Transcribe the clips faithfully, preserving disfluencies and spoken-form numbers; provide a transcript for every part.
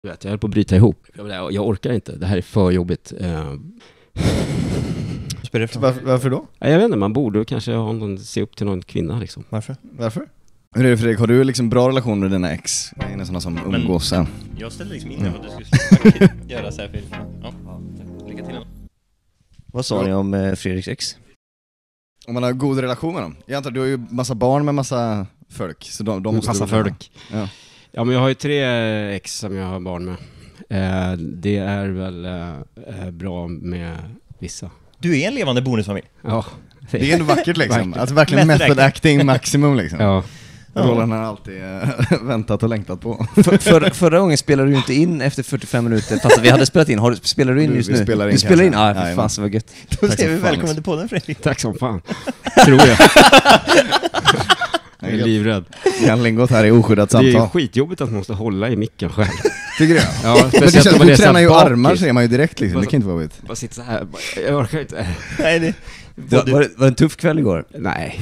Jag vet, jag höll på att bryta ihop. Jag, jag orkar inte, det här är för jobbigt. Uh... Varför, varför då? Jag vet inte, man borde kanske ha någon, se upp till någon kvinna liksom. Varför? Varför? Hur är det Fredrik? Har du liksom bra relation med dina ex? Är det sådana som umgås sen? Jag ställde liksom in vad du skulle göra så här för... Ja, lycka till. Vad sa ni om eh, Fredriks ex? Om man har god relation med dem. Jag antar, du har ju massa barn med massa folk. Så de, de måste massa folk. Ja. Ja, men jag har ju tre ex som jag har barn med. Eh, det är väl eh, bra med vissa. Du är en levande bonusfamilj. Ja. Det är ändå vackert liksom. Alltså verkligen method, method acting maximum liksom. Ja. Rollen har alltid äh, väntat och längtat på. För, för, förra gången spelade du inte in efter fyrtiofem minuter fast vi hade spelat in. Har du, spelar du in du, just vi nu? Spelar in du spelar in? Ja, ja, för fan så var gött. Då säger vi välkommen till podden, Fredrik. Tack som fan. Tror jag. Jag är livrädd. Jan Lingott här i oskyddat samtal. Det är skitjobbigt att man måste hålla i micken själv. Tycker du? Ja, men det känns, du tränar ju armar ser man ju direkt liksom. Bara, det kan inte vara vitt. Bara sitta så här. Jag orkar inte. Nej, det... Du, var, det, var det en tuff kväll igår? Nej.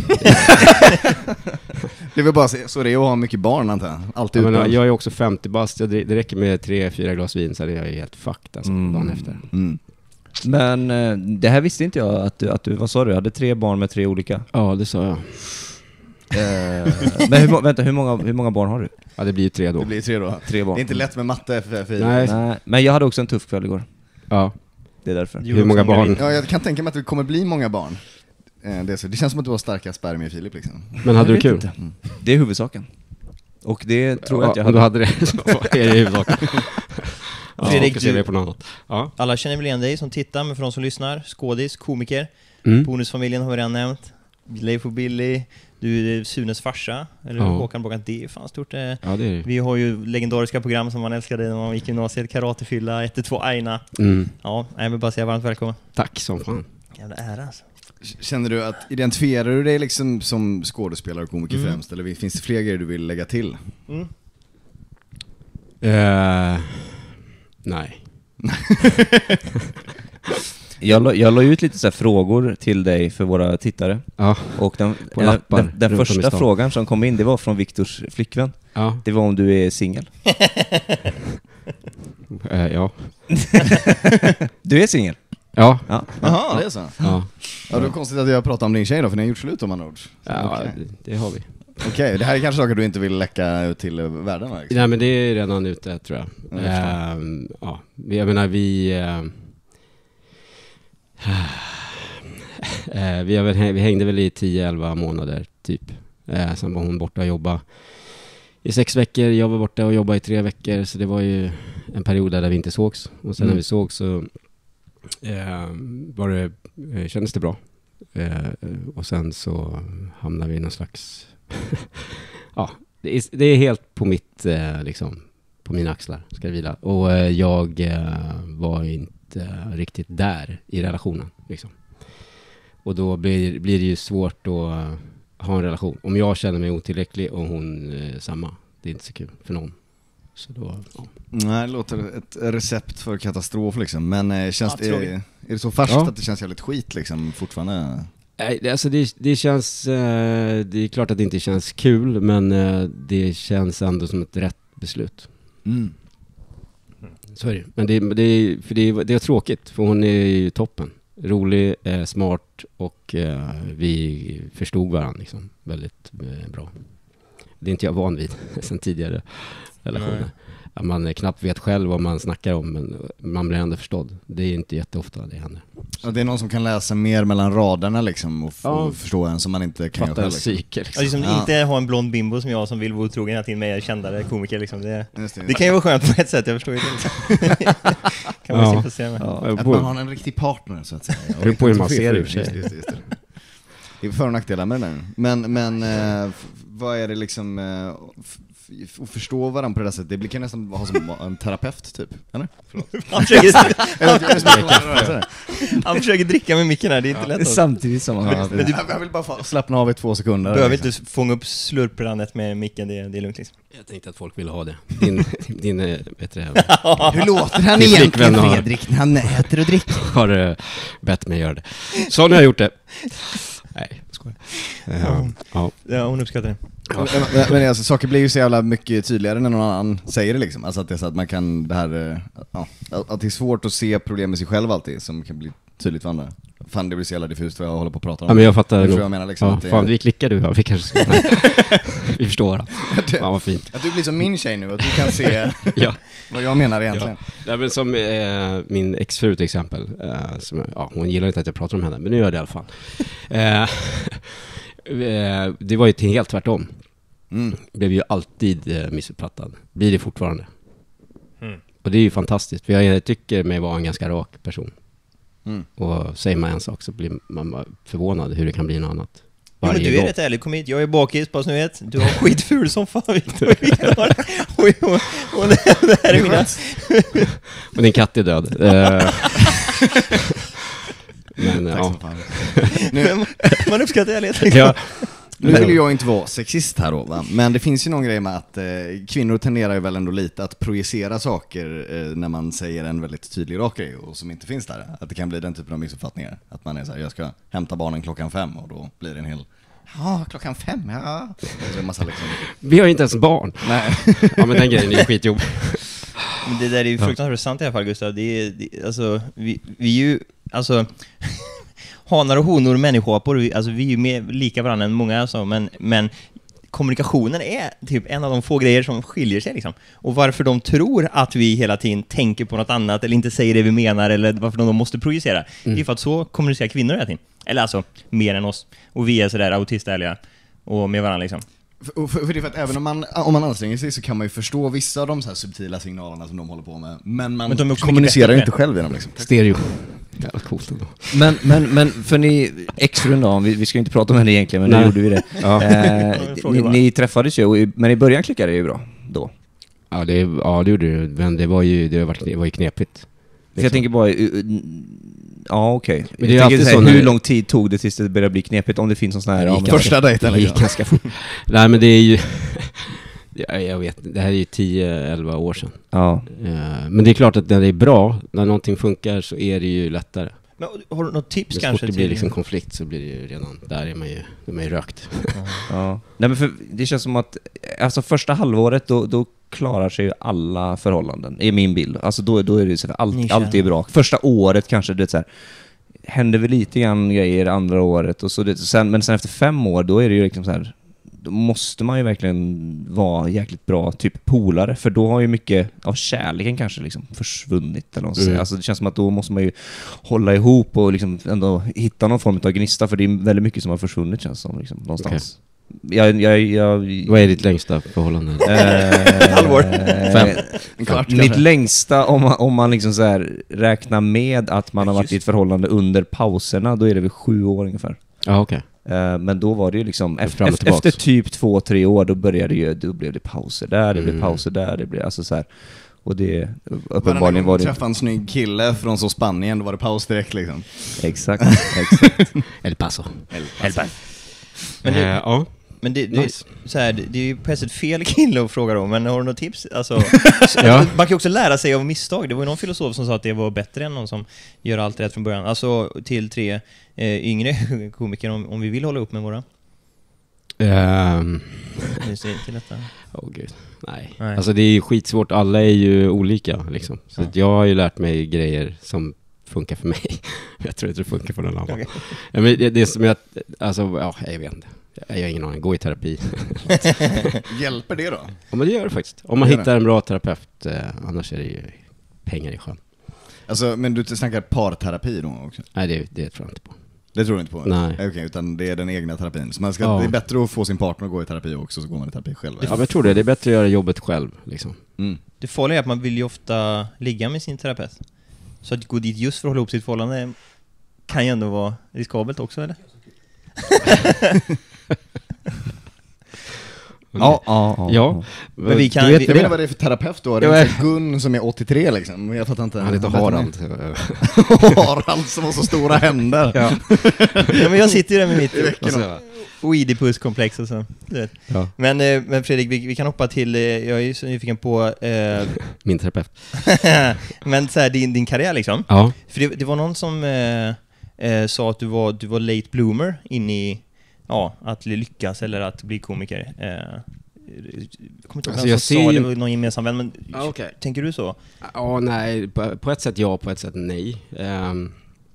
Det vill bara säga, så det är att ha mycket barn antar jag. Alltid ja, men, jag är också femtio bast. Det räcker med tre, fyra glas vin så är jag helt fucked alltså, mm. dagen efter. Mm. Men det här visste inte jag att du, att du, vad sa du? Hade tre barn med tre olika? Ja, det sa jag. eh, men hur, vänta, hur många, hur många barn har du? Ja, det blir tre då. Det blir tre då. Tre barn. Det är inte lätt med matte för, för Nej. Nej, men jag hade också en tuff kväll igår. Ja. Det är därför. Hur många barn? Ja, jag kan tänka mig att det kommer bli många barn. Det, är så. Det känns som att du har starka spermier, Filip liksom. Men hade du kul? Mm. Det är huvudsaken. Och det tror jag ja, att jag hade. Du hade det. Så är det huvudsaken. Ja, Fredrik, du... på något annat. Ja. Alla känner väl igen dig som tittar, men för de som lyssnar, skådis, komiker. Mm. Bonusfamiljen har vi redan nämnt. Leif och Billy. Du är Sunes farsa. Eller ja. Håkan Båkan. Det är fan stort. Ja, det är det. Vi har ju legendariska program som man älskade när man gick i gymnasiet. Karatefylla, ett två Aina. Mm. Ja, jag vill bara säga varmt välkommen. Tack som fan. Jävla ära alltså. Känner du att, identifierar du dig liksom som skådespelare och komiker mm. främst? Eller finns det fler grejer du vill lägga till? Mm. Uh, nej. jag, la, jag la ut lite så här frågor till dig för våra tittare. Ja. Och den, På den, den, den runt om i första stan. frågan som kom in, det var från Viktors flickvän. Ja. Det var om du är singel. uh, ja. Du är singel? Ja. Ja. Jaha, det är så. Ja. Ja, det är konstigt att jag pratar om din tjej då, för ni har gjort slut om man ord. Ja, okay. det, det har vi. Okej, okay, det här är kanske saker du inte vill läcka ut till världen va? Nej, men det är redan ute tror jag. Ja, jag uh, ja, jag menar vi uh, uh, vi, har väl, vi hängde väl i tio elva månader typ. Uh, sen var hon borta och jobbade i sex veckor. Jag var borta och jobbade i tre veckor. Så det var ju en period där vi inte sågs. Och sen mm. när vi såg så uh, var det, uh, kändes det bra. Uh, och sen så hamnade vi i någon slags ja, det är, det är helt på mitt eh, liksom, på mina axlar ska det vila. Och eh, jag eh, var inte eh, riktigt där i relationen liksom. Och då blir, blir det ju svårt att uh, ha en relation. Om jag känner mig otillräcklig och hon eh, samma. Det är inte så kul för någon. Så då, ja. Nej, det låter ett recept för katastrof liksom. Men eh, känns ja, det, är, är det så färskt ja. att det känns jävligt skit liksom fortfarande? Nej, alltså det, det känns eh, det är klart att det inte känns kul, men eh, det känns ändå som ett rätt beslut. Mm. Så är det. Men det, det, för det, det är tråkigt, för hon är ju toppen. Rolig, eh, smart och eh, vi förstod varandra liksom, väldigt eh, bra. Det är inte jag van vid sen tidigare relationer. Nej. Att man knappt vet själv vad man snackar om, men man blir ändå förstådd. Det är inte jätteofta det händer. Ja, det är någon som kan läsa mer mellan raderna liksom och, f- ja. och förstå en som man inte kan fatta göra själv. Psyke, liksom. Ja, liksom ja. Inte ha en blond bimbo som jag som vill vara otrogen hela tiden med kändare komiker liksom. Det, Just det, det kan ju vara skönt på ett sätt, jag förstår ju det liksom. Kan man ja. slippa se med. Ja. Att man har en riktig partner så att säga. Det beror på hur man ser det i och för sig. Just, just, just det. Det är för- och nackdelar med det där. Men, men eh, f- vad är det liksom eh, f- f- att förstå varandra på det där sättet? Det blir kan nästan vara som en terapeut typ, eller? Han försöker, han försöker dricka med micken här, det är inte ja. lätt. Samtidigt som man Men du, jag vill bara få slappna av i två sekunder. Du behöver inte fånga upp slurprandet med micken, det, det är lugnt liksom. Jag tänkte att folk ville ha det. Din, din vet du, hur låter han Din egentligen flickvän har- Fredrik när han äter och dricker? har uh, bett mig göra det. Så nu har jag gjort det. Nej, skojar. Eh, ja. Ja, hon uppskattar det. Men, men, men alltså, saker blir ju så jävla mycket tydligare när någon annan säger det liksom. Alltså att det är så att man kan, det här, eh, ja, att det är svårt att se problem med sig själv alltid, som kan bli tydligt för andra. Fan, det blir så jävla diffust vad jag håller på att prata om. Ja, men jag fattar. Det tror nog. jag menar liksom. Ja, att det, fan, vi klickar du. Ja, vi kanske ska... vi förstår. Då. Fan, vad fint. att du blir som min tjej nu, att du kan se Ja. vad jag menar egentligen. Ja. Ja, men som eh, min exfru till exempel. Eh, som, ja, hon gillar inte att jag pratar om henne, men nu gör det i alla fall. eh, eh, det var ju till helt tvärtom. Mm. Blev ju alltid eh, missuppfattad. Blir det fortfarande. Mm. Och det är ju fantastiskt. För jag tycker mig vara en ganska rak person. Mm. Och säger man en sak så blir man bara förvånad hur det kan bli något annat. Jo, men Varje du är gång. rätt ärlig, kom hit. Jag är bakis, bara så ni vet. Du har skitful som fan, Victor. Victor. Och, och, och det, det här är mina... Och din katt är död. Eh, men Tack ja. så fan. Nu, Man uppskattar ärlighet. ja. nu vill ju jag inte vara sexist här då, va? Men det finns ju någon grej med att eh, kvinnor tenderar ju väl ändå lite att projicera saker eh, när man säger en väldigt tydlig rak grej och som inte finns där. Att det kan bli den typen av missuppfattningar. Att man är så här, jag ska hämta barnen klockan fem och då blir det en hel... Ja, klockan fem, ja. Så det är en massa liksom... Vi har ju inte ens barn. Nej. Ja, men den grejen är ju skitjobb. Men det där är ju fruktansvärt sant i alla fall, Gustav. Det är, det, alltså, vi, vi är ju, alltså, hanar och honor, människoapor, vi, alltså, vi är ju mer lika varandra än många, alltså, men, men kommunikationen är typ en av de få grejer som skiljer sig, liksom. Och varför de tror att vi hela tiden tänker på något annat eller inte säger det vi menar, eller varför de måste projicera, mm. det är för att så kommunicerar kvinnor hela tiden. Eller alltså, mer än oss. Och vi är sådär autistärliga och med varandra, liksom. För, för, för det är för att även om man, om man anstränger sig så kan man ju förstå vissa av de så här subtila signalerna som de håller på med. Men man Men de är också kommunicerar ju mycket inte själv genom liksom. Stereo. Jävla coolt ändå. Men, men, men för ni, exfrun då, vi, vi ska ju inte prata om henne egentligen, men Nej. nu gjorde vi det. Ja. Eh, ni, ni träffades ju, och i- men i början klickade det ju bra då. Ja, det, ja, det gjorde det. Men det var ju, det var, det var ju knepigt. För jag tänker bara, uh, uh, ja okej. Men det är Jag alltid tänker så så här, när- hur lång tid tog det tills det började bli knepigt, om det finns någon sån här... Det Ja, gick men- Första dejten Det gick liksom. ganska fort. Nej, men det är ju... ja, jag vet, det här är ju tio elva år sedan. Ja. Eh, Men det är klart att när det är bra, när någonting funkar så är det ju lättare. Men har du något tips Men så kanske? fort det blir till- liksom konflikt så blir det ju redan, där är man ju, är man ju rökt. Ja. Nej, men för det känns som att alltså första halvåret då, då klarar sig ju alla förhållanden, är min bild. Alltså då, då är det så här, allt, Ni känner. allt är bra. Första året kanske det är så här, händer väl lite grann grejer andra året och så det, sen, men sen efter fem år då är det ju liksom så här, då måste man ju verkligen vara jäkligt bra typ polare, för då har ju mycket av kärleken kanske liksom försvunnit eller vad man ska säga. Mm. Alltså det känns som att då måste man ju hålla ihop och liksom ändå hitta någon form av gnista, för det är väldigt mycket som har försvunnit, känns som liksom, någonstans. Jag, jag, jag, Vad är ditt längsta förhållande? Eh, Halvår. Fem. En kvart Mitt kanske. längsta, om man, om man liksom så här räknar med att man har varit i ett förhållande under pauserna, då är det väl sju år ungefär. Ja, okej. Eh, men då var det ju liksom, Fram efter, och efter, tillbaks. efter typ två, tre år, då började det ju, då blev det pauser där, det blev Mm. pauser där, det blev alltså så här. Och det, Uppenbarligen uppenbarligen var var det träffade en snygg kille från så Spanien, då var det paus direkt liksom. exakt, exakt. El Paso. Men det, Eh, ja, men det, det, nice. så här, det, det är ju på ett sätt fel kille att fråga då, men har du något tips? Alltså, så, Ja. man kan ju också lära sig av misstag. Det var ju någon filosof som sa att det var bättre än någon som gör allt rätt från början. Alltså till tre eh, yngre komiker, om, om vi vill hålla upp med våra. Ehm, Minns ni till detta? Åh gud, nej. Nej. Alltså det är ju skitsvårt, alla är ju olika liksom. Så Ja. att jag har ju lärt mig grejer som funkar för mig. Jag tror inte det funkar för någon annan. Okej. Ja, men det, det är som jag, alltså, ja, jag vet inte. Jag har ingen aning, gå i terapi. Hjälper det då? Ja, men det gör det faktiskt. Om man Det gör hittar en bra terapeut, eh, annars är det ju pengar i sjön. Alltså, men du snackar parterapi då också? Nej, det, det tror jag inte på. Det tror du inte på? Nej. Okej, utan det är den egna terapin. Så man ska, Ja. det är bättre att få sin partner att gå i terapi också, så går man i terapi själv. Ja, men jag tror det. Det är bättre att göra jobbet själv, liksom. Mm. Det farliga är att man vill ju ofta ligga med sin terapeut. Så att gå dit just för att hålla upp sitt förhållande kan ju ändå vara riskabelt också, eller? Ja, ja, ja. Ja. Men vi kan- Du vet vi- Jag det. vet inte vad det är för terapeut då. Det Ja, är men- Gun som är åttiotre liksom. Jag fattar inte. Han heter Berätta Harald. mer. Harald som har så stora händer. Ja. Ja, men jag sitter ju där med mitt Och så- Oidipus-komplex och så. Du vet. ja. Men, eh, men Fredrik, vi, vi kan hoppa till, eh, jag är ju så nyfiken på, eh, Min terapeut. men så här, din, din karriär liksom. Ja. För det, det var någon som eh, eh, sa att du var, du var late bloomer in i ja, att lyckas eller att bli komiker. Eh, jag kommer inte ihåg Alltså, vem jag som ser sa ju- det, var någon gemensam vän, men Ja, okej. tänker du så? Ja, nej, på, på ett sätt ja, på ett sätt nej. Um,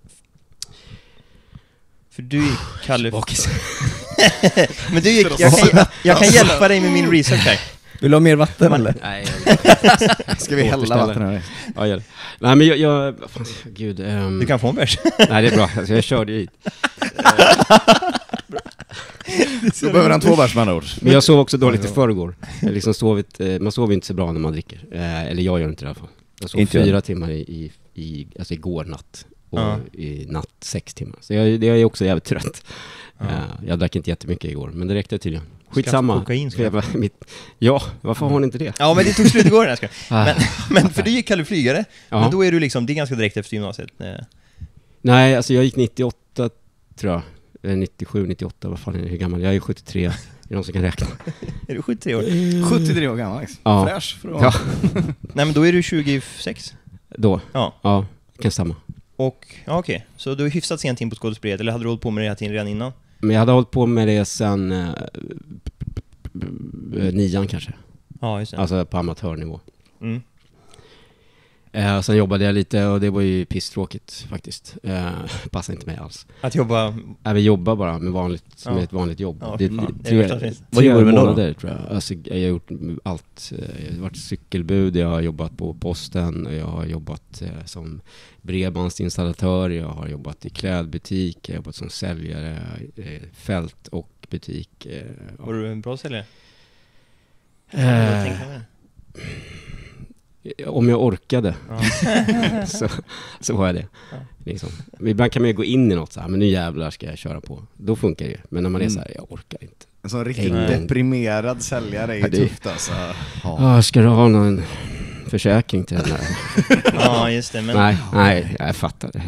För du gick, Kalle... bakis. men du gick, jag kan, jag kan hjälpa dig med min research här. Vill du ha mer vatten eller? Nej, Ska vi hälla Återställare. vatten här? ja, gör det. Nej, men jag... jag vad fan, gud. ehm, Du kan få en bärs. Nej, det är bra. Alltså, jag körde ju hit. Då behöver han två bärs med andra ord. Men jag sov också dåligt i förrgår. Jag har liksom sovit, eh, man sover inte så bra när man dricker. Eh, eller jag gör inte det i alla fall. Jag sov Inte jag. fyra timmar i, i, i, alltså igår natt. Och Ja. i natt sex timmar. Så jag, jag är också jävligt trött. Ja. Eh, jag drack inte jättemycket igår, men det räckte tydligen. Skitsamma. kokain, ska För jag bara, mitt, ja, varför har ni inte det? Ja, men det tog slut igår. Jag ska. Ah. Men, men för du gick Kalle flygare. Ja. Men då är du liksom, det är ganska direkt efter gymnasiet. Eh, Nej, alltså jag gick nittioåtta tror jag. Eller nittiosju, nittioåtta, vad fan är det, hur gammal? Jag är sjuttiotre. Är det någon som kan räkna? Är du sjuttiotre år? sjuttiotre år gammal. Liksom. Ja. Fräsch för att Ja, Nej, men då är du tjugosex. då. Ja. Ja, kan stämma. Och, ja okej. Så du är hyfsat sent in på skådespeleriet, eller hade du hållit på med det här tiden redan innan? Men jag hade hållit på med det sen eh, nian kanske. Ja, just det. Alltså på amatörnivå. Mm. Eh, sen jobbade jag lite och det var ju pisstråkigt faktiskt. Eh, passade inte mig alls. Att jobba... Jag vill jobba bara med, vanligt, Ja. med ett vanligt jobb. Ja, det, fan. det, Det är det värsta som tre, finns. Vad tre gjorde du med då? månader tror jag. Alltså, jag har gjort allt. Jag har varit cykelbud, jag har jobbat på posten, jag har jobbat eh, som bredbandsinstallatör, jag har jobbat i klädbutik, jag har jobbat som säljare, eh, fält och butik. Eh, Var du en bra säljare? Eh, Jag tänkte mig det. Om jag orkade Ja. så, så var jag det. Ja. Liksom. Ibland kan man ju gå in i något så här, men nu jävlar ska jag köra på. Då funkar det ju. Men när man är så här, jag orkar inte. En sån riktigt Nej. deprimerad säljare är Ja, ju det- tufft alltså. Ja. Ja, ska du ha någon försäkring till den här? Ja, just det. Men Nej, nej, jag fattar det.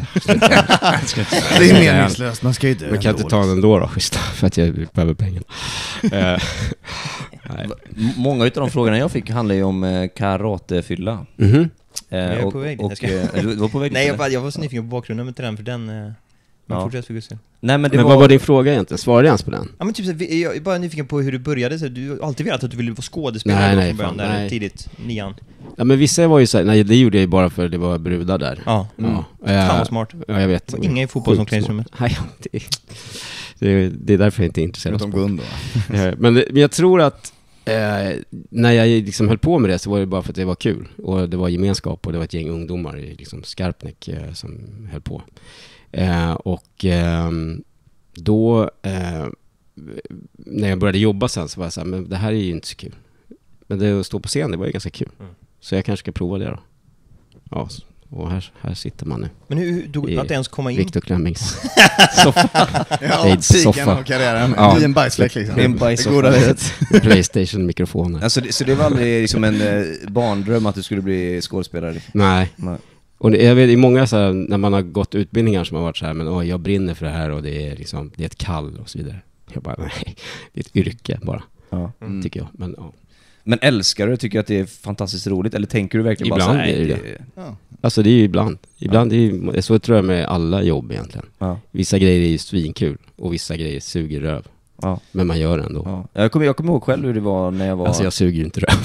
Det är meningslöst, man ska ju dö Man kan inte ändå, ta den då då, schyssta, för att jag behöver pengarna. Eh, nej. M- Många av de frågorna jag fick handlar ju om eh, karatefylla. Mhm. Eh, är och, på väg dit, och, jag ska- eh, du, du var på väg dit, Nej, jag, eller? bara, jag var så nyfiken på bakgrunden till den, för den... eh, Men Ja. fortsätt för Gustav. Nej, men det Men var... vad var din fråga egentligen? Svarade jag ens på den? Ja, men typ så, här, vi- jag är bara nyfiken på hur du började. Så du har alltid velat att du ville vara skådespelare Nej, då nej, från början, fan, där nej. tidigt, nian. Ja, men vissa var ju så här, nej det gjorde jag ju bara för det var brudar där. Ja, Ja, fan eh, vad smart. ja jag vet. Det var inga i fotbollsomklädningsrummet. Nej, det, det, det är därför jag inte är intresserad av Utom sport. Gun då. Eh, Men, det- men jag tror att eh, när jag liksom höll på med det så var det bara för att det var kul. Och det var gemenskap och det var ett gäng ungdomar i liksom Skarpnäck eh, som höll på. Eh, och ehm, då, eh, när jag började jobba sen så var jag så här, men det här är ju inte så kul. Men det att stå på scen, det var ju ganska kul. Mm. Så jag kanske ska prova det då. Ja, s- och här, här sitter man nu. Men hur, hur du, I att ens komma in... Viktor Klemmings soffa. Ja, Aids piken soffa. av karriären. Ja. I en bajsfläck liksom. Det är en bajsoffa. Det goda livet. Playstation-mikrofoner. Alltså, det, så det var aldrig liksom en eh, barndröm att du skulle bli skådespelare? Nej. Nej. Och det, jag vet, i många så här, när man har gått utbildningar som har varit så här, men oj, jag brinner för det här och det är liksom, det är ett kall och så vidare. Jag bara, nej, det är ett yrke bara, Ja. Mm. tycker jag. Men ja. Men älskar du, tycker att det är fantastiskt roligt? Eller tänker du verkligen bara Ibland så här, är det nej, det. Ja. Alltså det är ju ibland. Ibland är ju, så tror jag med alla jobb egentligen. Ja. Vissa grejer är ju svinkul och vissa grejer suger röv. Ja. Men man gör det ändå. Ja. Jag kommer jag kommer ihåg själv hur det var när jag var... Alltså jag suger ju inte röv.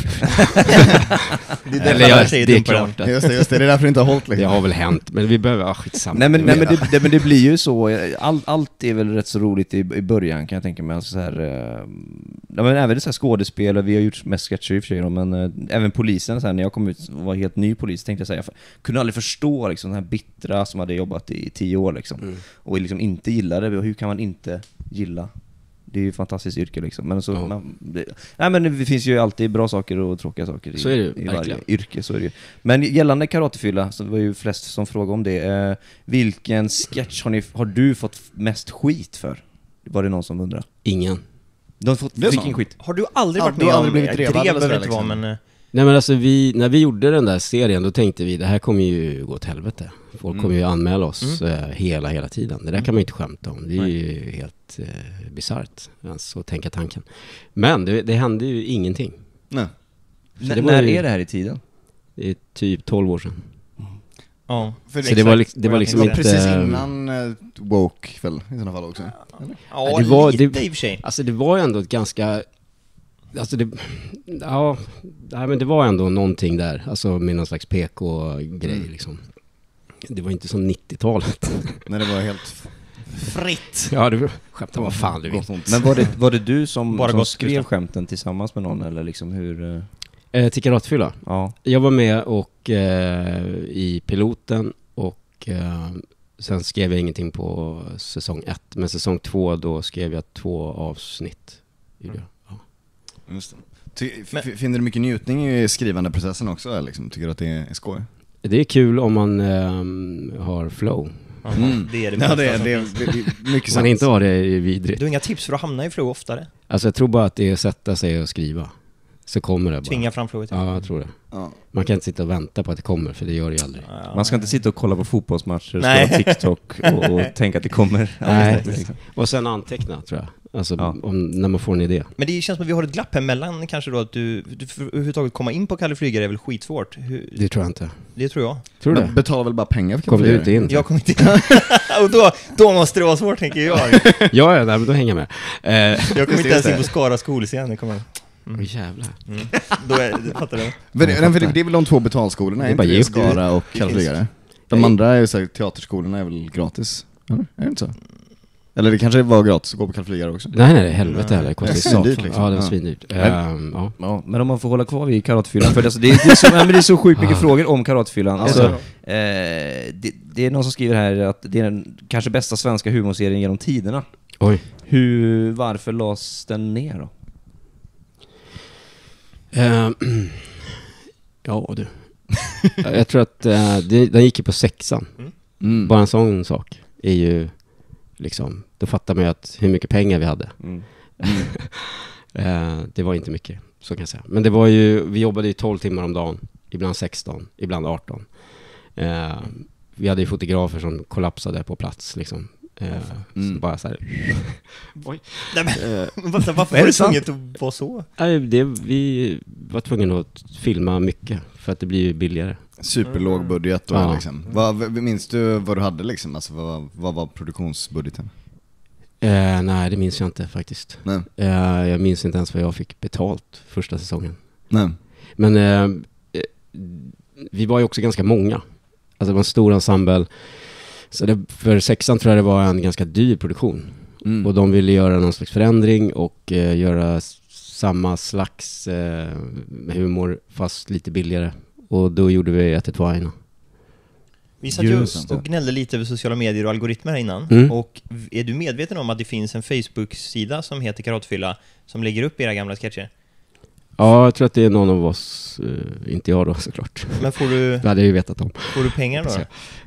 Det är därför Eller alla jag, tjejer det är dumpar den. klart att Just det, just det, det är därför det inte har hållit det liksom. har väl hänt. Men vi behöver, ah, skitsamma. Nej men, nej, men, det, det, men det blir ju så, all, allt är väl rätt så roligt i, i början kan jag tänka mig. Alltså så här, eh, ja, men även det så här skådespel, och vi har gjort mest sketcher i och för sig då, men eh, även polisen, så här, när jag kom ut och var helt ny polis, tänkte jag säga, jag kunde aldrig förstå liksom, den här bittra som hade jobbat i tio år liksom, Mm. och liksom inte gillade det, och hur kan man inte gilla? Det är ju ett fantastiskt yrke liksom. Men, så, Ja. man, det, nej, men det finns ju alltid bra saker och tråkiga saker i, Så är det ju, i varje verkligen. yrke. Så är det ju. Men gällande karatefylla, så var ju flest som frågade om det. Eh, vilken sketch har, ni, har du fått mest skit för? Var det någon som undrar? Ingen. De har fått Det är vilken sant. skit? Har du aldrig Ja, varit du med har om... aldrig blivit drevad, drev eller behöver inte liksom. vara, men... eh, Nej men alltså vi, när vi gjorde den där serien då tänkte vi det här kommer ju gå åt helvete. Folk Mm. kommer ju anmäla oss Mm. eh, hela, hela tiden. Det där Mm. kan man ju inte skämta om. Det är ju helt eh, bisarrt ens att tänka tanken. Men det, det hände ju ingenting. Nej. Så N- det var när ju- är det här i tiden? Det är typ tolv år sedan. Ja. För Så det var, li- det var liksom det var inte... precis innan uh, woke väl, i sådana fall också. Eller? Ja, det var- lite det- i och för sig. Alltså det var ju ändå ett ganska... Alltså det... Ja, nej, men det var ändå någonting där. Alltså med någon slags P K-grej Mm. liksom. Det var inte som nittiotalet. När det var helt fritt. Ja, det var... Skämta vad fan du vill. Gott ont. Men var det, var det du som, Bara som gott, skrev Gustav. skämten tillsammans med någon eller liksom hur... eh, Eh, till Karatfylla. Ja. Jag var med och eh, i piloten och eh, sen skrev jag ingenting på säsong ett. Men säsong två då skrev jag två avsnitt. Gjorde jag. Ja. Just det. Ty, Men- f- finner du mycket njutning i skrivandeprocessen också? Eller liksom? Tycker du att det är, är skoj? Det är kul om man eh, har flow. Ja, Mm. Det är det Ja, bästa det är, som det är, finns. det är mycket Om man sant. inte har det är det vidrigt. Du har inga tips för att hamna i flow oftare? Alltså jag tror bara att det är att sätta sig och skriva. Så kommer det bara. Tvinga fram flowet? Ja, jag tror det. Ja. Man kan inte sitta och vänta på att det kommer, för det gör det ju aldrig. Ja. Man ska inte sitta och kolla på fotbollsmatcher, Nej. spela TikTok och, och tänka att det kommer. Nej. Liksom. Och sen anteckna, tror jag. Alltså Ja. om, när man får en idé. Men det känns som att vi har ett glapp här mellan kanske då att du, du för överhuvudtaget komma in på Kalle Flygare är väl skitsvårt. Hur, Det tror jag inte. det tror jag. Tror du Men det? betalar väl bara pengar för Kommer du kaffe? inte in? Jag kommer inte Och då, då måste det vara svårt, tänker jag. Ja, ja, nej, men då hänger jag med. Eh, Jag kommer Just inte ens det. in på Skara skolscen. Det kommer... Åh jävlar. Mm. Då är, fattar du? Men det, för det, det är väl de två betalskolorna, Det är är inte bara det ge upp. Skara och Det Kallflygare? finns- De Nej. andra är ju så här, teaterskolorna är väl gratis? Eller? Är det inte så? Eller det kanske var gratis att gå på Kallflygare också? Nej, nej, det är helvete heller. Det kostar Det är ju satan. svindyrt, liksom. Ja, det är Ja. svindyrt. Men- Ehm, ja. Ja, men om man får hålla kvar vid karatfyllan, för det, alltså, det, är, det, är så, nej, men det är så sjukt mycket Ah. frågor om karatfyllan. Ja, Alltså, så. eh, det, det är någon som skriver här att det är den kanske bästa svenska humorserien genom tiderna. Oj. Hur, varför lades den ner då? Ehm, ja, du. Jag tror att eh, det, den gick ju på sexan. Mm. Bara en sån sak är ju liksom, då fattar man ju att hur mycket pengar vi hade. Mm. Eh, det var inte mycket, så kan jag säga. Men det var ju, vi jobbade ju tolv timmar om dagen. Ibland sexton, ibland arton. Eh, vi hade ju fotografer som kollapsade på plats liksom. Eh, Mm. så bara så här. Oj. Nej, men, Eh, varför varför Är var det det tvunget att vara så? nej, det, vi var tvungna att filma mycket för att det blir ju billigare. Superlåg budget då, Ja. liksom. Vad, v- minns du vad du hade liksom? Alltså vad, vad var produktionsbudgeten? Eh, nej, det minns jag inte faktiskt. Nej. Eh, jag minns inte ens vad jag fick betalt första säsongen. Nej. Men eh, eh, vi var ju också ganska många. Alltså det var en stor ensemble. Så det, för sexan tror jag det var en ganska dyr produktion. Mm. Och de ville göra någon slags förändring och eh, göra s- samma slags eh, humor fast lite billigare. Och då gjorde vi ett ett Aina. Vi satt ju Just det. och gnällde lite över sociala medier och algoritmer här innan. Mm. Och är du medveten om att det finns en Facebook-sida som heter Karatfylla som lägger upp era gamla sketcher? Ja, jag tror att det är någon av oss, eh, inte jag då såklart. Men får du, Det hade jag ju vetat om. får du pengar då? Så.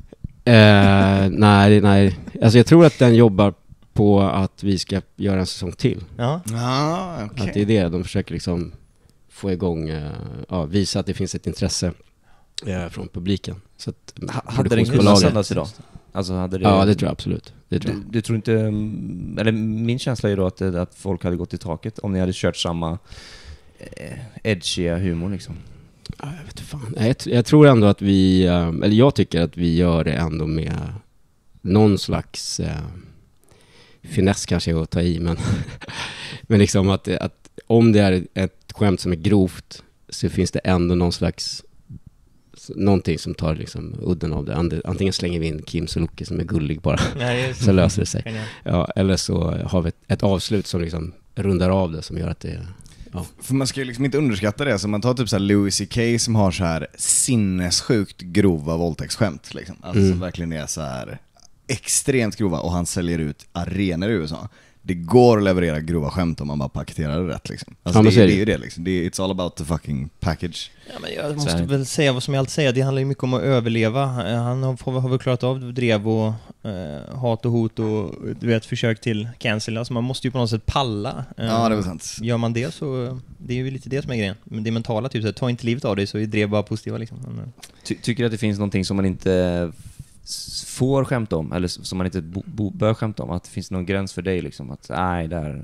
Eh, nej, nej. Alltså jag tror att den jobbar på att vi ska göra en säsong till. Ja. Ah, okej. Att det är det, de försöker liksom få igång, eh, ja, visa att det finns ett intresse eh, från publiken. Så att Ha- Hade den kunnat produktionsbolaget- sändas idag? Alltså hade det... Ja, det tror jag absolut. Det tror Du, jag. du tror inte, mm, eller min känsla är då att, det- att folk hade gått i taket om ni hade kört samma eh, edgiga humor liksom. Ja, jag vet inte fan. Nej, Jag, tr- jag tror ändå att vi, eh, eller jag tycker att vi gör det ändå med någon slags eh, finess kanske är att ta i, men, men liksom att, att om det är ett skämt som är grovt så finns det ändå någon slags någonting som tar liksom udden av det. And- Antingen slänger vi in Kim Sulocki som är gullig bara, Nej, så löser det sig. Genialt. Ja, eller så har vi ett, ett avslut som liksom rundar av det, som gör att det... Ja. För man ska ju liksom inte underskatta det. Så man tar typ så här Louis C K som har så här sinnessjukt grova våldtäktsskämt liksom. Alltså Mm. som verkligen är så här extremt grova, och han säljer ut arenor i U S A. Det går att leverera grova skämt om man bara paketerar det rätt liksom. Alltså Ja, men det, så är det det är ju det liksom. Det är, it's all about the fucking package. Ja, men jag Så måste här. väl säga vad som jag alltid säger, det handlar ju mycket om att överleva. Han har, har väl klarat av drev och eh, hat och hot och du vet, försök till cancel. Alltså man måste ju på något sätt palla. Eh, Ja, det var sant. Gör man det så, det är ju lite det som är grejen. Men det mentala, typ så här, ta inte livet av dig så är drev bara positiva liksom. Men, eh, Ty, tycker du att det finns någonting som man inte s- får skämta om, eller s- som man inte bo, bo, bör skämta om? Att det finns någon gräns för dig liksom? Att nej, där...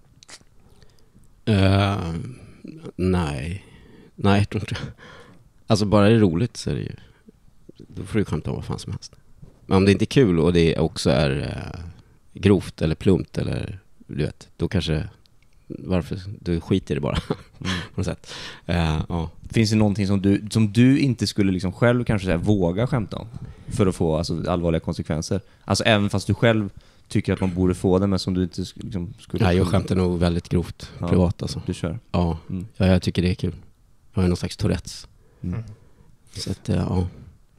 Eh, nej. Nej, jag tror inte. Alltså bara det är roligt så är det ju då får du skämta om vad fan som helst. Men om det inte är kul och det också är eh, grovt eller plumpt eller du vet, då kanske varför du skiter i det bara mm. på något sätt. Uh, ja. Finns det någonting som du, som du inte skulle liksom själv kanske så här, våga skämta om för att få alltså, allvarliga konsekvenser? Alltså även fast du själv tycker att man borde få det, men som du inte liksom, skulle... Ja, jag skämtar nog väldigt grovt ja, privat alltså. Du kör? Ja, mm. ja, jag tycker det är kul. Jag har någon slags Tourettes. Mm. Så att, ja...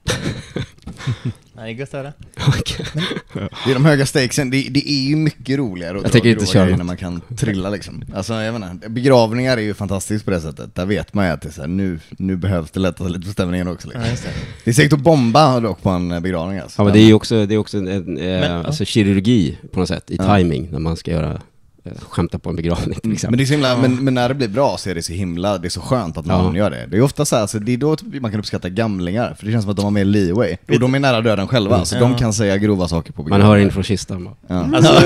Nej, gött höra. Det är de höga stakesen, det, det är ju mycket roligare. Jag tänker inte köra när man kan trilla liksom. Alltså jag vet inte, begravningar är ju fantastiskt på det sättet. Där vet man ju att det är så här, nu, nu behövs det lättas lite på stämningen också liksom. Ja, det. det är säkert att bomba dock på en begravning alltså. Ja, men det är ju också, det är också en, en men, eh, alltså ja. kirurgi på något sätt, i ja. timing när man ska göra skämta på en begravning till exempel. Men, det är så himla, ja. men, men när det blir bra så är det så himla, det är så skönt att någon ja. gör det. Det är ofta så här, alltså, det är då man kan uppskatta gamlingar, för det känns som att de har mer leeway. Och de är nära döden själva, mm. så ja. de kan säga grova saker på begravning. Man hör in från kistan. Ja. Alltså,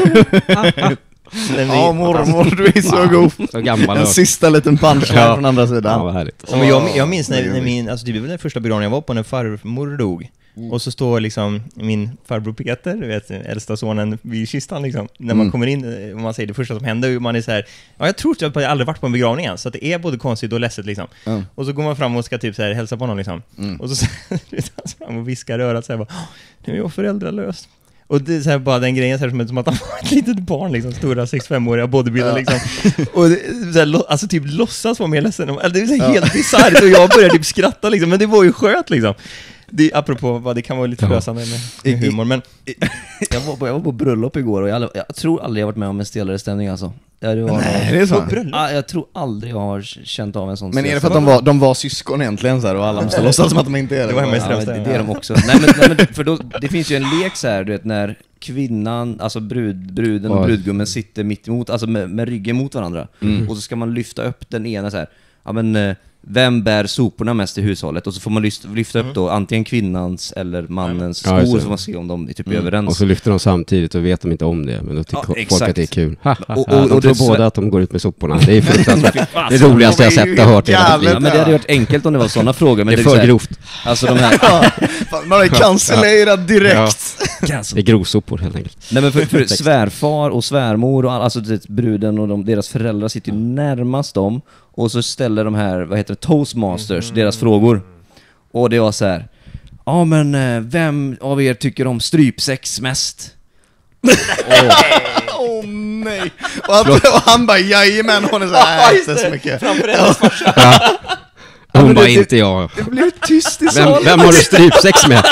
ja, mormor, du är så ja. god. Så gammal. En sista liten punch ja. från andra sidan. Ja, vad härligt. Ja, men jag, jag minns när, när min, alltså det var den första begravningen jag var på när farmor dog. Mm. Och så står liksom min farbror Peter, du vet, äldsta sonen vid kistan liksom. När man mm. kommer in, och man säger det första som händer, man är så här, ja, jag tror att jag aldrig varit på en begravning än, så att det är både konstigt och ledset liksom. Mm. Och så går man fram och ska typ så här hälsa på någon liksom. Mm. Och så säger han fram och viskar i örat så här bara, nu är jag föräldralös. Och det är så här, bara den grejen så här, som, som att han var ett litet barn liksom, stora sextiofemåriga bodybuilder liksom. Och det, så här, alltså typ låtsas vara mer ledsen. Alltså, det är så här, helt bisarrt och jag började typ skratta liksom, men det var ju skönt liksom. Det, apropå vad det kan vara lite lösande med, med humor, men jag var, på, jag var på bröllop igår och jag, jag tror aldrig jag varit med om en stelare stämning alltså. Ja, det var Nej, det är så. Ja, jag tror aldrig jag har känt av en sån. Men är det för att de var, de var syskon egentligen så här, och alla måste låtsas som att de inte är det? Det var hemma i Strömstad. Ja, det är de också. Nej, men, nej, men för då, det finns ju en lek så här, du vet, när kvinnan, alltså brud, bruden och brudgummen sitter mitt emot, alltså med, med ryggen mot varandra. Mm. Och så ska man lyfta upp den ena så här. Ja, men vem bär soporna mest i hushållet? Och så får man lyfta, lyfta upp då antingen kvinnans eller mannens ja, skor, så man ser om de är typ mm. överens. Och så lyfter de samtidigt och vet de inte om det, men då tycker ja, folk att det är kul. Ha, ha, ha. Och, och, de och tror det båda att de går ut med soporna. Det är fruktansvärt. Det roligaste jag sett och hört i hela mitt liv. Ja, men det hade varit enkelt om det var sådana frågor. Men det är det är för här, grovt. Alltså de här... Man har cancellerat direkt. Ja. Det är grovsopor helt enkelt. Nej, men för, för svärfar och svärmor och all, alltså det, bruden och de, deras föräldrar sitter ju närmast dem. Och så ställer de här, vad heter det, Toastmasters, mm. deras frågor. Och det var så här: ja, men vem av er tycker om strypsex mest? Åh oh. oh, nej. Och han, och han bara, jajamän, hon är så här, inte så mycket. Framför hennes farsa. Ja. Hon ja, bara, det, inte jag. Det blev tyst i vem, vem har du strypsex med?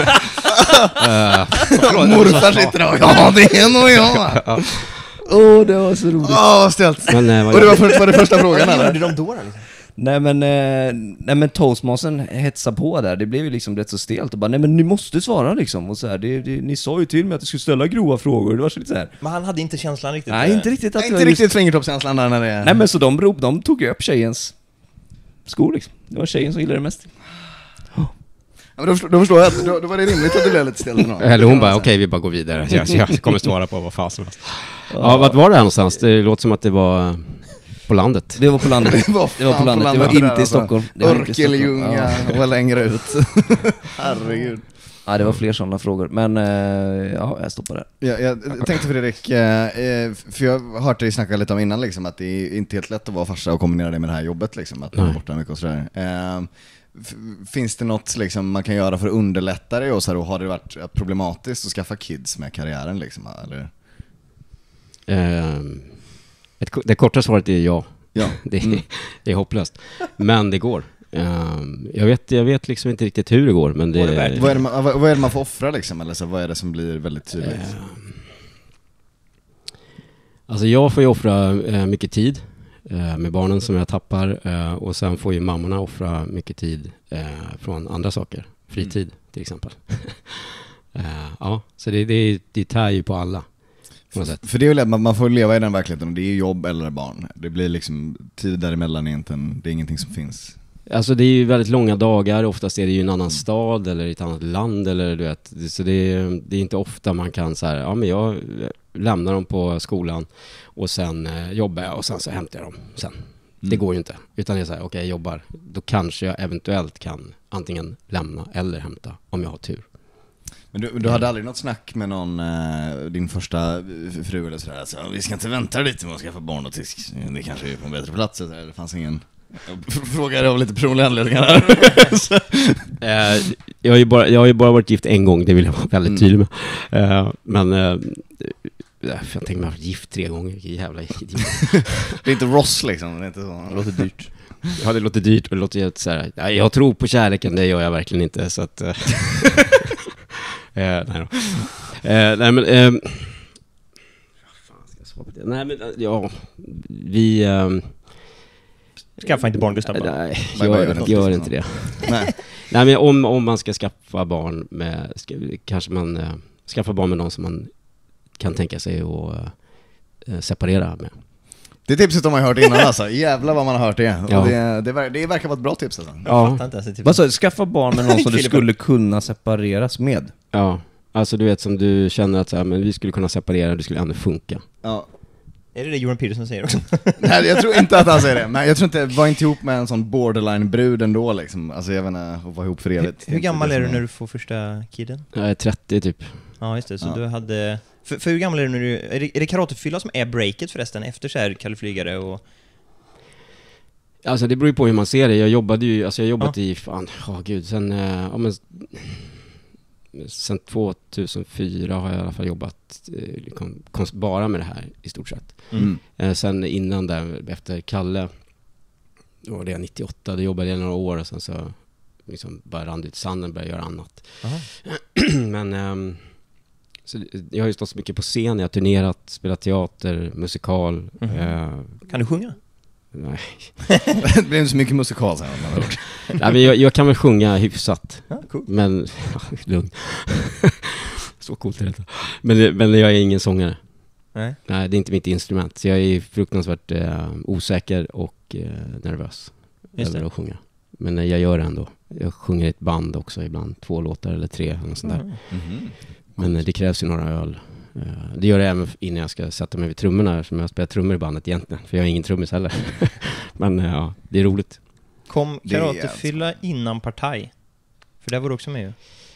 uh, Morfar sitter där, ja, det är nog jag. Ja. Åh, oh, det var så roligt. Åh, oh, ställt. Men, eh, och det var, för, var det första frågan eller? Vad gjorde de då? Liksom? Nej men, eh, nej men Toastmastern hetsade på där. Det blev ju liksom rätt så stelt och bara, nej men ni måste svara liksom. Och så här, det, det, ni sa ju till mig att jag skulle ställa grova frågor. Det var så lite så här. Men han hade inte känslan riktigt. Nej, inte riktigt. Att nej, inte riktigt just... fingertoppskänslan där när det är... Nej men så de, rop, de tog ju upp tjejens skor liksom. Det var tjejen som gillade det mest. Ja, men då, förstår, då förstår jag att då, då var det rimligt att det blev lite stelt. Eller hon bara, okej okay, vi bara går vidare. Jag, jag kommer svara på vad fan som helst. Ja, vart var det här någonstans? Det låter som att det var på landet. Det var på landet. Det var, det var på landet. Det var inte där, i Stockholm. Örkelljunga ja. var längre ut. Herregud. Ja, det var fler sådana frågor. Men eh, ja, jag stoppar där. Ja, jag tänkte Fredrik, eh, för jag har hört dig snacka lite om innan liksom, att det är inte helt lätt att vara farsa och kombinera det med det här jobbet liksom, att man är borta mycket och sådär. Eh, finns det något liksom, man kan göra för att underlätta det och så här, och har det varit problematiskt att skaffa kids med karriären liksom, eller? Eh, ett, det korta svaret är ja. Ja. det, är, mm. det är hopplöst. Men det går. Um, jag, vet, jag vet liksom inte riktigt hur det går, men det, vad, är det vad, är det man, vad är det man får offra liksom, eller så, vad är det som blir väldigt tydligt? Um, alltså jag får ju offra uh, mycket tid uh, med barnen som jag tappar, uh, och sen får ju mammorna offra mycket tid uh, från andra saker, fritid mm. till exempel. uh, ja, så det, det, det tär ju på alla. För, för det är väl att man får leva i den verkligheten, och det är jobb eller barn. Det blir liksom tid däremellan egentligen, det är ingenting som finns. Alltså det är ju väldigt långa dagar, oftast är det ju en annan stad eller ett annat land eller du vet, så det är, det är inte ofta man kan så här, ja men jag lämnar dem på skolan och sen eh, jobbar jag och sen så hämtar jag dem sen. Det går ju inte. Utan jag säger, okej, okay, jag jobbar. Då kanske jag eventuellt kan antingen lämna eller hämta om jag har tur. Men du, du hade aldrig något snack med någon, eh, din första fru eller sådär, alltså, vi ska inte vänta lite med att skaffa barn och tisk. Det kanske är på en bättre plats. Eller? Det fanns ingen... Jag frågar av lite personliga anledningar här. eh, jag, har ju bara, jag har ju bara varit gift en gång, det vill jag vara väldigt tydlig med. Eh, men... Eh, jag tänker mig att jag har varit gift tre gånger, vilken jävla idiot. Det är inte Ross liksom, det är inte så. Det låter dyrt. Ja, det låter dyrt och det låter helt så här. Ja, jag tror på kärleken, det gör jag verkligen inte, så att... Eh, nej då. Eh, nej men... Eh, fan ska jag svara på det? Nej men, ja... Vi... Eh, Skaffa inte barn, Gustav. Nej, gör, gör inte det. Nej. Nej men om, om man ska skaffa barn med... Ska, kanske man eh, skaffa barn med någon som man kan tänka sig att eh, separera med. Det tipset har man hört innan alltså. Jävlar vad man har hört det. Ja. Och det, det, det verkar vara ett bra tips alltså. Ja. Typ. Vad sa du? Skaffa barn med någon som du skulle kunna separeras med? Ja, alltså du vet som du känner att så här, men vi skulle kunna separera, det skulle ändå funka. Ja. Är det det Jordan Peterson säger också? Nej, jag tror inte att han säger det. Men jag tror inte, var inte ihop med en sån borderline-brud ändå liksom. Alltså jag vet inte, att vara ihop för evigt. Hur, hur gammal är du när du får första kidden? Jag är trettio typ. Ja just det, så Ja. du hade... För, för hur gammal är du när du... Är det, är det karatefylla som är breaket förresten efter så här kallflygare och... Alltså det beror ju på hur man ser det. Jag jobbade ju, alltså jag har jobbat Ja. i, fan, ja oh, gud, sen, eh, ja men... Sen tvåtusenfyra har jag i alla fall jobbat eh, liksom, konst, bara med det här i stort sett. Mm. Eh, sen innan där, efter Kalle, då var det nittioåtta, då jobbade jag några år och sen så liksom bara rann ut sanden och började göra annat. Men ehm, så jag har ju stått så mycket på scen, jag har turnerat, spelat teater, musikal. Mhm. Eh, Kan du sjunga? nej. Det blir inte så mycket musikal sen. nej, men jag, jag kan väl sjunga hyfsat. Ja, cool. Men, lugn. Så coolt är det inte. Men, men jag är ingen sångare. Nej. Nej, det är inte mitt instrument. Så jag är fruktansvärt eh, osäker och eh, nervös Just över det. att sjunga. Men eh, jag gör det ändå. Jag sjunger i ett band också ibland. Två låtar eller tre. Eller sånt där. Mm. Mm-hmm. Men eh, det krävs ju några öl. Eh, det gör det även innan jag ska sätta mig vid trummorna. Som jag spelar trummor i bandet egentligen. För jag är ingen trummis heller. Men eh, ja, det är roligt. Kom Det är karatefylla innan Partaj? För där var du också med ju.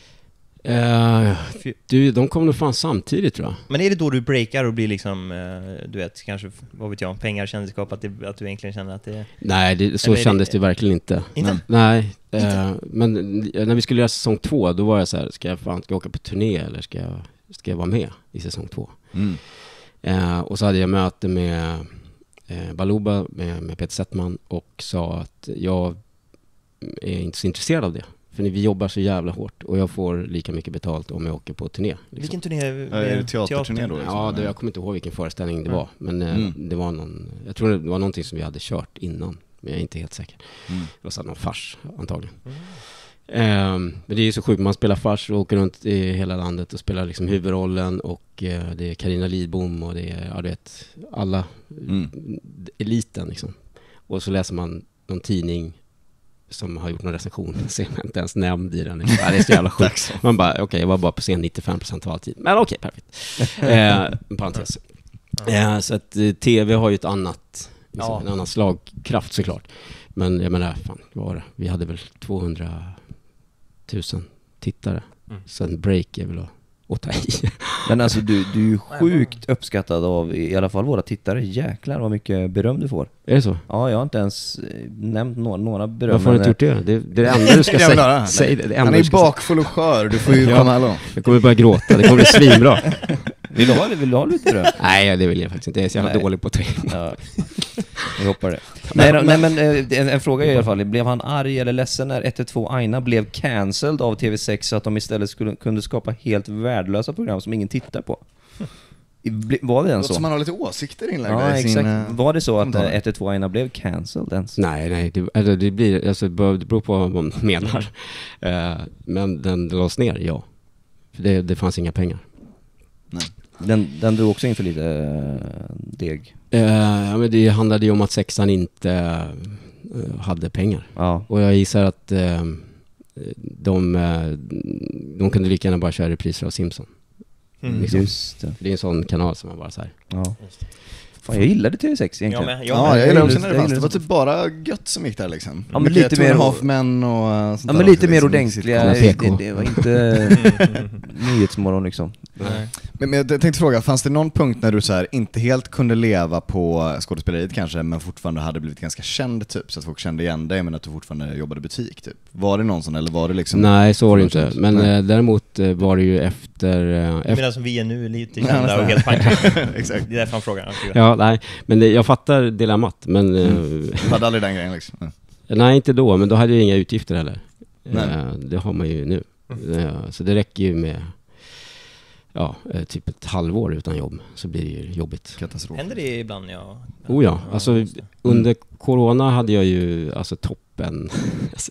Eh, du, de kom nog fan samtidigt tror jag. Men är det då du breakar och blir liksom, eh, du vet, kanske, vad vet jag, pengar, kändisskap, att, det, att du egentligen känner att det är... Nej, det, så Eller är kändes det- det verkligen inte. Inte? Nej, eh, men när vi skulle göra säsong två, då var jag så här, ska jag fan ska jag åka på turné eller ska jag, ska jag vara med i säsong två? Mm. Eh, och så hade jag möte med eh, Baluba, med, med Peter Settman och sa att jag är inte så intresserad av det. För vi jobbar så jävla hårt och jag får lika mycket betalt om jag åker på turné. Liksom. Vilken turné? Ja, är det teaterturné då? Ja, det, jag kommer inte ihåg vilken föreställning det Mm. var. Men eh, Mm. det var någon, jag tror det var någonting som vi hade kört innan. Men jag är inte helt säker. Mm. Det var så någon fars antagligen. Ehm, men det är ju så sjukt, man spelar fars och åker runt i hela landet och spelar liksom huvudrollen och eh, det är Carina Lidbom och det är, ja du vet, alla Mm. eliten liksom. Och så läser man någon tidning som har gjort någon recension, ser man inte ens nämnd i den. Ja, det är så jävla sjukt. Man bara, okej, okay, jag var bara på scen nittiofem procent av all tid. Men okej, okay, perfekt. Eh, en parentes. Eh, så att eh, tv har ju ett annat, liksom, Ja. en annan slagkraft såklart. Men jag menar, fan, vad var det? Vi hade väl tvåhundratusen tittare. Mm. Så en break är väl att, att ta i. Men alltså du, du är ju sjukt uppskattad av i alla fall våra tittare. Jäklar vad mycket beröm du får. Är det så? Ja, jag har inte ens eh, nämnt några, några beröm. Varför har du men, inte gjort det? Det, det är det enda du ska Jag vill säga. höra. Säg det, det Han enda är du ju ska säga. bakfull och skör, du får ju Ja. komma här då. Jag kommer börja gråta, det kommer bli svinbra. Vill du ha det? Vill du ha lite beröm? Nej, det vill jag faktiskt inte. Jag är så jävla Nej. dålig på att ta in. Ja, jag hoppar det. Nej, då, nej men eh, en, en fråga i alla fall. Blev han arg eller ledsen när ett ett två Aina blev cancelled av T V sex så att de istället skulle, kunde skapa helt värdelösa program som ingen tittar på? I- ble- Var det Det en låter så? som man har lite åsikter inlagda Ja, i sin... exakt. eh, Var det så att kommentarer. eh, ett ett två Aina blev cancelled ens? Nej, nej, det, eller det blir, alltså, det beror det beror på vad man menar. Eh, men den lades ner, ja. För det, det fanns inga pengar. Den, den drog också in för lite eh, deg. Eh, ja, men det handlade ju om att sexan inte eh, hade pengar. Ja. Och jag gissar att eh, de, eh, de kunde lika gärna bara köra repriser av Simpson. Mm. Liksom. Just det. För det är en sån kanal som man bara så här. Ja. Fan, jag gillade T V sex egentligen. Ja, men, Ja, ja, jag gillar också när det jag fanns. Det gillar var det. typ bara gött som gick där liksom. Ja, men Mycket lite Two and mer- a Half Men och uh, sånt Ja, där men lite också, mer liksom, ordentliga. Kolla Det, P K. det var inte Nyhetsmorgon liksom. Nej. Men, men jag tänkte fråga, fanns det någon punkt när du så här inte helt kunde leva på skådespeleriet kanske, men fortfarande hade blivit ganska känd typ, så att folk kände igen dig, men att du fortfarande jobbade i butik typ? Var det någon sån, eller var det liksom... Nej, så var det inte. Men Nej. eh, däremot eh, var det ju efter... Eh, Jag efter menar som vi är nu, lite Ja, kända nästan. och helt pank. Exakt. Det är därför han frågar. ja, nej. Men det, jag fattar dilemmat. Men... Eh, Du hade aldrig den grejen liksom? Ja. nej, inte då. Men då hade jag inga utgifter heller. Nej. Eh, det har man ju nu. Eh, så det räcker ju med... Ja, eh, typ ett halvår utan jobb. Så blir det ju jobbigt. Katastrof. Händer det ibland? Ja. Oh ja, alltså just det. under corona hade jag ju alltså toppen. Alltså,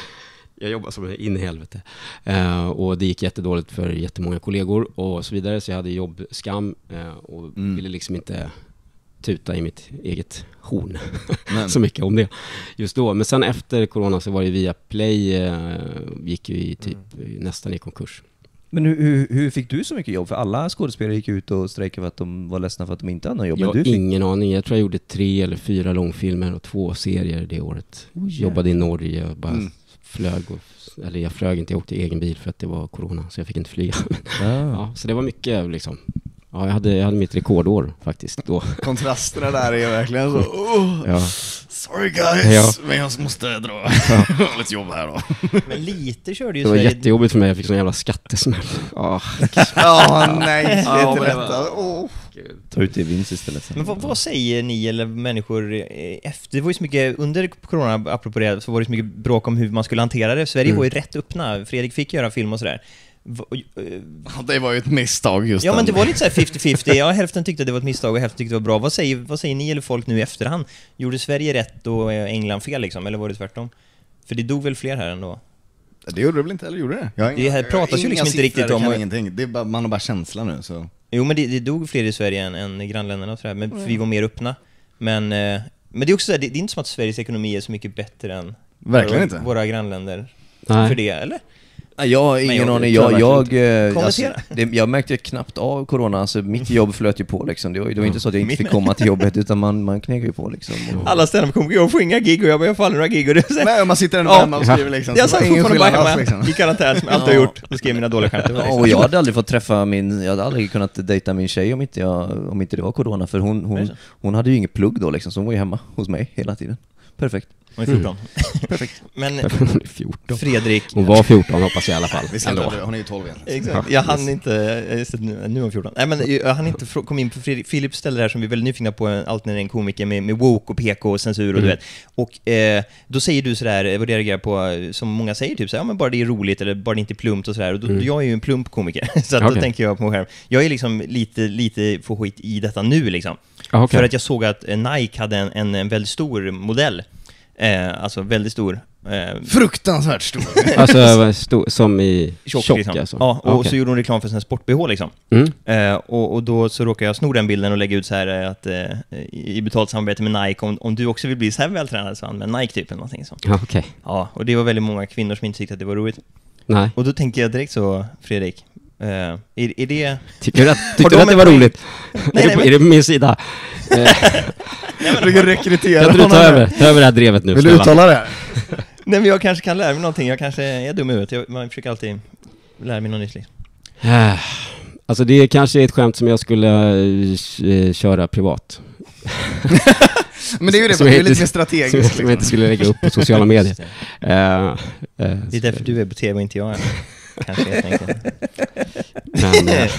jag jobbade som in i helvete. Eh, och det gick jättedåligt för jättemånga kollegor och så vidare. Så jag hade jobbskam eh, och Mm. ville liksom inte tuta i mitt eget horn Men, så mycket om det just då. Men sen efter corona så var det via Play eh, gick ju i typ nästan i konkurs. Men hur, hur, hur fick du så mycket jobb? För alla skådespelare gick ut och strejkade för att de var ledsna för att de inte hade någon jobb. Jag Men har du fick... ingen aning. Jag tror jag gjorde tre eller fyra långfilmer och två serier det året. Oh, yeah. Jobbade i Norge och bara Mm. flög. Och, eller jag flög inte, jag åkte i egen bil för att det var corona. Så jag fick inte flyga. Ah. Ja, så det var mycket liksom. Ja, jag hade, jag hade mitt rekordår faktiskt då. kontrasterna där är verkligen så... Oh, Ja. sorry guys, Ja. men jag måste dra. Jag har lite jobb här då. Men lite körde ju Det var Sverige... jättejobbigt för mig. Jag fick sån jävla skattesmäll. Ja, Ja, nej, det är Ja, inte men det lätt. var- Åh. Ta ut det i vinst istället sen. Men vad, vad säger ni eller människor eh, efter? Det var ju så mycket, under corona, apropå det, så var det så mycket bråk om hur man skulle hantera det. Sverige Mm. var ju rätt öppna. Fredrik fick göra film och sådär. Va- eh, Ja, det var ju ett misstag just Ja, men den. det var lite så här fifty fifty. Ja, hälften tyckte att det var ett misstag och hälften tyckte det var bra. Vad säger, vad säger ni eller folk nu i efterhand? Gjorde Sverige rätt och eh, England fel liksom? Eller var det tvärtom? För det dog väl fler här ändå? Det gjorde det väl inte, eller gjorde det? Jag har Det här jag har pratas ju inga liksom inte siffror, riktigt jag om- kan ingenting. Det är bara, man har bara känsla nu, så... Jo, men det, det dog fler i Sverige än, än i grannländerna och sådär. Men för vi var mer öppna. Men, eh, men det är också så här, det, det är inte som att Sveriges ekonomi är så mycket bättre än Verkligen våra, inte. våra grannländer. nej. För det, eller? Nej, jag har Men ingen jag- aning. tror Jag, jag jag, eh, Kommentera. alltså, det, jag märkte knappt av corona. Alltså, mitt jobb flöt ju på liksom. Det var, det var inte så att jag inte Min- fick komma till jobbet, utan man, man knegade ju på liksom. Och, Alla ställen kommer, jag får inga gig och jag bara, jag får aldrig några gig och det är så här, Nej, man sitter ändå Ja. hemma och skriver liksom. jag så satt det var ingen fortfarande bara skillnad hemma alls, liksom. i karantän som jag alltid har gjort och skrev mina dåliga skämt. Det var ja, liksom- och jag hade aldrig fått träffa min, jag hade aldrig kunnat dejta min tjej om inte, jag, om inte det var corona. För hon, Är det hon, så? hon hade ju inget plugg då liksom, så hon var ju hemma hos mig hela tiden. Perfekt. Hon är fjorton. Perfekt. Men Hon är fjorton. Fredrik, Hon var fjorton hoppas jag i alla fall. Vi ska Ändå. inte, hon är ju tolv egentligen. exakt. Jag hann inte, eh, just det, nu, nu är hon fjorton. Nej, men jag hann inte frå- komma in på Fredrik. Filip ställde det här som vi är väldigt nyfikna på, eh, allt när det är en komiker med, med woke och P K och censur och Mm. du vet. Och eh, då säger du sådär, eh, vad det reagerar på, eh, som många säger typ såhär, ja men bara det är roligt eller bara det inte är plumpt och sådär. Och då, Mm. jag är ju en plump komiker, så att då Okej. tänker jag på mig själv. Jag är liksom lite, lite få skit i detta nu liksom. Ja, okej. För att jag såg att eh, Nike hade en, en, en väldigt stor modell. Eh, alltså väldigt stor. Eh, Fruktansvärt stor. Alltså sto, som i tjock, tjock, liksom. alltså. Ja, och Okej. så gjorde hon reklam för sin sport-B H liksom. Mm. Eh, och, och då så råkade jag sno den bilden och lägga ut så här eh, att eh, i betalt samarbete med Nike, om, om du också vill bli så här vältränad så använd Nike typ eller någonting så. Ja, okej. Ja, och det var väldigt många kvinnor som inte tyckte att det var roligt. Nej. Och då tänker jag direkt så, Fredrik, eh, är, är det... Tycker du att, Har tyckte de du att det en var poäng? roligt? nej, är, det på, men- är det på min sida? Eh, Försöker rekrytera kan inte du honom ta här. över, ta över det här drevet nu? Vill du snälla? uttala det här? Nej, men jag kanske kan lära mig någonting, jag kanske är dum i huvudet, jag, man försöker alltid lära mig något nytt liksom. Eh, Alltså det är kanske ett skämt som jag skulle eh, köra privat. Men det är ju det, Som det är jag lite inte- mer Som, strategiskt som jag inte liksom. skulle lägga upp på sociala medier. Eh, eh, Det är därför du är på tv och inte jag. Kanske helt enkelt. Men, eh,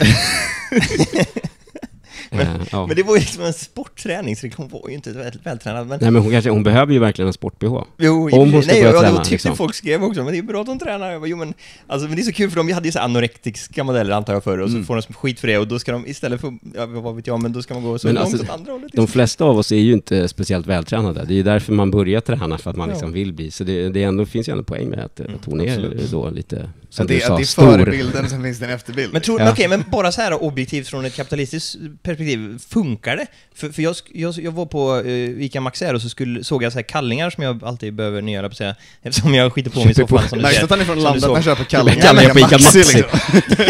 eh, ja. Men det var ju liksom en sportträning, så hon var ju inte väldigt vältränad. Men... Nej men hon, kanske, hon behöver ju verkligen en sport-B H. Jo, Om hon ska nej, börja ja, träna, då tyckte liksom. folk skrev också, men det är bra att de tränar. Jag bara, jo, men, alltså, men det är så kul för dem, vi hade ju så anorektiska modeller antar jag förr, och så Mm. får de skit för det, och då ska de istället för, ja, vad vet jag, men då ska man gå så Men långt alltså, åt andra hållet. De flesta av oss är ju inte speciellt vältränade. Det är ju därför man börjar träna, för att man Ja. liksom vill bli. Så det, det ändå, finns ju ändå poäng med att, Mm, att hon är absolut. då lite, Så som det, du att sa, det är stor. förebilden, sen finns det en efterbild. Men, tror, Ja. men okej, men bara så här objektivt från ett kapitalistiskt perspektiv, funkar det? För, för jag, jag, jag var på uh, Ica Maxi och så skulle, såg jag så här kallingar som jag alltid behöver nya, på säga, eftersom jag skiter på mig så fan som du säger. Han är från landet, han köper kallingar. Kallingar på Ica Maxi. Liksom.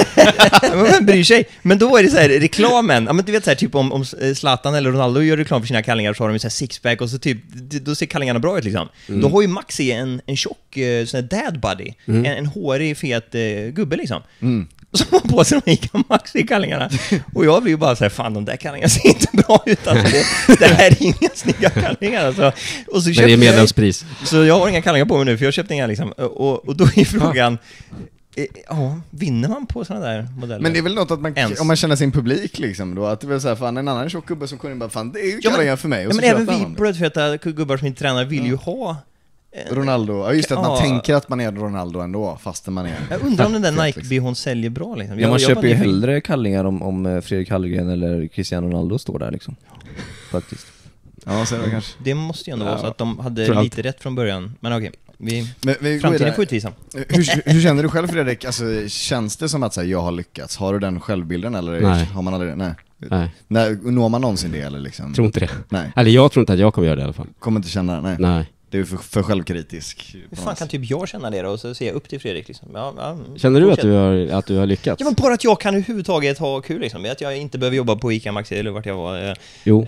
Men vem bryr sig? Men då är det så här reklamen. Ja, men du vet så här, typ om, om Zlatan eller Ronaldo gör reklam för sina kallingar, så har de så här sixpack och så typ, då ser kallingarna bra ut liksom. Mm. Då har ju Maxi en, en tjock sån här dad body. Mm. En, en hårig, fet uh, gubbe liksom. Mm. Och så var på sig de Ica Maxi kallingarna. Och jag blir ju bara så här, fan de där kallingarna ser inte bra ut alltså. det, det här är inga snygga kallingar alltså. Och så men det är medlemspris. Jag, så jag har inga kallingar på mig nu, för jag köpte inga liksom. Och, och då är frågan, ja. Ja, vinner man på såna där modeller? Men det är väl något att man, om man känner sin publik liksom då, att det vill säga, fan en annan tjock gubbe som kunde bara, fan det är ju kallingar för mig. Och ja, så men även vi brödfeta gubbar som inte tränar vill ja. ju ha Ronaldo, ja just det, att man ja. tänker att man är Ronaldo ändå, fast man är... Jag undrar om den där Nike-B hon säljer bra liksom. Ja, man köper ju hellre kallingar om, om Fredrik Hallgren eller Cristiano Ronaldo står där liksom. Faktiskt. Ja, så är det kanske. Det måste ju ändå ja. vara så att de hade Tror lite allt. rätt från början. Men okej, vi, men, vi framtiden får utvisa. Hur, hur känner du själv, Fredrik? Alltså, känns det som att så här, jag har lyckats? Har du den självbilden eller Nej. har man aldrig... Nej. Nej. Nej. Når man någonsin det eller liksom? Tror inte det. Nej. Eller jag tror inte att jag kommer göra det i alla fall. Kommer inte känna, nej. Nej. Det är för, för självkritisk. Hur fan kan typ jag känna det då? Och så ser jag upp till Fredrik liksom. Ja, ja, känner du att du, har, att du har lyckats? Ja, men bara att jag kan överhuvudtaget ha kul liksom. Att jag inte behöver jobba på Ica Maxi eller vart jag var. Jo.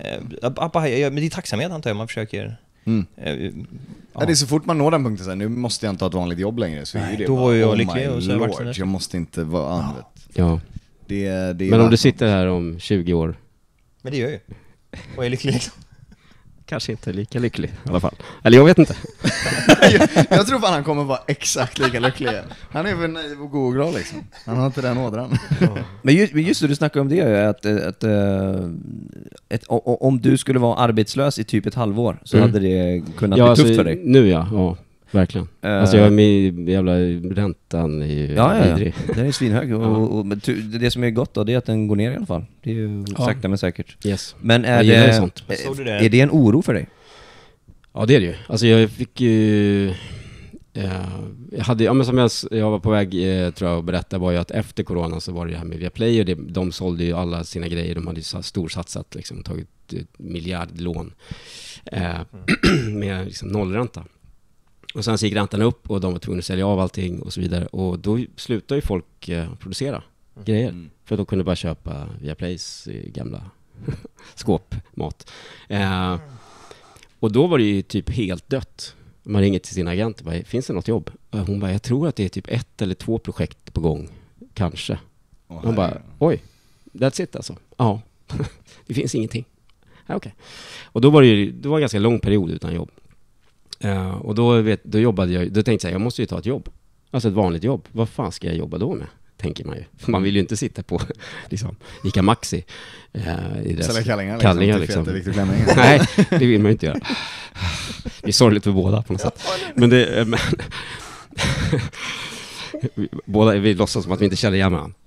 Men det är tacksamhet antar jag man försöker. Mm. Ja. Ja, det är så fort man når den punkten så här, nu måste jag inte ha ett vanligt jobb längre. Så Nej, är det då bara, var jag oh lycklig och så Lord, jag måste inte vara ja. använt. Ja. Det, det men om du sitter här om tjugo år. Men det gör jag ju. Och är lycklig liksom. Kanske inte lika lycklig i alla fall. Eller jag vet inte. jag, jag tror fan han kommer vara exakt lika lycklig. Han är väl naiv och god och glad liksom. Han har inte den ådran. Men just, just det du snackade om det, att, att, att ett, om du skulle vara arbetslös i typ ett halvår så mm. hade det kunnat ja, bli alltså, tufft för dig. Nu ja, ja. Verkligen. Uh, alltså jag är med jävla räntan är ju ja, ja, ja. Den är svinhög och, och, och det som är gott då det är att den går ner i alla fall. Det är ju ja. sakta men säkert. Yes. Men är det, sånt. är det en oro för dig? Ja, det är det ju. Alltså jag fick ju eh, jag hade ja, men som jag, jag var på väg eh, tror jag att berätta var ju att efter corona så var det här med Viaplay och det, de sålde ju alla sina grejer. De hade ju så storsatsat liksom, tagit ett miljardlån eh, med liksom nollränta. Och sen så gick räntan upp och de var tvungna att sälja av allting och så vidare. Och då slutade ju folk eh, producera mm. grejer. För då kunde bara köpa Viaplays eh, gamla skåpmat. Eh, och då var det ju typ helt dött. Man ringer till sin agent och bara, finns det något jobb? Och hon bara, jag tror att det är typ ett eller två projekt på gång. Kanske. Oh, hon bara, oj, that's it alltså. Ja, det finns ingenting. Ja, okej. Okay. Och då var det ju det var en ganska lång period utan jobb. Uh, och då, vet, då jobbade jag, då tänkte jag, jag måste ju ta ett jobb. Alltså ett vanligt jobb. Vad fan ska jag jobba då med? Tänker man ju. För man vill ju inte sitta på liksom, Ica Maxi. Uh, i Sälja kallingar, kallingar liksom. liksom. Nej, det vill man ju inte göra. Det är sorgligt för båda på något sätt. Men det... Men, båda, vi låtsas som att vi inte känner igen varandra.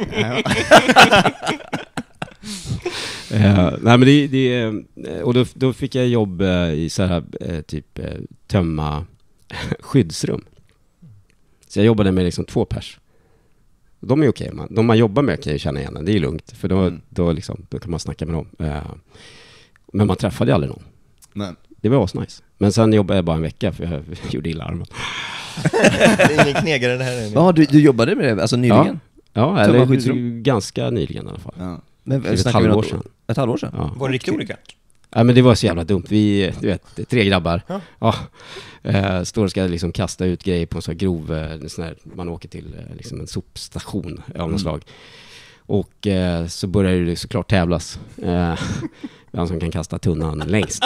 Uh, nej men det, det och då, då fick jag jobb uh, i så här uh, typ uh, tömma skyddsrum. Så jag jobbade med liksom två pers. De är okej, okay, man. De man jobbar med kan jag känna igen. Det är lugnt för då, mm. då, liksom, då kan man snacka med dem. Uh, men man träffade aldrig någon. Nej. Det var också nice. Men sen jobbade jag bara en vecka för jag gjorde illa armen. Det är ingen knegare det här. Ja, du, du jobbade med det alltså nyligen? Ja, ja eller ganska nyligen i alla fall. Ja. Men ett halvår sedan. Ett halvår sedan? Ja. Var det riktigt olika? Ja, men det var så jävla dumt. Vi, du vet, tre grabbar. Ja. Ja, äh, står och ska liksom kasta ut grejer på en sån här grov, en sån här, man åker till liksom en sopstation av något mm. slag. Och äh, så börjar det såklart tävlas. Äh, vem som kan kasta tunnan längst.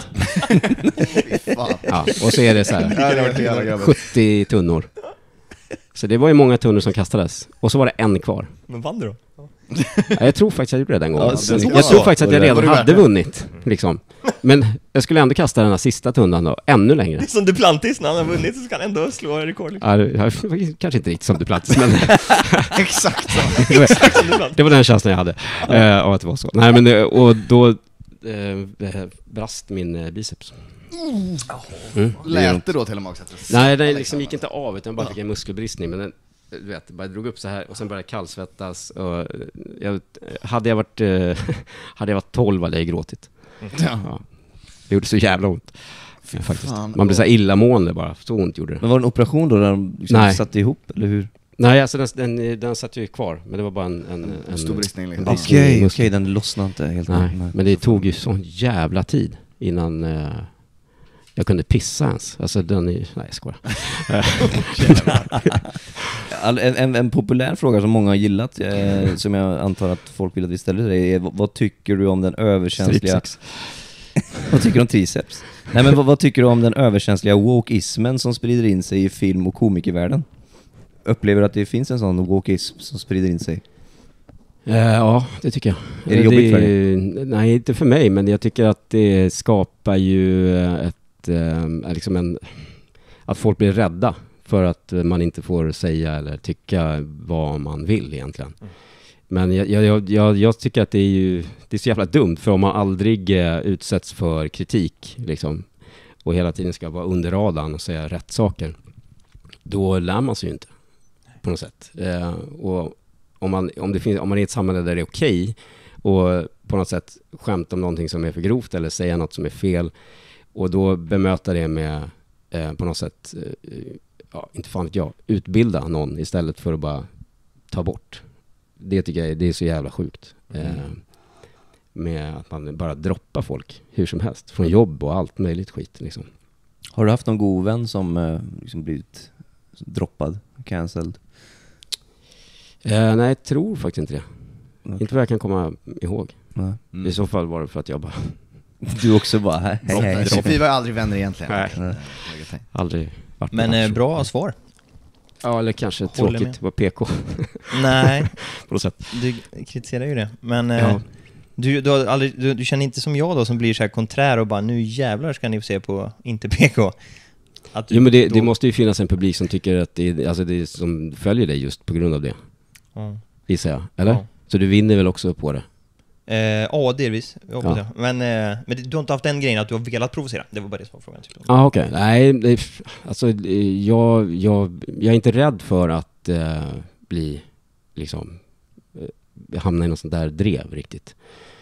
Ja, och så är det så här sjuttio tunnor. Så det var ju många tunnor som kastades. Och så var det en kvar. Men vann du då? Ja, jag tror faktiskt jag gjorde det den gången. Ja, så, jag tror faktiskt att jag redan hade vunnit. Liksom. Men jag skulle ändå kasta den här sista tunnan då, ännu längre. Det är som Duplantis, när han har vunnit så ska han ändå slå rekord. Liksom. Ja, jag, kanske inte riktigt som Duplantis, men... Exakt så. det, var, det var den känslan jag hade uh, av att det var så. Nej, men och då uh, brast min uh, biceps. Mm. Lät det då till och med också? Nej, det liksom gick inte av utan bara fick en muskelbristning, men den, du vet, bara drog upp så här och sen började kallsvettas och jag, hade jag varit hade jag varit tolv hade jag gråtit. Ja. Ja. Det gjorde så jävla ont. Ja, faktiskt. Fan. Man blev så här illamående bara. Så ont gjorde det. Men var det en operation då där de liksom Nej. satte ihop, eller hur? Nej, alltså den, den, den satt ju kvar. Men det var bara en... en, en Stor bristning liksom. en- Okej, en- okej, den lossnade inte helt. Nej, men det tog ju sån jävla tid innan eh, jag kunde pissa ens. Alltså den är... Nej, jag skojar. All, en, en, en populär fråga som många har gillat, eh, som jag antar att folk vill att vi ställer till dig, är vad, vad tycker du om den överkänsliga... Stripsex. Vad tycker du om triceps? Nej, men vad, vad tycker du om den överkänsliga wokeismen som sprider in sig i film- och komikervärlden? Upplever du att det finns en sån wokeism som sprider in sig? Eh, ja, det tycker jag. Är det jobbigt för dig? Nej, inte för mig, men jag tycker att det skapar ju ett, eh, liksom en, att folk blir rädda för att man inte får säga eller tycka vad man vill egentligen. Mm. Men jag, jag, jag, jag tycker att det är ju det är så jävla dumt, för om man aldrig eh, utsätts för kritik liksom, och hela tiden ska vara under radarn och säga rätt saker, då lär man sig ju inte på något sätt. Eh, och om man, om, det finns, om man är i ett samhälle där det är okej och på något sätt skämta om någonting som är för grovt eller säga något som är fel, och då bemöta det med eh, på något sätt eh, ja, inte fan vet jag, utbilda någon istället för att bara ta bort. Det tycker jag det är så jävla sjukt. Mm. Eh, med att man bara droppar folk hur som helst. Från jobb och allt möjligt skit. Liksom. Har du haft någon god vän som eh, liksom blivit droppad, cancelled? Eh, nej, jag tror faktiskt inte det. Okay. Inte vad jag kan komma ihåg. Nej. Mm. I så fall var det för att jag bara... Du också bara, hej, hej, hej. Så vi var aldrig vänner egentligen. Nej. Nej. Aldrig varit Men med eh, match. bra svar. Ja, eller kanske Håller med. tråkigt. Var P K. Nej, På något sätt. du kritiserar ju det. Men eh, Ja. du, du, har aldrig, du, du känner inte som jag då som blir så här konträr och bara nu jävlar ska ni få se på inte P K. Att du Jo, men det, då- det måste ju finnas en publik som tycker att det är, alltså det är, som följer dig just på grund av det. Ja. Gissar jag. Eller? Ja. Så du vinner väl också på det? Eh, ja, delvis. Jag hoppas Ja. jag. Men, eh, men du har inte haft den grejen att du har velat provocera. Det var bara det som var frågan. Typ. Ja, ah, okej. Okay. Nej, det, alltså eh, jag, jag, jag är inte rädd för att eh, bli liksom eh, hamna i något sånt där drev riktigt.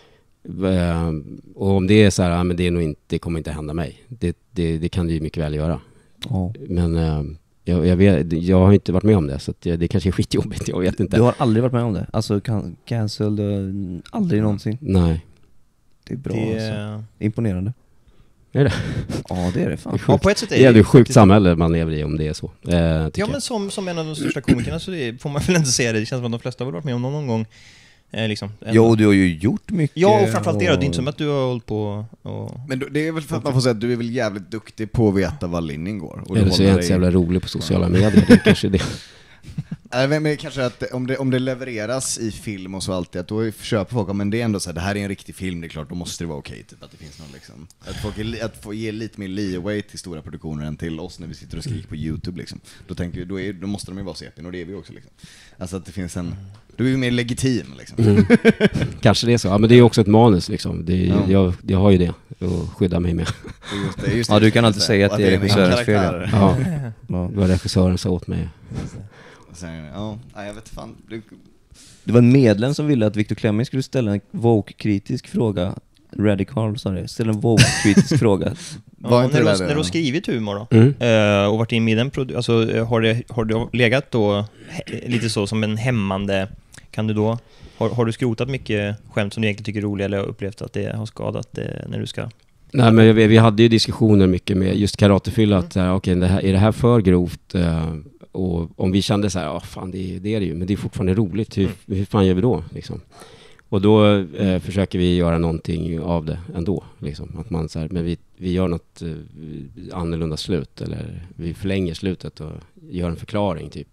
Eh, och om det är så här, ja, men det är nog inte, det kommer inte hända mig. Det, det, det kan det ju mycket väl göra. Ja. Men eh, jag, jag, vet, jag har inte varit med om det, så att det, det kanske är skitjobbigt, jag vet inte. Du har aldrig varit med om det? Alltså can- cancelled, uh, aldrig någonsin? Nej. Det är bra Det, alltså. Imponerande. Är det? Ja, det är det fan. ja, på ett sätt är Det är det ett sjukt faktiskt- samhälle man lever i om det är så. Eh, Ja, tycker men jag. som, som en av de största komikerna så det får man väl inte säga det. Det känns som att de flesta har varit med om någon, någon gång. Eh, liksom. Jo, du har ju gjort mycket. Ja, och framförallt det då. Det är inte som att du har hållit på och... Men då- det är väl för att man får säga att du är väl jävligt duktig på att veta vad linjen går. Och Eller du så är jag håller inte så dig- jävla rolig på sociala medier. Det är kanske det. Nej, men men kanske att om det, om det levereras i film och så alltid, att då köper folk, men det är ändå så här, det här är en riktig film, det är klart, då måste det vara okej, typ att det finns någon liksom. Att folk är, li- att få ge lite mer leeway till stora produktioner än till oss när vi sitter och skriker på YouTube liksom. Då tänker vi, då, är, då måste de ju vara C P, och det är vi också liksom. Alltså att det finns en, då är vi mer legitim liksom. Mm. Kanske det är så. Ja, men det är också ett manus liksom. Det är, Ja. jag, jag har ju det att skydda mig med. Och just det, just Ja, det, du kan alltid just säga att och det är en regissörens karaktär. fel. Ja, Ja. det var regissören sa åt mig. Och sen, ja, nej, jag vet fan. Du, Det var en medlem som ville att Victor Klemming skulle ställa en woke-kritisk fråga. Radical sa det. Ställa en woke-kritisk fråga. Var Ja, inte när, det du, där när du har det? skrivit humor då, Mm. eh, och varit in i den produ- alltså, eh, har, det, har det legat då he- lite så som en hämmande, kan du då, har, har du skrotat mycket skämt som du egentligen tycker är roliga eller har upplevt att det har skadat eh, när du ska? Nej, men vi, vi hade ju diskussioner mycket med just karatefylla. Att mm. okej, det här, är det här för grovt? Eh, och om vi kände så här, ja fan det, det är det ju, men det är fortfarande roligt. Hur, Mm. hur fan gör vi då? Liksom. Och då eh, försöker vi göra någonting av det ändå. Liksom. Att man så här, men vi, vi gör något eh, annorlunda slut. Eller vi förlänger slutet och gör en förklaring typ.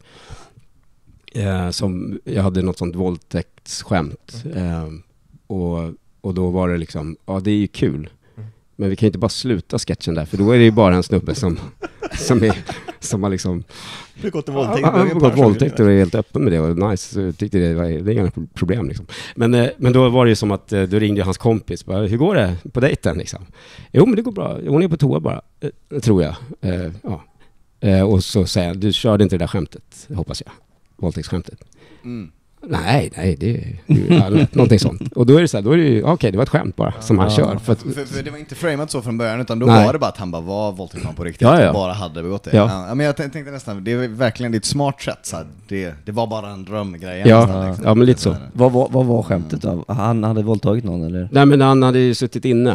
Eh, som, jag hade något sånt våldtäktsskämt. Eh, och, och då var det liksom, ja det är ju kul. Men vi kan ju inte bara sluta sketchen där, för då är det ju bara en snubbe som, som, är, som har liksom... Du gått till Han har gått våldtäkt och är helt öppen med det och nice, så jag tyckte det var, det är inga problem liksom. Men, eh, men då var det ju som att eh, då ringde hans kompis, bara, hur går det på dejten liksom? Jo men det går bra, hon är på toa bara, eh, tror jag. Eh, ja. eh, och så säger jag, du körde inte det där skämtet, hoppas jag. Våldtäktsskämtet. Mm. Nej, nej, det är ja, någonting sånt. Och då är det så här, då är det ju, okej, okay, det var ett skämt bara som han kör. För, att, för, för det var inte framat så från början, utan då nej. var det bara att han bara var våldtäktsman på riktigt ja, ja. och bara hade begått det. Ja. Ja, men jag tänkte nästan, det är verkligen ett smart sätt, så här, det, det var bara en drömgrej. Ja, nästan, liksom. ja, men lite så. Vad var, vad var skämtet då? Han hade våldtagit någon eller? Nej, men han hade ju suttit inne.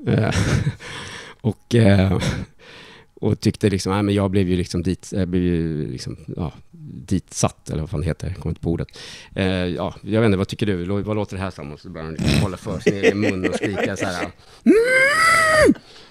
och... Eh, Och tyckte liksom, nej men jag blev ju liksom dit, jag blev ju liksom, ja, ditsatt, eller vad fan det heter, kommer inte på ordet. Eh, ja, jag vet inte, vad tycker du? Vad låter det här som? Och så börjar han liksom hålla för sig i mun och skrika så här. Mm!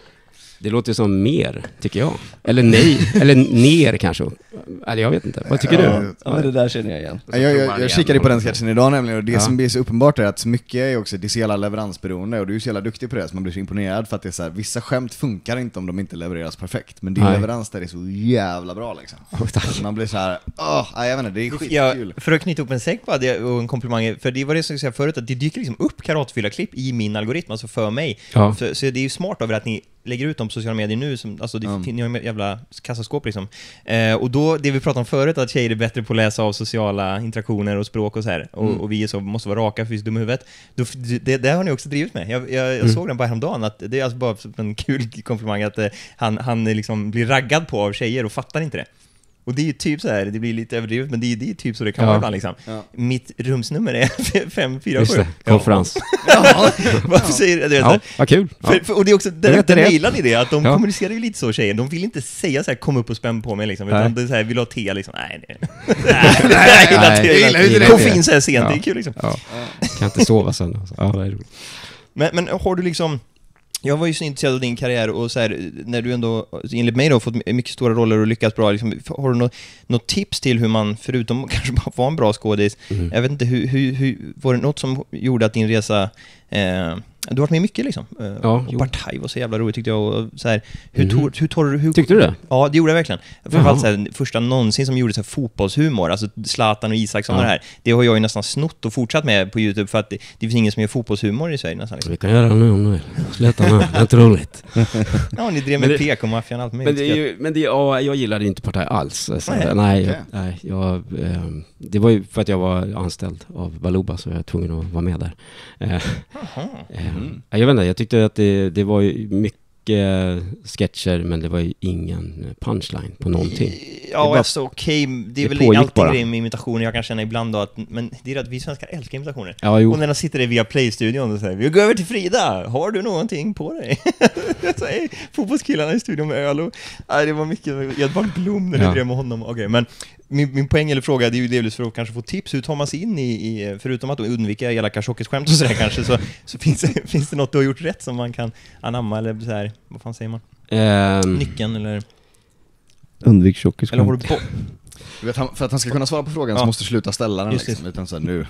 Det låter som mer, tycker jag. Eller nej, eller ner kanske. Eller jag vet inte. Vad tycker ja, du? Ja, men det där känner jag igen. Jag, jag, jag, jag kikade på den sketchen idag nämligen, och det ja. som blir så uppenbart är att mycket är också, det är så jävla leveransberoende, och du är så jävla duktig på det, så man blir så imponerad, för att det är så här, vissa skämt funkar inte om de inte levereras perfekt, men din nej. leverans där är så jävla bra liksom. Oh, tack. Man blir så här, åh, nej, jag vet inte, det är skitkul. Ja, för att knyta upp en säck på det och en komplimang, för det var det som jag sa förut, att det dyker liksom upp karatfylla-klipp i min algoritm, alltså för mig. Ja. Så, så det är ju smart över att ni lägger ut dem på sociala medier nu, som, alltså det Mm. finns ju ett jävla kassaskåp liksom. Eh, och då, det vi pratade om förut, att tjejer är bättre på att läsa av sociala interaktioner och språk och så här, och, Mm. och vi är så, måste vara raka för dumma i huvudet. Då, det, det har ni också drivit med. Jag, jag, jag Mm. såg den bara häromdagen, att det är alltså bara en kul komplimang att eh, han, han liksom blir raggad på av tjejer och fattar inte det. Och det är ju typ så här, det blir lite överdrivet, men det är, det är typ så det kan ja. vara ibland liksom. Ja. Mitt rumsnummer är fem fyra Just sju. det, konferens. Ja. Varför säger du Ja, vad kul. Ja. för, för, och det är också, Jag där, vet där det. mejlar ni det, att de Ja. kommunicerar ju lite så, tjejer. De vill inte säga så här, kom upp och spänn på mig liksom, utan Nej. det är så här, vill du ha te liksom? Nej, nej. nej, nej, Nej, jag jag gillar gillar te. inte det. Koffein så här sent, Ja. det är kul liksom. Ja. Kan inte sova sen. Alltså. Ja, det är roligt. Men, men har du liksom, jag var ju så intresserad av din karriär, och så här, när du ändå, enligt mig då, fått mycket stora roller och lyckats bra, liksom, har du något, något tips till hur man, förutom kanske bara vara en bra skådis, Mm. jag vet inte, hur, hur, hur, var det något som gjorde att din resa, eh, du har varit med mycket liksom, eh, Ja, och jo. Partaj var så jävla roligt tyckte jag, och så här, hur, Mhm. tog, hur tar du, hur, Tyckte du det? Ja, det gjorde jag verkligen. Framförallt Jaha. så här, första någonsin som gjorde så här fotbollshumor, alltså Zlatan och Isaksson Ja. och det här, det har jag ju nästan snott och fortsatt med på YouTube, för att det, det finns ingen som gör fotbollshumor i Sverige nästan liksom. Vi kan göra det nu om du vill. Sluta nu, det är inte roligt. Ja, ni drev Men med det- P K-maffian och allt Men möjligt. det är ju, men det, ja, jag gillade inte Partaj alls. Alltså, Nej. nej, Okej. jag, nej jag, eh, det var ju för att jag var anställd av Baluba, så jag var tvungen att vara med där. Eh, Jaha. eh, Mm. Jag vet inte, jag tyckte att det, det var ju mycket sketcher, men det var ju ingen punchline på någonting. Ja, bara- alltså okej, det är det väl pågick alltid bara. grejer med imitationer jag kan känna ibland då, att, men det är att vi svenskar älskar imitationer. Ja, jo. Och när de sitter där via Play-studion och säger, vi går över till Frida, har du någonting på dig? Så, hey, fotbollskillarna i studion med öl och, nej, det var mycket, Edvard Blom när du Ja. drev med honom. Okej, men min, min poäng eller fråga, det är ju delvis för att kanske få tips, hur tar man sig in i, i förutom att undvika elaka tjockisskämt och sådär kanske, så, så finns, det, finns det något du har gjort rätt som man kan anamma, eller så här, vad fan säger man? Ehm, Nyckeln, eller, Undvik tjockis. eller har du på? Du vet, han, för att han ska kunna svara på frågan Ja. så måste du sluta ställa den Just liksom, utan så här, nu.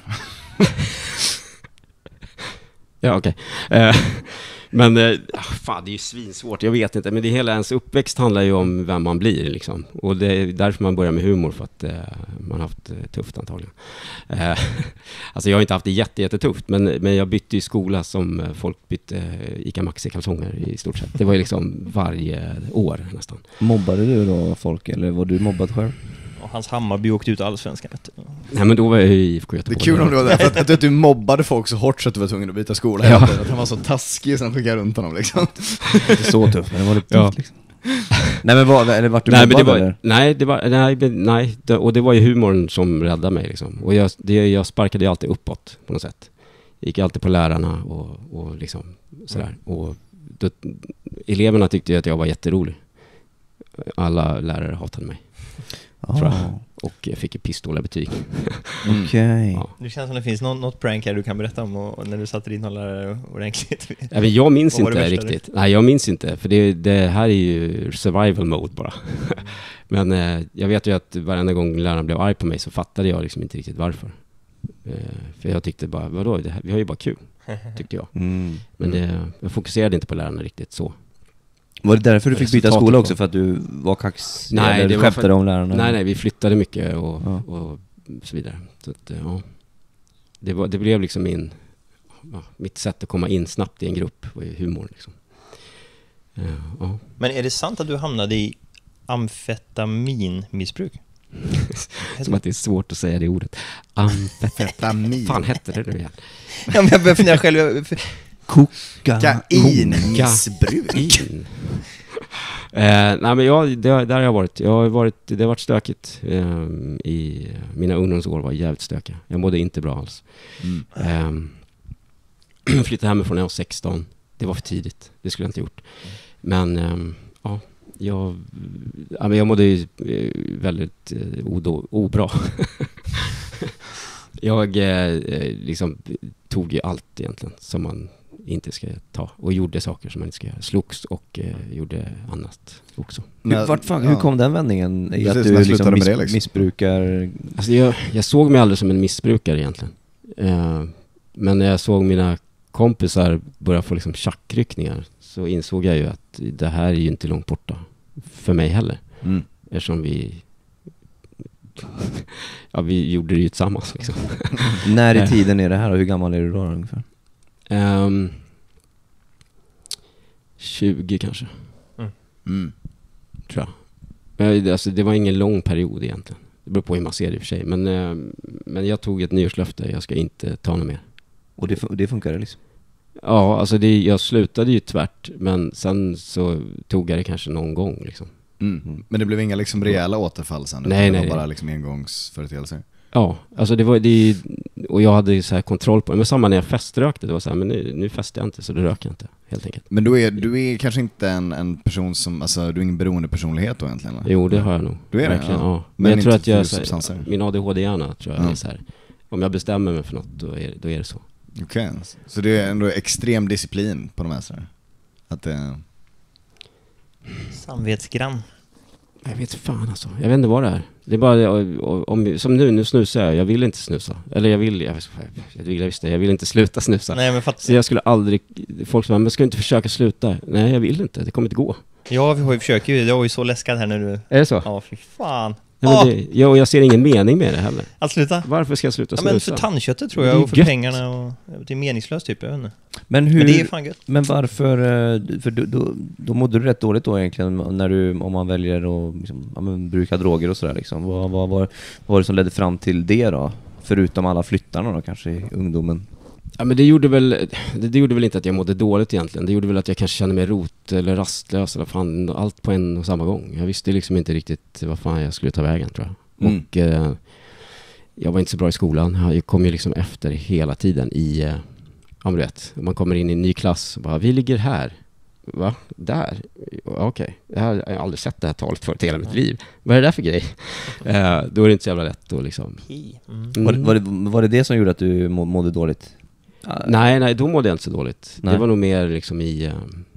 Ja, okej. Eh, men, eh, fan, det är ju svinsvårt, jag vet inte. Men det hela ens uppväxt handlar ju om vem man blir, liksom. Och det är därför man börjar med humor, för att eh, man har haft eh, tufft antagligen. Eh, alltså jag har inte haft det jätte, jättetufft, men, men jag bytte ju skola som eh, folk bytte eh, Ica Maxi-kalsonger i stort sett. Det var ju liksom varje år nästan. Mobbade du då folk, eller var du mobbad själv? Och hans Hammarby åkte ut allsvenskan. vet du. Nej, men då var jag ju i I F K Det är Göteborg. kul om det var det, för att, att, att du mobbade folk så hårt så att du var tvungen att byta skola. Ja. Att han var så taskig så han skickade runt honom liksom. Inte så tufft, men det var lite Ja. tufft liksom. Nej men var, eller vart du Nej, men mobbad det var, eller? nej, det var, nej, men- nej det, och det var ju humorn som räddade mig liksom. Och jag, det, jag sparkade ju alltid uppåt på något sätt. Gick alltid på lärarna och, och liksom sådär. Och då, eleverna tyckte ju att jag var jätterolig. Alla lärare hatade mig, tror jag. Ah, Och jag fick ju pissdåliga betyg. Okej. Ja. Det känns som det finns något, något prank här du kan berätta om, och, och när du satte dit någon lärare ordentligt. Även jag minns Vad var det inte värsta riktigt. Nej, jag minns inte. För det, det här är ju survival mode bara. Men eh, jag vet ju att varenda gång läraren blev arg på mig så fattade jag liksom inte riktigt varför. Eh, för jag tyckte bara, vadå, det här, vi har ju bara kul, tyckte jag. Mm. Men det, jag fokuserade inte på lärarna riktigt så. Var det därför du fick byta Resultatet skola på- också, för att du var kax? Nej, eller det du var skämtade för- om lärarna? Nej, nej, vi flyttade mycket och, Ja. och så vidare. Så att, eh, ja. Det, var, det blev liksom min, ja, mitt sätt att komma in snabbt i en grupp var ju humor liksom. Eh, ja. Men är det sant att du hamnade i amfetaminmissbruk? Som att det är svårt att säga det ordet. Amfetamin. Fan hette det nu igen? Ja, men jag börjar fundera själv. Kokainmissbruk. Eh, nej men jag, det, där har jag varit. Jag har varit, det har varit stökigt. Eh, i mina ungdomsår var jävligt stökiga. Jag mådde inte bra alls. Mm. Eh, flyttade hemifrån när jag var sexton. Det var för tidigt. Det skulle jag inte gjort. Men eh, ja, jag, ja, men jag mådde ju väldigt eh, odo, obra. jag eh, liksom tog ju allt egentligen som man inte ska ta och gjorde saker som man inte ska göra. Slogs och eh, gjorde annat också. Hur, vart fan, hur kom den vändningen i Precis, att du när liksom slutade miss, med det, liksom? missbrukar? Alltså jag, jag såg mig aldrig som en missbrukare egentligen. Eh, men när jag såg mina kompisar börja få liksom tjackryckningar så insåg jag ju att det här är ju inte långt borta för mig heller. Mm. Eftersom vi ja, vi gjorde det ju tillsammans liksom. När i tiden är det här och hur gammal är du då ungefär? Um, tjugo kanske. Mm. Mm. Tror jag. Men, alltså, det var ingen lång period egentligen. Det beror på hur man ser det i och för sig. Men, uh, men jag tog ett nyårslöfte. Jag ska inte ta något mer. Och det, det funkar liksom? Ja, alltså det, jag slutade ju tvärt. Men sen så tog jag det kanske någon gång liksom. Mm. Mm. Men det blev inga liksom rejäla återfall sen? Nej, det nej. var bara liksom engångsföreteelser? Ja, alltså det var det, och jag hade ju så här kontroll på det. Men samma när jag feströkte, det var så här, men nu, nu festar jag inte så det röker jag inte, helt enkelt. Men du är, du är kanske inte en, en person som, alltså du är ingen beroende personlighet då egentligen? Eller? Jo, det har jag nog. Du är det? Verkligen, Ja. ja. Men, Men jag tror inte att jag, för så substanser? här, min A D H D-hjärna tror jag Ja. är så här, om jag bestämmer mig för något, då är, då är det så. Okej, okay. Så det är ändå extrem disciplin på de här sådär? Att det... Samvetsgrann. Jag vet fan alltså. Jag vet inte vad det är. Det är bara om, som nu, nu snusar jag. Jag vill inte snusa. Eller jag vill, jag, jag vill, jag visste, jag vill inte sluta snusa. Nej, men fatt... Så jag skulle aldrig, folk säger, men ska du inte försöka sluta? Nej, jag vill inte. Det kommer inte gå. Ja, vi har ju försökt ju. Jag var ju så läskad här när du... Är det så? Ja, fy fan. Nej, men det, jag, jag ser ingen mening med det heller. Att sluta? Varför ska jag sluta Ja, snusa? men för tandköttet tror jag, och för gött. pengarna och... Det är meningslöst typ, jag vet inte. Men, hur, Men det är fan gött. men varför, eh, för då, då, då mådde du rätt dåligt då egentligen när du, om man väljer att liksom, ja, men, bruka droger och sådär liksom. Vad, vad, vad, vad var det som ledde fram till det då? Förutom alla flyttarna då kanske i ungdomen? Ja, men det gjorde väl det, det gjorde väl inte att jag mådde dåligt egentligen. Det gjorde väl att jag kanske kände mig rot eller rastlös eller fan, allt på en och samma gång. Jag visste liksom inte riktigt vad fan jag skulle ta vägen, tror jag. Mm. Och eh, jag var inte så bra i skolan. Jag kom ju liksom efter hela tiden i, eh, ja men du vet, man kommer in i en ny klass och bara, vi ligger här. Va? Där? Okej. Okay. Jag har aldrig sett det här talet förut i hela mitt liv. Vad är det där för grej? eh, då är det inte så jävla lätt att liksom... Mm. Var, det, var, det, var det det som gjorde att du må, mådde dåligt? Nej, nej, då mådde jag inte så dåligt. Nej. Det var nog mer liksom i, eh,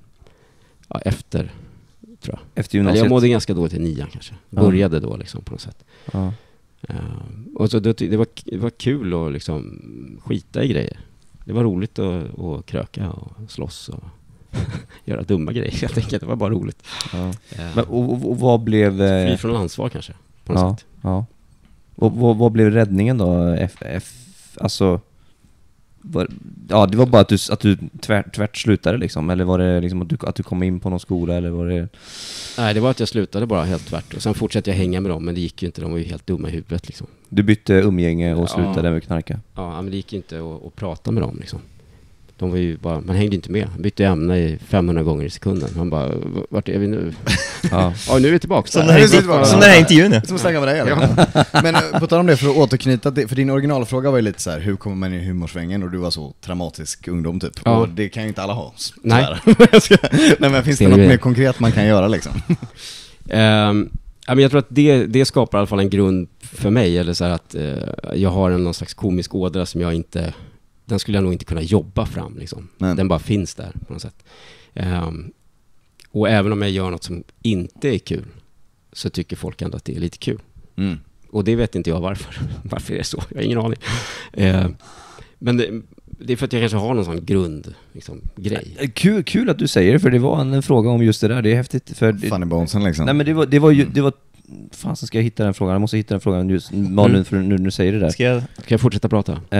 ja, efter, tror jag. Efter Eller gymnasiet? jag mådde ganska dåligt i nian kanske. Ja. Började då liksom på något sätt. Ja. Uh, och så det, det, var, det var kul att liksom skita i grejer. Det var roligt att, att kröka och slåss och göra dumma grejer helt enkelt. Det var bara roligt. Ja. Uh, Men, och, och, och vad blev... eh, fri från ansvar kanske, på något Ja, sätt. ja. Och vad, vad blev räddningen då? F, F, alltså... Var, ja, det var bara att du, att du tvärt, tvärt slutade liksom? Eller var det liksom att du, att du kom in på någon skola? Eller var det... Nej, det var att jag slutade bara helt tvärt. Och sen fortsatte jag hänga med dem, men det gick ju inte. De var ju helt dumma i huvudet liksom. Du bytte umgänge och Ja. slutade med knarka? Ja, men det gick ju inte att, att prata med dem liksom. De var ju bara, man hängde inte med. Man bytte ämne i femhundra gånger i sekunden. Man bara, vart är vi nu? Ja. Ja, nu är vi tillbaka. Som där. den här, Nu är vi tillbaka. som den här intervjun nu. Som att snacka med dig, eller? Men eh, på tal om det, för att återknyta till, för din originalfråga var ju lite så här: hur kommer man in i humorsvängen? Och du var så traumatisk ungdom typ. Ja. Och det kan ju inte alla ha. Nej. tyvärr. Jag ska- Nej, men finns det Ser något du det? mer konkret man kan göra liksom? Ehm, ja, men jag tror att det, det skapar i alla fall en grund för mig. Eller så här att eh, jag har en någon slags komisk ådra som jag inte... Den skulle jag nog inte kunna jobba fram liksom. Nej. Den bara finns där på något sätt. Ehm, och även om jag gör något som inte är kul så tycker folk ändå att det är lite kul. Mm. Och det vet inte jag varför. Varför är det så? Jag har ingen aning. Ehm, men det, det är för att jag kanske har någon sån grund liksom, grej. Kul, kul att du säger det, för det var en, en fråga om just det där. Det är häftigt. För det, Funny bonesen liksom. nej, men det var, det var ju... Det var, fan, så ska jag hitta den frågan. Jag måste hitta den frågan just Malin, Mm. för nu när du säger det där. Ska jag... Ska jag fortsätta prata? Eh, nej.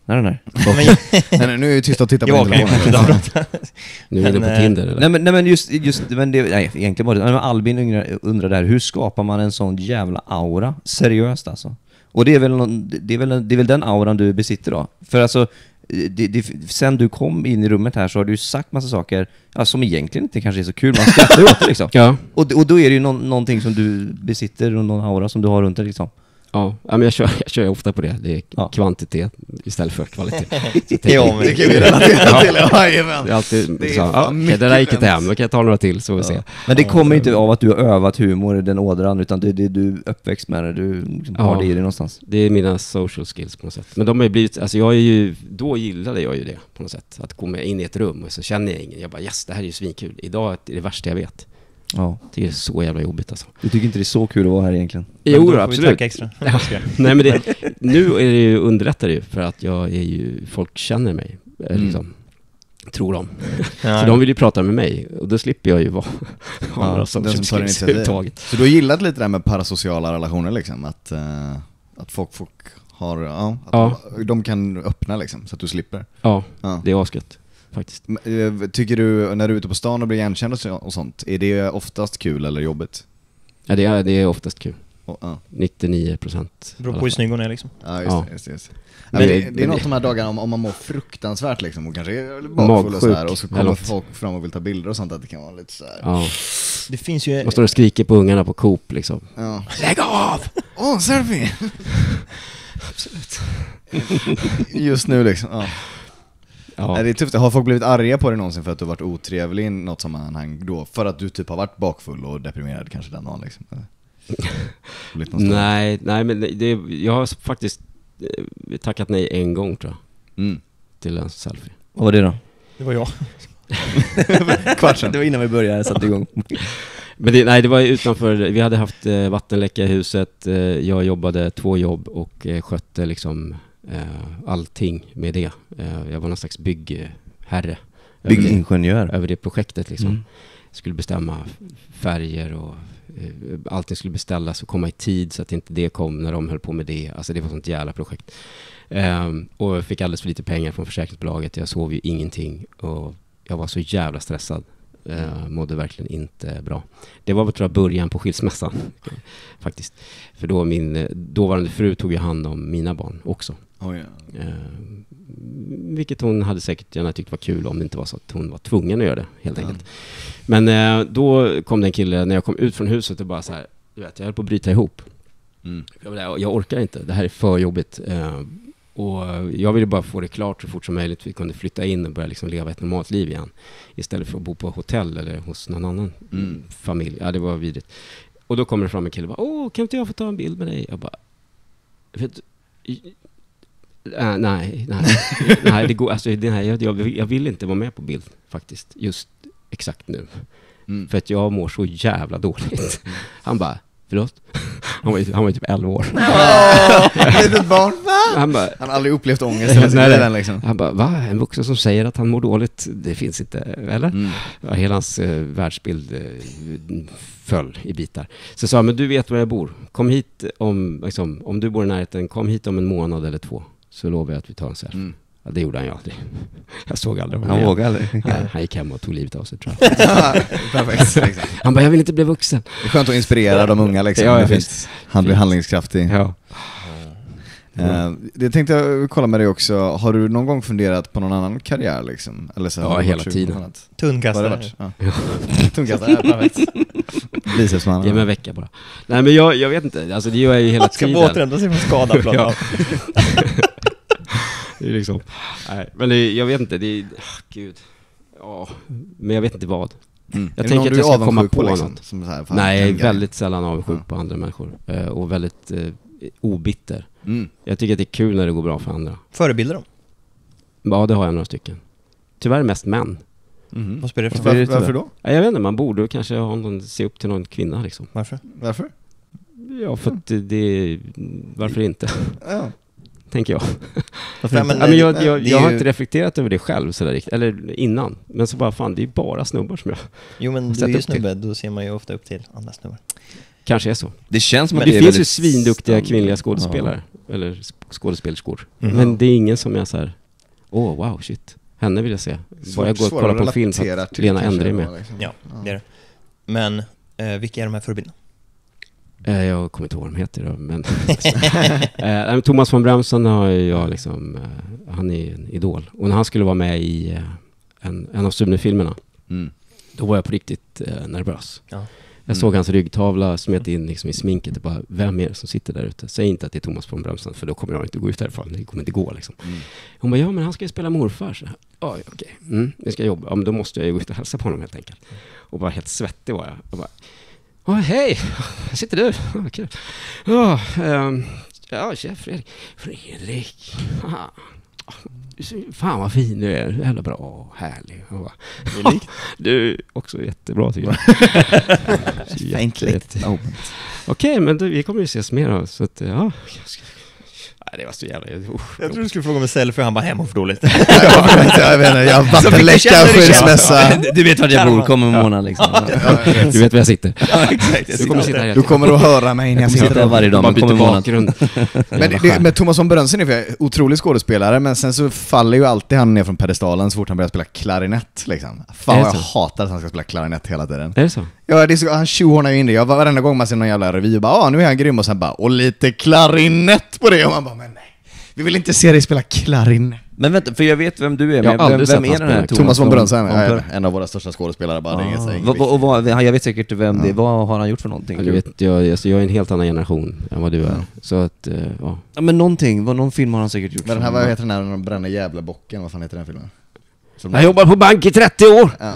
Nej, nej. nej, nej, nu är jag tyst och tittar på jag kan ju telefonen. Nu är det Men, på Tinder eller? Nej men, nej, men just, just men det, nej, egentligen bara det. Men Albin undrar, undrar där, hur skapar man en sån jävla aura? Seriöst alltså. Och det är väl, någon, det är väl, det är väl den auran du besitter då? För alltså, det, det, sen du kom in i rummet här så har du sagt massa saker ja, som egentligen inte kanske är så kul. Man skrattar ju åt det liksom. Ja. Och, och då är det ju någon, någonting som du besitter och någon aura som du har runt det liksom. Ja, ja, men jag kör, jag kör ofta på det. Det är Ja. kvantitet istället för kvalitet. Ja, men Det kan vi relatera till. Ja, jajamän. Det är alltid Det är så, ja, fan okej, mycket det där gick inte skämt. hem, då kan jag ta några till så vi ser. Men det kommer inte av att du har övat humor i den ådran, utan det är det du är uppväxt med det. Du liksom Ja. har det i dig någonstans. Det är mina social skills på något sätt. Men de har ju blivit, alltså jag är ju, då gillade jag ju det på något sätt. Att gå med in i ett rum och så känner jag ingen. Jag bara yes, det här är ju svinkul. Idag är det det värsta jag vet. Ja. Det är så jävla jobbigt alltså. Du tycker inte det är så kul att vara här egentligen? Jo, då får vi absolut. tacka extra. Ja. Nej men det, nu är det ju underlättar det ju för att jag är ju, folk känner mig eh, Mm. liksom, tror de. Ja, Så de vill ju prata med mig och då slipper jag ju vara ha några som den som tar initiativ. överhuvudtaget. Så du har gillat lite det där med parasociala relationer liksom? Att, uh, att folk, folk har, ja, att Ja. de kan öppna liksom, så att du slipper. Ja, Ja. det är asgött faktiskt. Men, eh, Tycker du, när du är ute på stan och blir igenkänd och så- och sånt, är det oftast kul eller jobbigt? Ja, det är, det är oftast kul. Och, ja. nittionio procent. Det beror på hur snygg hon är liksom. Ja, just Ja. det. Just, det, just. det. Men Men det- det, det är men något det- de här dagarna om, om man mår fruktansvärt liksom och kanske är bakfull och så här, och så eller kommer något. folk fram och vill ta bilder och sånt, att det kan vara lite så här. Ja. Det finns ju... Man står och skriker på ungarna på Coop liksom. Ja. Lägg av! Åh, oh, selfie! Absolut. Just nu liksom, ja. Ja. Nej, det är tufft. Har folk blivit arga på dig någonsin för att du har varit otrevlig i något sammanhang då? För att du typ har varit bakfull och deprimerad kanske den dagen liksom? Eller? Blivit någon stor- Nej, nej men det, jag har faktiskt eh, tackat nej en gång tror jag Mm. till en selfie. Vad var det då? Det var jag. Kvart sen. Det var innan vi började, satte igång. Men det, nej, det var ju utanför, vi hade haft eh, vattenläcka i huset, eh, jag jobbade två jobb och eh, skötte liksom eh, allting med det. Eh, jag var någon slags byggherre. över det- Byggingenjör. Över det projektet liksom. Mm. Skulle bestämma färger och eh, allting skulle beställas och komma i tid så att inte det kom när de höll på med det. Alltså det var ett sånt jävla projekt. Ehm, och jag fick alldeles för lite pengar från försäkringsbolaget. Jag sov ju ingenting och jag var så jävla stressad. Uh, mådde verkligen inte bra. Det var väl tror jag början på skilsmässan faktiskt. För då min eh, dåvarande fru tog ju hand om mina barn också. Oh, ja. Uh, vilket hon hade säkert gärna tyckt var kul om det inte var så att hon var tvungen att göra det helt Ja. enkelt. Men uh, då kom det en kille när jag kom ut från huset och bara så här, du vet, jag höll på att bryta ihop. Mm. Jag, var där, jag orkar inte, det här är för jobbigt. Uh, och jag ville bara få det klart så fort som möjligt. Vi kunde flytta in och börja liksom leva ett normalt liv igen. Istället för att bo på hotell eller hos någon annan Mm. familj. Ja, det var vidrigt. Och då kommer det fram en kille och bara, åh, kan inte jag få ta en bild med dig? Jag bara, vet du, äh, nej, nej, nej, det går, alltså, det här, jag, jag, vill- jag vill inte vara med på bild faktiskt, just exakt nu. Mm. För att jag mår så jävla dåligt. Han bara, förlåt? Han var ju, han var ju typ elva år. Litet barn. Han bara, Han har aldrig upplevt ångest hela sitt Nej, liv nej. än, liksom. han bara, va? En vuxen som säger att han mår dåligt, det finns inte, eller? Mm. Ja, hela hans eh, världsbild eh, föll i bitar. Så jag sa, men du vet var jag bor. Kom hit om, liksom, om du bor i närheten, kom hit om en månad eller två. Så lovar jag att vi tar en selfie. Mm. Ja, det gjorde han ju aldrig. Jag såg aldrig honom Han igen. vågade aldrig. Nej, han gick hem och tog livet av sig tror jag. Perfekt. Liksom. Han bara, jag vill inte bli vuxen. Det är skönt att inspirera de unga liksom. Ja, ja, Det visst. finns- Han blir handlingskraftig. Ja. Eh, det tänkte jag kolla med dig också. Har du någon gång funderat på någon annan karriär liksom? Eller så Ja, har du hela varit sugen på tiden. annat? Vad har det Tunnkastare. varit? Ja. Tungkastare, ja, perfekt. Bicepsmannen. Ge mig en vecka bara. Nej, men jag, jag vet inte. Alltså det gör jag ju hela Ska tiden. återhämta sig från skadaplan. Ja. Det är liksom, nej, men det, jag vet inte, det är, ah, gud. Ja, men jag vet inte vad. Mm. Jag Är det tänker någon att du jag är ska komma avundsjuk på liksom? något. Som så här, fan, Nej, jag är kan jag. väldigt sällan avundsjuk Ja. på andra människor. Eh, och väldigt eh, obitter. Mm. Jag tycker att det är kul när det går bra för andra. Förebilder dem. Ja, det har jag några stycken. Tyvärr mest män. Mhm. Vad spelar det för? Varför är Varför, det varför då? Ja, jag vet inte, man borde kanske ha någon, se upp till någon kvinna liksom. Varför? Varför? Ja, för att det, det varför inte? Ja. Tänker jag. Varför Ja, inte? men- Ja, men jag, det är jag, jag har ju- inte reflekterat över det själv sådär riktigt, eller innan. Men så bara, fan, det är ju bara snubbar som jag Jo men du Sätt är ju upp till. snubbe, då ser man ju ofta upp till andra snubbar. kanske är så. Det känns som Men att det, det är finns ju väldigt svinduktiga stam- kvinnliga skådespelare. eller skådespelerskor. Mm. Men det är ingen som är så här, åh oh, wow, shit. Henne vill jag se. Bara jag går och kollar på en film för att Lena Endre är med. Liksom. Ja, det är det. Men eh, vilka är de här förebilderna? Eh, jag kommer inte ihåg vad de heter då, men eh, Thomas von Bremsen har jag liksom, eh, han är en idol. Och när han skulle vara med i eh, en, en av Sune-filmerna, Mm. då var jag på riktigt eh, nervös. Ja. Jag såg hans ryggtavla, smet in liksom i sminket och bara, vem är det som sitter där ute? Säg inte att det är Thomas von Bremsen, för då kommer jag inte gå ut därifrån. Det kommer inte gå liksom. Mm. Hon bara, ja men han ska ju spela morfar. Så, ja, okej, mm, jag ska jobba. Ja, men då måste jag ju gå ut och hälsa på honom helt enkelt. Och bara helt svettig var jag. Och bara, åh hej, här sitter du. Oh, kul. Oh, um, ja, chef Fredrik. Fredrik. Ah. Fan vad fin du är, jävla bra, härlig. Bara, Det är likt. du är också jättebra tycker jag. Enkelt. Jätte- Okej, men du, vi kommer ju ses mer då, så att, ja. Jag ska... Nej, det var så jävla... Usch, Jag tror du skulle fråga om en selfie, han bara hemma för dåligt. Jag vet inte, jag har vattenläcka, skilsmässa. Du vet vart jag bor, kommer en månad liksom. du vet var jag sitter. Ja, exakt. Du kommer sitta här. Du kommer att höra mig när jag Jag sitter där sitter. varje dag, Man man kommer byter en månad. bakgrund. Men, det, men Thomas von Bremsen är för otrolig skådespelare, men sen så faller ju alltid han ner från pedestalen så fort han börjar spela klarinett liksom. Fan Är vad det jag så? hatar att han ska spela klarinett hela tiden. Är det så? Ja, det är så, han tjohornar ju in det. Jag var varenda gång man ser någon jävla revy och bara, ah, nu är han grym, och sen bara, och lite klarinett på det, och man bara, men nej. Vi vill inte se dig spela klarinett. Men vänta, för jag vet vem du är. Jag har Men aldrig vem, sett vem är han den här spela. Thomas von Bremsen, von- är en av våra största skådespelare, bara det är inget, så Ah, inget vad- viktigt. och vad, jag vet säkert vem det är. Vad har han gjort för någonting? Ja, du vet, jag, alltså, jag är en helt annan generation än vad du är. Så att, eh, ja. Ja, men någonting, vad, någon film har han säkert gjort. Men den här, som- vad heter den här när de bränner Gävlebocken? Vad fan heter den filmen? Som Jag jobbar på bank i trettio år! Ja.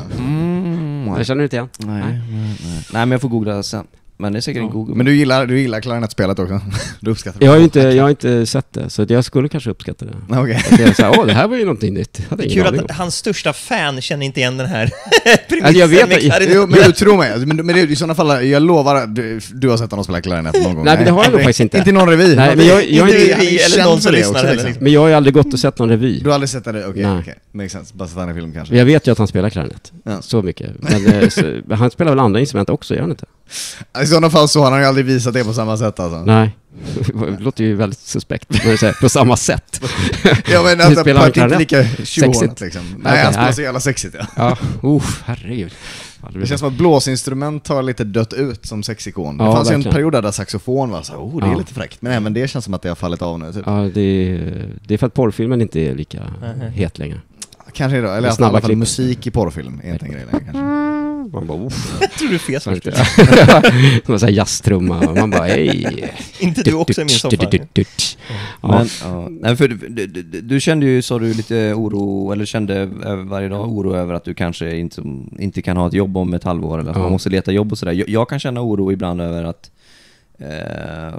Mm, Jag känner du inte igen? nej, nej, nej. Nej, men jag får googla sen. Men det är säkert en Ja. Google. Men du gillar, du gillar klarinettspelet också? Du uppskattar det? Jag har ju inte, jag har inte sett det, så att jag skulle kanske uppskatta det. Nej, okej. Att jag är så här, åh, det här var ju någonting nytt. Jag hade Det är ingen kul aning om. att hans största fan känner inte igen den här premissen Alltså, jag vet med att- klarinett. Jo, men du tror mig. Men, men det, i sådana fall, jag lovar, du, du har sett honom spela klarinett någon gång. Nej, men det har jag nog faktiskt inte. Inte i någon revy. Nej, men jag- jag är Inte inte- han är eller känd någon som för det lyssnar också, heller, liksom. liksom. Men jag har ju aldrig gått och sett någon revy. Du har aldrig sett det? Okej, Nej. okej. Makes sense. Bara sett han i film kanske. Men jag vet ju att han spelar klarinett. Ja. Så mycket. Men, eh, så, men han spelar väl andra instrument också, gör han inte? I sådana fall så har han ju aldrig visat det på samma sätt alltså. Nej. Det låter ju väldigt suspekt när du säger på samma sätt. Ja, men Nu att spelar det han är inte klarinett. lika tjohornat Sexigt. liksom. Nej, Okej, han spelar nej. så jävla sexigt, ja. Ja, uh, herregud. Ja, Det känns som att blåsinstrument har lite dött ut som sexikon. Det Ja, fanns ju en verkligen. period där saxofon var så här, oh, det är Ja. lite fräckt. Men även det känns som att det har fallit av nu typ. Ja, det är, det är för att porrfilmen inte är lika Mhm. het längre. Kanske då, eller Det är att i snabba alla fall klipp. musik i porrfilm är inte en grej längre kanske. Man bara, uff. Jag tror du fes Så först. inte. Det var så här jazztrumma och man bara, hej. Inte du också i min soffa. Ja. Men, ja. Nej, för du, du, du, du kände ju, sa du, lite oro, eller kände över varje dag oro över att du kanske inte, inte kan ha ett jobb om ett halvår, eller att Ja. man måste leta jobb och sådär. Jag, jag kan känna oro ibland över att eh,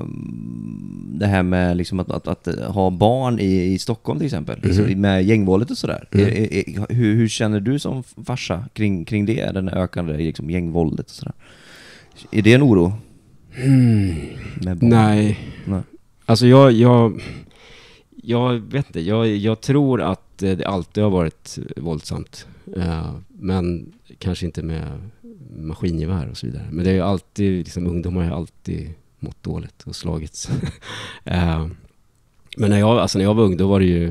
det här med liksom att, att, att ha barn i, i Stockholm till exempel, Mhm. så med gängvåldet och sådär. Mm. Är, är, är, hur, hur känner du som farsa kring, kring det, den ökande liksom, gängvåldet och sådär? Är det en oro? Mm. Med barn? Nej. Nej. Alltså jag, jag, jag vet inte, jag, jag tror att det alltid har varit våldsamt. Uh, men kanske inte med maskingevär och så vidare. Men det är ju alltid, liksom, ungdomar har ju alltid mått dåligt och slagits. uh, men när jag, alltså när jag var ung, då var det ju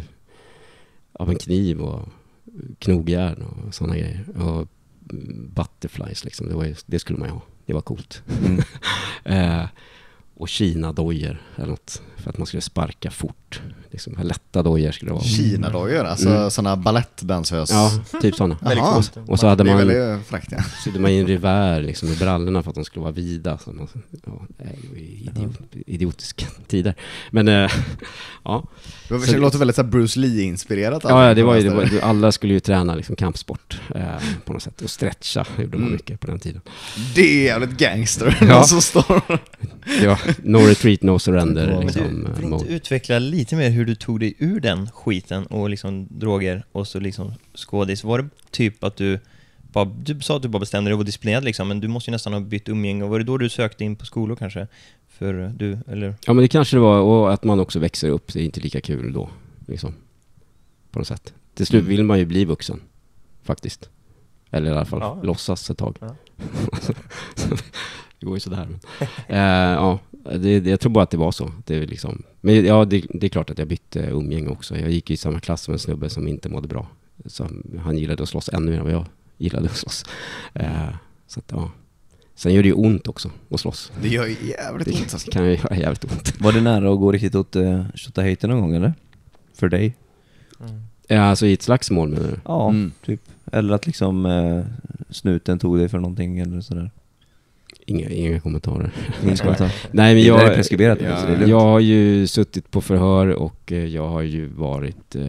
av en kniv och knogjärn och sådana grejer. Och butterflies liksom, det, var ju, det skulle man ju ha. Det var coolt. Mm. uh, och Kina-dojor eller något, för att man skulle sparka fort. Liksom, lätta dojor skulle det vara. Kina-dojor, alltså Mm. sådana balettdansös. Ja, typ sådana. Jaha. Och så hade Det är man, väldigt fräckt, ja. sydde man in revär liksom, i brallorna för att de skulle vara vida. Så man, ja, det är ju idiot, idiotiska tider. Men, äh, ja. Det Så- låter väldigt så här Bruce Lee-inspirerat. Ja, ja, det var ju, det var, alla skulle ju träna liksom, kampsport eh, på något sätt. Och stretcha gjorde man Mm. mycket på den tiden. Det är jävligt gangster. Ja. Någon som står... Ja, no retreat, no surrender. Men Men Liksom, du, eh, vill mode. inte utveckla lite mer hur du tog dig ur den skiten och liksom droger och så liksom skådis? Var det typ att du bara, du sa att du bara bestämde dig och var disciplinerad liksom, men du måste ju nästan ha bytt umgänge. Och var det då du sökte in på skolor kanske? För du, eller? Ja, men det kanske det var. Och att man också växer upp, det är inte lika kul då. Liksom. På något sätt. Till slut Mm. vill man ju bli vuxen. Faktiskt. Eller i alla fall Ja. låtsas ett tag. Ja. Det går ju sådär. Men. eh, ja, Det, det, jag tror bara att det var så. Det är liksom, men ja, det, det är klart att jag bytte umgänge också. Jag gick i samma klass med en snubbe som inte mådde bra. Så han gillade att slåss ännu mer än vad jag gillade att slåss. Uh, så att, ja. Sen gör det ju ont också att slåss. Det gör ju jävligt ont. Det kan ju göra jävligt ont. Var det nära att gå riktigt åt uh, Tjotahejten någon gång, eller? För dig? Mm. Ja, alltså i ett slagsmål med det. Ja, mm. typ. Eller att liksom uh, snuten tog dig för någonting eller sådär. Inga, inga kommentarer. Inga kommentarer. Nej, men jag, det är preskriberat. Ja, alltså, det är jag har ju suttit på förhör och uh, jag har ju varit uh,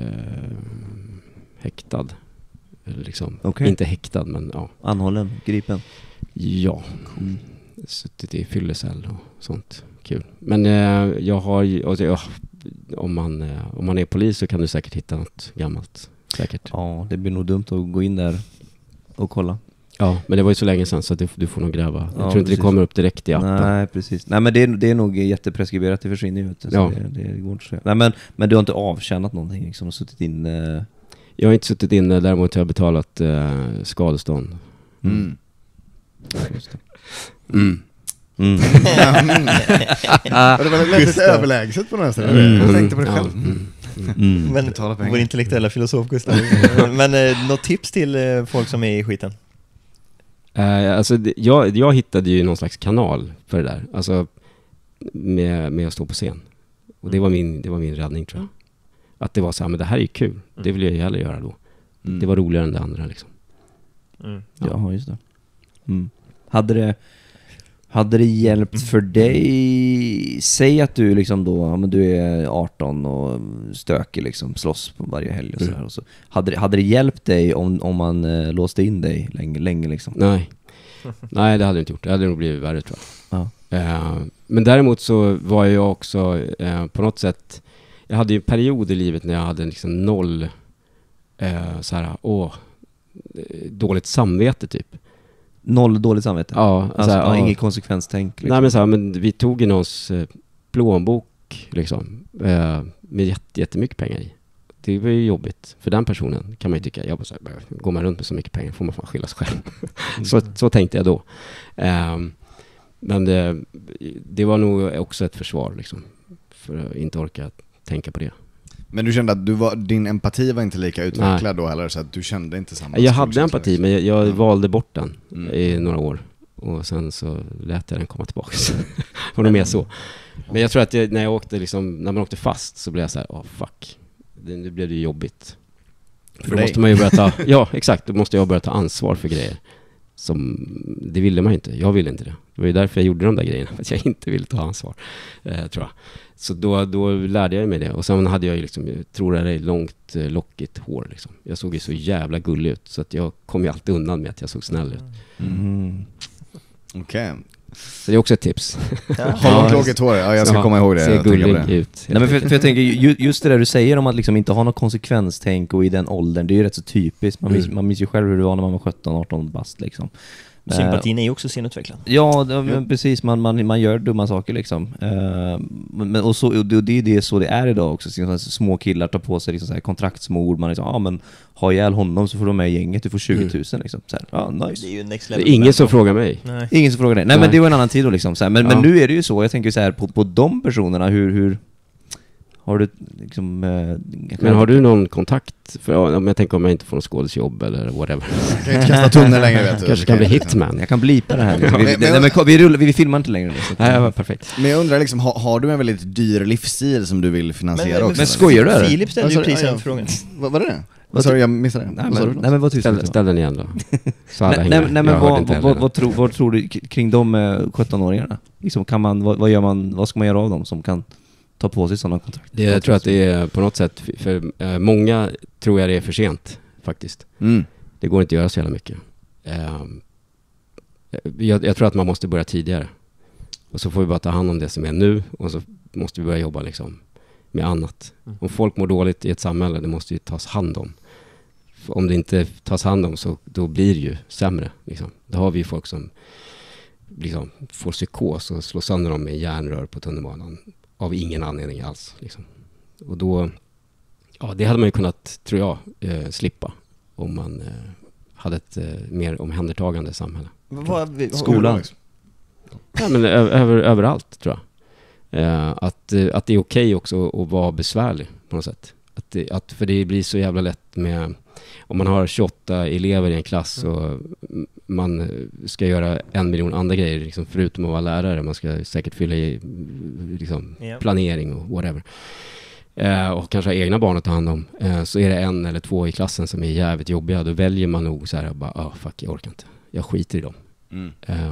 häktad. Liksom. Okay. Inte häktad, men ja. Anhållen, gripen. Ja. Mm. Suttit i fyllecell och sånt. Kul. Men uh, jag har ju... Och, uh, om, man, uh, om man är polis så kan du säkert hitta något gammalt. Säkert. Ja, det blir nog dumt att gå in där och kolla. Ja, men det var ju så länge sedan så att du, du får nog gräva. Jag ja, tror inte precis. det kommer upp direkt i appen. Nej, precis. Nej, men det är, det är nog jättepreskriberat, det försvinner ju. Så ja. det, det går inte så. Nej, men, men du har inte avtjänat någonting liksom, och suttit in... Uh... Jag har inte suttit inne, däremot har jag betalat uh, skadestånd. Mm. Just det. Mm. Mm. ja, det var lite överlägset på något sätt. Mm. Jag tänkte på det själv. Ja, mm. Mm. Men vår intellektuella filosof Gustav. Men eh, något tips till eh, folk som är i skiten? Uh, alltså, det, jag, jag hittade ju någon slags kanal för det där. Alltså med, med att stå på scen. Och det var min, det var min räddning, tror jag. Att det var så här, men det här är ju kul. Mm. Det vill jag ju hellre göra då. Mm. Det var roligare än det andra liksom. Mm. Ja, ja, just det. Mm. Hade det hade det hjälpt för dig, säg att du liksom då, ja, men du är arton och stöker liksom, slåss på varje helg och så här, och så hade det, hade det hjälpt dig om om man eh, låste in dig länge länge liksom? Nej. Nej, det hade jag inte gjort. Det hade nog blivit värre, tror jag. Ja. Uh, men däremot så var jag också uh, på något sätt, jag hade ju en period i livet när jag hade liksom noll uh, så här, åh, dåligt samvete typ. Noll dåligt samvete? Ja. Alltså, här, ja, ja. inget konsekvenstänk liksom. Nej, men så här, men vi tog ju någons eh, plånbok liksom, eh, med jätte, jättemycket pengar i. Det var ju jobbigt för den personen, kan man ju tycka. Jag bara så här, går man runt med så mycket pengar får man fan skylla sig själv. så, så tänkte jag då. Eh, men det, det var nog också ett försvar liksom, för att inte orka tänka på det. Men du kände att du var, din empati var inte lika utvecklad Nej. då, eller så att du kände inte samma? Jag hade empati, liksom. men jag, jag ja. valde bort den mm. i några år. Och sen så lät jag den komma tillbaka. Och nog mer så. Men jag tror att jag, när jag åkte liksom, när man åkte fast så blev jag så här, åh oh, fuck. Det, det blev det jobbigt. För, för då dig. måste man ju börja ta, ja exakt, då måste jag börja ta ansvar för grejer. Som, det ville man ju inte, jag ville inte det. Det var ju därför jag gjorde de där grejerna, att jag inte ville ta ansvar, eh, tror jag. Så då, då lärde jag mig det. Och sen hade jag ju liksom, jag tror det är långt eh, lockigt hår liksom. Jag såg ju så jävla gullig ut, så att jag kom ju alltid undan med att jag såg snäll ut. Mm. Okej. Okay. Så det är också ett tips. Ja. Har långt lockigt hår? Ja, jag ska ja, komma ihåg det. Ser gullig ut. Nej, men för, för jag tänker, just det där du säger om att liksom inte ha något konsekvenstänk och i den åldern, det är ju rätt så typiskt. Man, mm. minns, man minns ju själv hur det var när man var sjutton arton bast liksom. Sympatin är ju också senutvecklad. Ja, det, men precis. Man, man, man gör dumma saker liksom. Uh, men, och, så, och det, det är det så det är idag också. Så, så, små killar tar på sig liksom, så här, kontraktsmord. Man är så, ja ah, men ha ihjäl honom så får de med i gänget. Du får tjugo tusen liksom. Så här, ja, nice. Det är ju next level. Det är ingen som frågar mig. Nej. Ingen som frågar dig. Nej, Nej, men det var en annan tid då liksom. Så här, men, ja. men nu är det ju så. Jag tänker så här, på, på de personerna, hur... hur har du liksom... Eh, men har du någon kontakt? För om jag tänker om jag inte får något skådesjobb eller whatever. Jag kan inte kasta tunnor längre, vet du. Kanske kan bli hitman. Jag kan blipa det här. vi, men, vi, men, men, vi, rullar, vi filmar inte längre. Så Nej, ja, perfekt. Men jag undrar liksom, har, har du en väldigt dyr livsstil som du vill finansiera men, också? Men skojar du? Filip ställde ju precis en fråga. Vad var det? Vad sa du? Jag missade det. Nej, men, nej, men vad tyst. Ställ, ställ den igen då. Så alla nej, nej, nej, men vad, vad, vad, vad, tror, vad tror du kring de sjutton-åringarna? Liksom, kan man, vad, vad, gör man, vad ska man göra av dem som kan ta på sig sådana kontrakt? Det, jag tror att det är på något sätt, för, för äh, många tror jag det är för sent faktiskt. Mm. Det går inte att göra så jävla mycket. Uh, jag, jag tror att man måste börja tidigare. Och så får vi bara ta hand om det som är nu, och så måste vi börja jobba liksom med annat. Mm. Om folk mår dåligt i ett samhälle, det måste ju tas hand om. För om det inte tas hand om, så då blir det ju sämre. Liksom. Då har vi folk som liksom får psykos och slår sönder dem med järnrör på tunnelbanan av ingen anledning alls. Liksom. Och då, ja, det hade man ju kunnat, tror jag, eh, slippa om man eh, hade ett eh, mer omhändertagande samhälle. Vad, vi, Skolan? Ja, men över, överallt, tror jag. Eh, att, eh, att det är okej också att vara besvärlig på något sätt. Att det, att, för det blir så jävla lätt med, om man har tjugoåtta elever i en klass Mm. och man ska göra en miljon andra grejer, liksom, förutom att vara lärare. Man ska säkert fylla i liksom, Ja. planering och whatever. Eh, och kanske ha egna barn att ta hand om. Eh, så är det en eller två i klassen som är jävligt jobbiga. Då väljer man nog så här, bara, ah, fuck, jag orkar inte. Jag skiter i dem. Mm. Eh,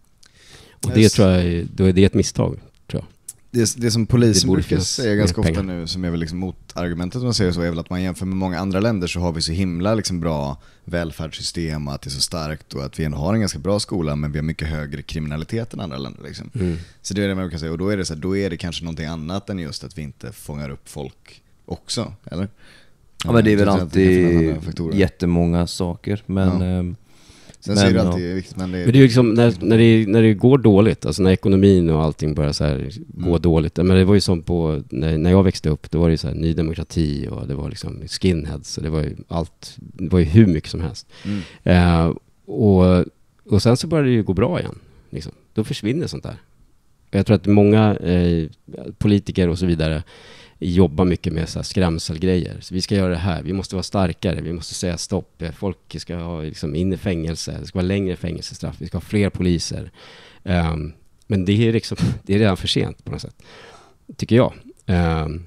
och det Just- tror jag, då är det ett misstag, tror jag. Det, det som polisen Det borde brukar finnas säga ganska mer ofta pengar. nu, som är väl liksom motargumentet om man säger så, är väl att man jämför med många andra länder så har vi så himla liksom bra välfärdssystem och att det är så starkt och att vi ändå har en ganska bra skola, men vi har mycket högre kriminalitet än andra länder liksom. Mm. Så det är det man brukar säga, och då är det så här, då är det kanske någonting annat än just att vi inte fångar upp folk också, eller? Ja, men det är väl Jag tror att det kan finnas alltid andra faktorer. jättemånga saker, men... Ja. ehm, Sen men, säger du ja. alltid det är viktigt, men det är... Men det är ju liksom när, när, det, när det går dåligt, alltså när ekonomin och allting börjar så här gå Mm. dåligt. Men det var ju som på, när, när jag växte upp, då var det ju så här Ny Demokrati och det var liksom skinheads och det var ju allt, det var ju hur mycket som helst. Mm. Eh, och, och sen så började det ju gå bra igen. Liksom. Då försvinner sånt där. Och jag tror att många eh, politiker och så vidare jobbar mycket med så här skrämselgrejer. Så vi ska göra det här, vi måste vara starkare, vi måste säga stopp. Folk ska ha liksom in i fängelse, det ska vara längre fängelsestraff, vi ska ha fler poliser. Um, men det är, liksom, det är redan för sent på något sätt, tycker jag. Um,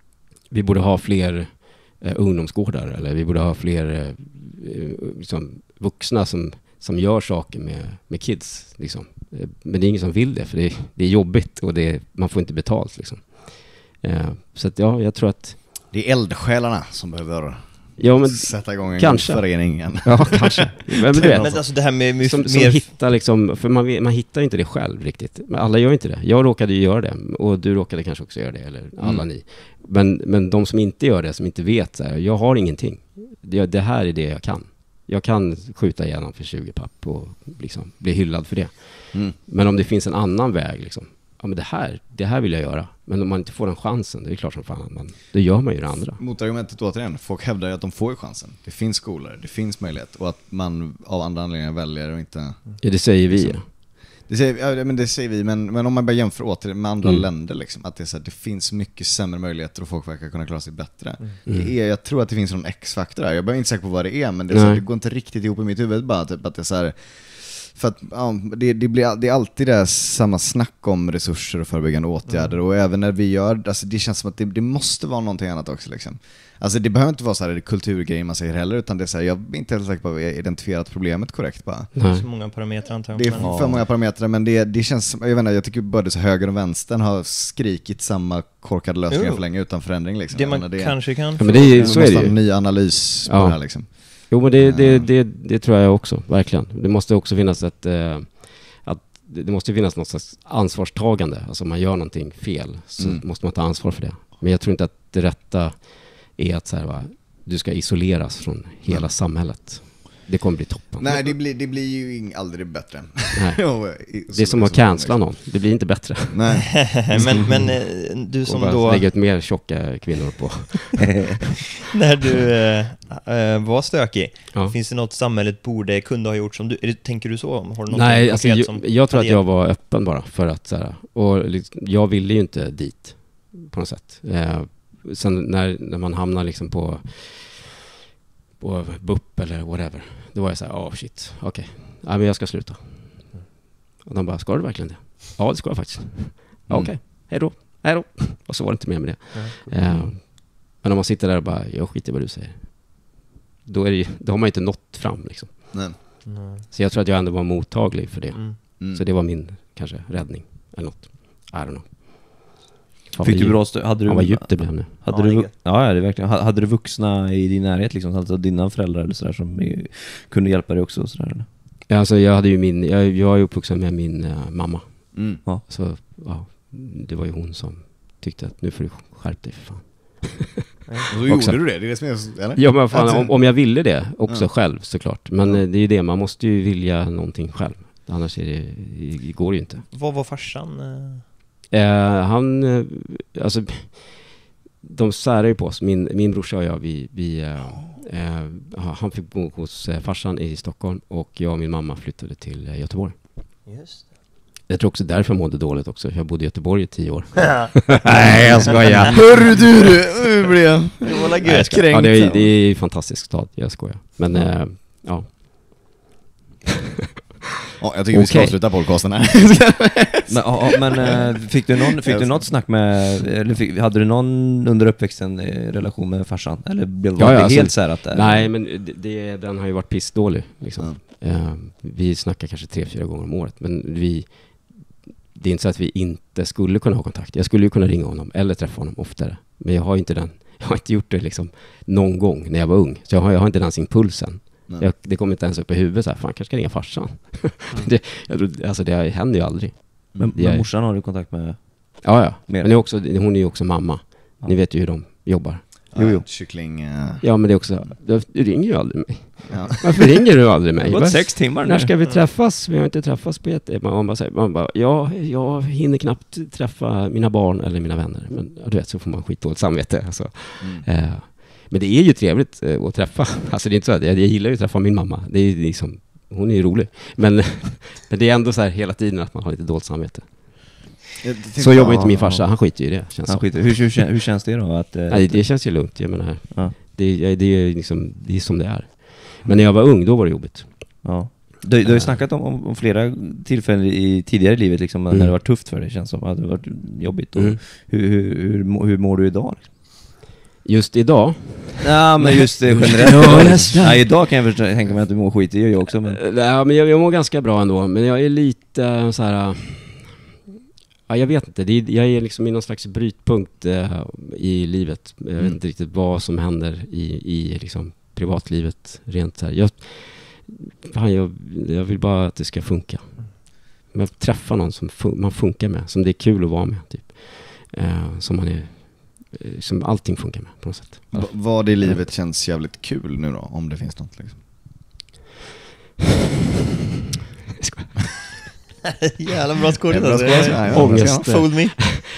vi borde ha fler uh, ungdomsgårdar, eller vi borde ha fler uh, liksom, vuxna som, som gör saker med, med kids. Liksom. Uh, men det är ingen som vill det, för det är, det är jobbigt och det är, man får inte betalt. Liksom. Uh, så att, ja, jag tror att... Det är eldsjälarna som behöver Ja, men, sätta igång en kanske. förening igen. ja, kanske. Men, men du vet, Men alltså det här med, med som, som mer... hittar liksom, för man, man hittar inte det själv riktigt. Men alla gör inte det. Jag råkade ju göra det och du råkade kanske också göra det, eller alla Mm. ni. Men, men de som inte gör det, som inte vet så här, jag har ingenting. Det, det här är det jag kan. Jag kan skjuta igenom för tjugo papp och liksom bli hyllad för det. Mm. Men om det finns en annan väg liksom, ja men det här, det här vill jag göra. Men om man inte får den chansen, det är klart som fan, man, då gör man ju det andra. Motargumentet återigen, folk hävdar ju att de får ju chansen. Det finns skolor, det finns möjlighet, och att man av andra anledningar väljer och inte... Ja, det säger vi. Liksom. Det säger, ja, men det säger vi, men, men om man bara jämför återigen med andra Mm. länder liksom, att det, är så här, det finns mycket sämre möjligheter och folk verkar kunna klara sig bättre. Mm. Det är, jag tror att det finns någon X-faktor där, jag är inte säker på vad det är, men det, är så här, Nej. det går inte riktigt ihop i mitt huvud bara, typ, att det är så här, för att ja, det, det, blir, det är alltid det samma snack om resurser och förebyggande åtgärder, och även när vi gör, alltså det känns som att det, det måste vara någonting annat också liksom. Alltså det behöver inte vara så här kulturgrej man säger heller, utan det är så här, jag är inte helt säker på att vi har identifierat problemet korrekt bara. Nej. Så många parametrar antar jag. Det är men- för många parametrar, men det, det känns som, jag vet inte, jag tycker både så höger och vänstern har skrikit samma korkade lösningar Jo. för länge utan förändring liksom. Det Jag man menar, det, kanske kan... Ja, men det är ju, man så är måste det ha ju. en ny analys på Ja. det här liksom. Jo, men det, det, det, det tror jag också, verkligen. Det måste också finnas ett... Eh, att det det måste finnas något slags ansvarstagande. Alltså om man gör någonting fel så Mm. måste man ta ansvar för det. Men jag tror inte att det rätta är att så här, va, du ska isoleras från hela Mm. samhället. Det kommer bli toppen. Nej, det blir, det blir ju ing- aldrig bättre. Nej. Och i- Det är som att cancella någon. Det blir inte bättre. Nej. men, men eh, du Och som bara då... lägga ut mer tjocka kvinnor på. När du eh, eh, var stökig, Ja. finns det något samhället borde, kunde ha gjort som du... Är det, tänker du så? Har du något Nej, alltså, konkret jag, som jag tror att hade jag hjälpt? var öppen bara för att så här, och liksom, jag ville ju inte dit på något sätt. Eh, sen när, när man hamnar liksom på på B U P eller whatever, då var jag så här, oh shit, okej, okay. ja, men jag ska sluta. Och de bara, ska du verkligen det? Ja, det ska jag faktiskt. Ja, okej, okay. Hej då, hej då. Och så var det inte mer med det. Ja. Eh, men om man sitter där och bara, jag skiter i vad du säger. Då, är det ju, då har man inte nått fram liksom. Nej. Nej. Så jag tror att jag ändå var mottaglig för det. Mm. Mm. Så det var min, kanske, räddning eller något. I don't know. Fan, Fick vad du djup- bra stöd? Hade du, Fan vad djupt det blev nu. hade Ja, du, det är vu- gött. ja, ja, det är verkligen. Ha- Hade du vuxna i din närhet liksom, alltså dina föräldrar eller sådär som eh, kunde hjälpa dig också och sådär, eller? Ja, alltså jag hade ju min, jag, jag är uppvuxen med min uh, mamma. Mm. Så ja, det var ju hon som tyckte att nu får du skärpa dig för fan. Och då Också. gjorde du det? Det är det som är så, eller? Ja, men fan, Alltså- om, om jag ville det också Ja. själv såklart. Men Ja. eh, det är ju det, man måste ju vilja någonting själv. Annars är det, det går ju inte. Vad var farsan? eh? Eh, han, eh, alltså, de särar ju på oss. Min, min brorsa och jag, vi, vi, eh, eh, han fick bo hos eh, farsan i Stockholm och jag och min mamma flyttade till eh, Göteborg. Just Jag tror också därför jag mådde dåligt också. Jag bodde i Göteborg i tio år. Nej, jag skojar. Hörru du, du, nu blir jag kränkt. Ja, det är, det är en fantastisk stad, jag skojar. Men, mm. äh, ja. Ja, jag tycker okay. vi ska avsluta podcasten här. men ja, men äh, fick du någon, fick du något snack med, eller fick, hade du någon under uppväxten relation med farsan? Eller blev ja, det ja, helt alltså, så här att... Nej, men det, det, den har ju varit pissdålig. Liksom. Mm. Uh, vi snackar kanske tre, fyra gånger om året. Men vi... Det är inte så att vi inte skulle kunna ha kontakt. Jag skulle ju kunna ringa honom eller träffa honom oftare. Men jag har inte den. Jag har inte gjort det liksom någon gång när jag var ung. Så jag har, jag har inte ens impulsen. Jag, det kommer inte ens upp i huvudet så här, fan, kanske ska ringa farsan. Mm. det, jag tror, alltså det händer ju aldrig. Men, men är, morsan har du kontakt med? Ja, ja. Mer. Men är också, hon är ju också mamma. Ja. Ni vet ju hur de jobbar. Jo, jo. Kyckling. Uh... Ja, men det är också, du, du ringer ju aldrig mig. Ja. Varför ringer du aldrig mig? Det har gått sex timmar nu. När ska vi träffas? Vi har inte träffats på ett... Man bara säger, man bara, ja, jag hinner knappt träffa mina barn eller mina vänner. Men du vet, så får man skitdåligt samvete. Alltså. Mm. Uh, men det är ju trevligt uh, att träffa. Alltså det är inte så att jag, jag gillar ju att träffa min mamma. Det är liksom, hon är ju rolig. Men, men det är ändå så här hela tiden att man har lite dåligt samvete. Så jobbar inte min farsa, han skiter ju i det. Känns han skiter. Hur, hur, hur känns det då? Att, uh, Nej, det känns ju lugnt, jag menar. Ja. Det, det, är liksom, det är som det är. Men när jag var ung, då var det jobbigt. Ja. Du, du har ju snackat om, om, om flera tillfällen i tidigare i livet liksom, mm. när det var tufft för dig, känns som att det var jobbigt. Och mm. hur, hur, hur, hur mår du idag? Just idag? Ja, men just det generellt. Ja, idag kan jag tänka mig att du mår skit, det gör jag också. Men... Ja, men jag, jag mår ganska bra ändå. Men jag är lite så här... Ja, jag vet inte. Det är, jag är liksom i någon slags brytpunkt uh, i livet. Jag mm. vet inte riktigt vad som händer i, i liksom privatlivet rent så här. Jag, fan, jag, jag vill bara att det ska funka. Man träffar någon som fun- man funkar med, som det är kul att vara med typ. Uh, som man är uh, som allting funkar med på något sätt. V- vad i livet känns jävligt kul nu då, om det finns något liksom? Jävla bra skådis. Ångest. Fold me.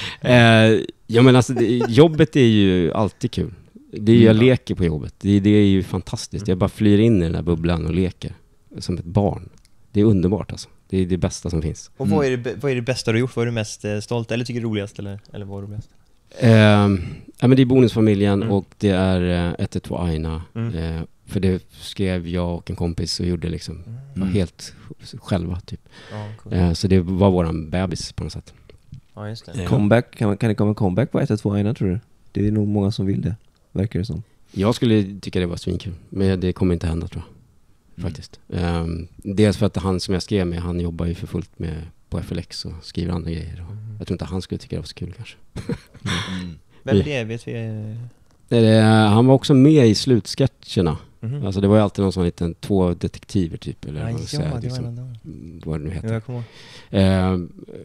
uh, ja, men alltså det, jobbet är ju alltid kul. Det är ju, jag mm. leker på jobbet. Det, det är ju fantastiskt. Jag bara flyr in i den där bubblan och leker. Som ett barn. Det är underbart alltså. Det är det bästa som finns. Och vad är det, vad är det bästa du har gjort? Vad är du mest stolt eller tycker du är roligast? Eller, eller vad är du bäst? Uh, ja, men det är Bonusfamiljen mm. och det är uh, ett ett två Aina. Mm. Uh, för det skrev jag och en kompis och gjorde liksom mm. helt själva typ. Ja, cool. uh, så det var våran bebis på något sätt. Ja, just det. Uh, comeback, kan, kan det komma en comeback på ett ett två Aina, tror du? Det är nog många som vill det, verkar det som. Jag skulle tycka det var svinkul, men det kommer inte hända, tror jag. Mm. Faktiskt. Um, dels för att han som jag skrev med, han jobbar ju för fullt med på F L X och skriver andra grejer. Och mm. jag tror inte han skulle tycka det var så kul kanske. Mm. Vem är det? Vet vi? Det, det, han var också med i slutsketcherna. Mm-hmm. Alltså det var ju alltid någon sån liten, två detektiver typ. Eller Aj, vad, ja, säga, det liksom, var vad det nu heter. Jag kommer uh,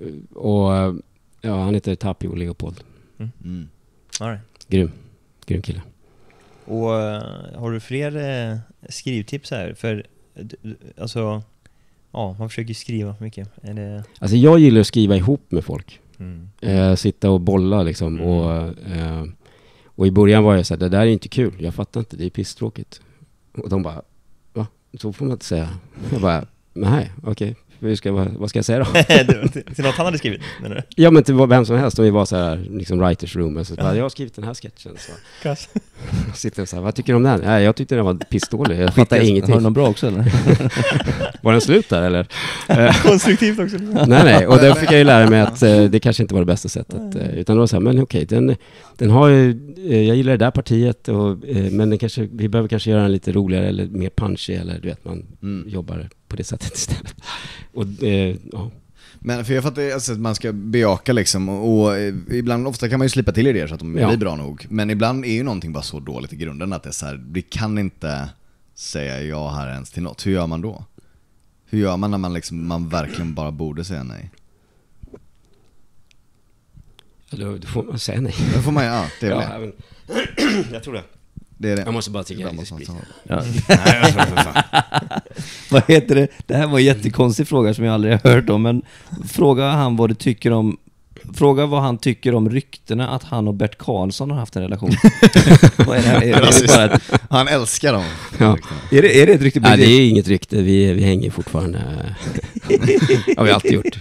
och ja, han heter Tapio Leopold. Mm. Mm. All right. Grym. Grym kille. Och uh, har du fler uh, skrivtips här? För uh, alltså, ja, man försöker skriva mycket. Är det... Alltså jag gillar att skriva ihop med folk. Mm. Uh, sitta och bolla liksom. Mm. Och, uh, och i början var jag så här, det där är inte kul. Jag fattar inte, det är pisstråkigt. Och de bara, va? Så får man inte säga. Jag bara, nej, okej. Okay. Hur ska, vad, vad ska jag säga då? Till något han hade skrivit, menar du? Ja, men till vem som helst. Och vi var så här, liksom writers room. Så bara, jag har skrivit den här sketchen. Så Kass. sitter så här, vad tycker du om den? Nej, jag tyckte den var pissdålig. Jag fattar ingenting. Har du någon bra också, eller? Var den slut där, eller? Konstruktivt också. nej, nej. Och där fick jag ju lära mig att uh, det kanske inte var det bästa sättet. Uh, utan det var så här, men okej, okay, den, den har ju, uh, jag gillar det där partiet. Och, uh, men den kanske, vi behöver kanske göra den lite roligare eller mer punchy. Eller du vet, man mm. jobbar på det sättet istället. Och, eh, ja. Men för jag fattar alltså, att man ska bejaka liksom, och, och ibland, ofta kan man ju slipa till idéer så att de ja. blir bra nog. Men ibland är ju någonting bara så dåligt i grunden att det är så här, vi kan inte säga ja här ens till något. Hur gör man då? Hur gör man när man liksom, man verkligen bara borde säga nej? Eller då får man säga nej. Då får man, ja, det är ja, det. Men, jag tror det. Det är det. Jag måste bara tycka lite sprit. Ja. Vad heter det? Det här var en jättekonstig fråga som jag aldrig har hört om. Men fråga han vad du tycker om fråga vad han tycker om ryktena att han och Bert Karlsson har haft en relation. Vad är det här? Är, är det bara ett, Han älskar dem. Ja. är, det, är det ett rykte? Nej, det är inget rykte. Vi, vi hänger fortfarande. Har vi alltid gjort.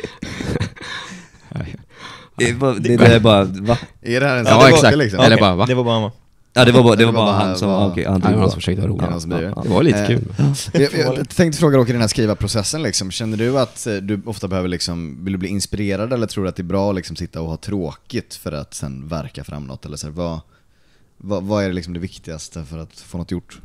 Det, var, det, det är bara, va? Är det här en Ja, sån sak, exakt. liksom? Eller Okej, bara, va? det var bara han. Ja, det var bara, det var Det var bara bara- han som... var- okej, han Nej, det var tog han bara. som försökte vara rolig. Ja, han som blir det. Det var lite Eh, kul. Jag, jag, jag tänkte fråga dock i den här skrivarprocessen liksom, känner du att eh, du ofta behöver liksom, vill du bli inspirerad eller tror du att det är bra att liksom sitta och ha tråkigt för att sen verka fram något eller så här, vad, vad, vad är det liksom det viktigaste för att få något gjort?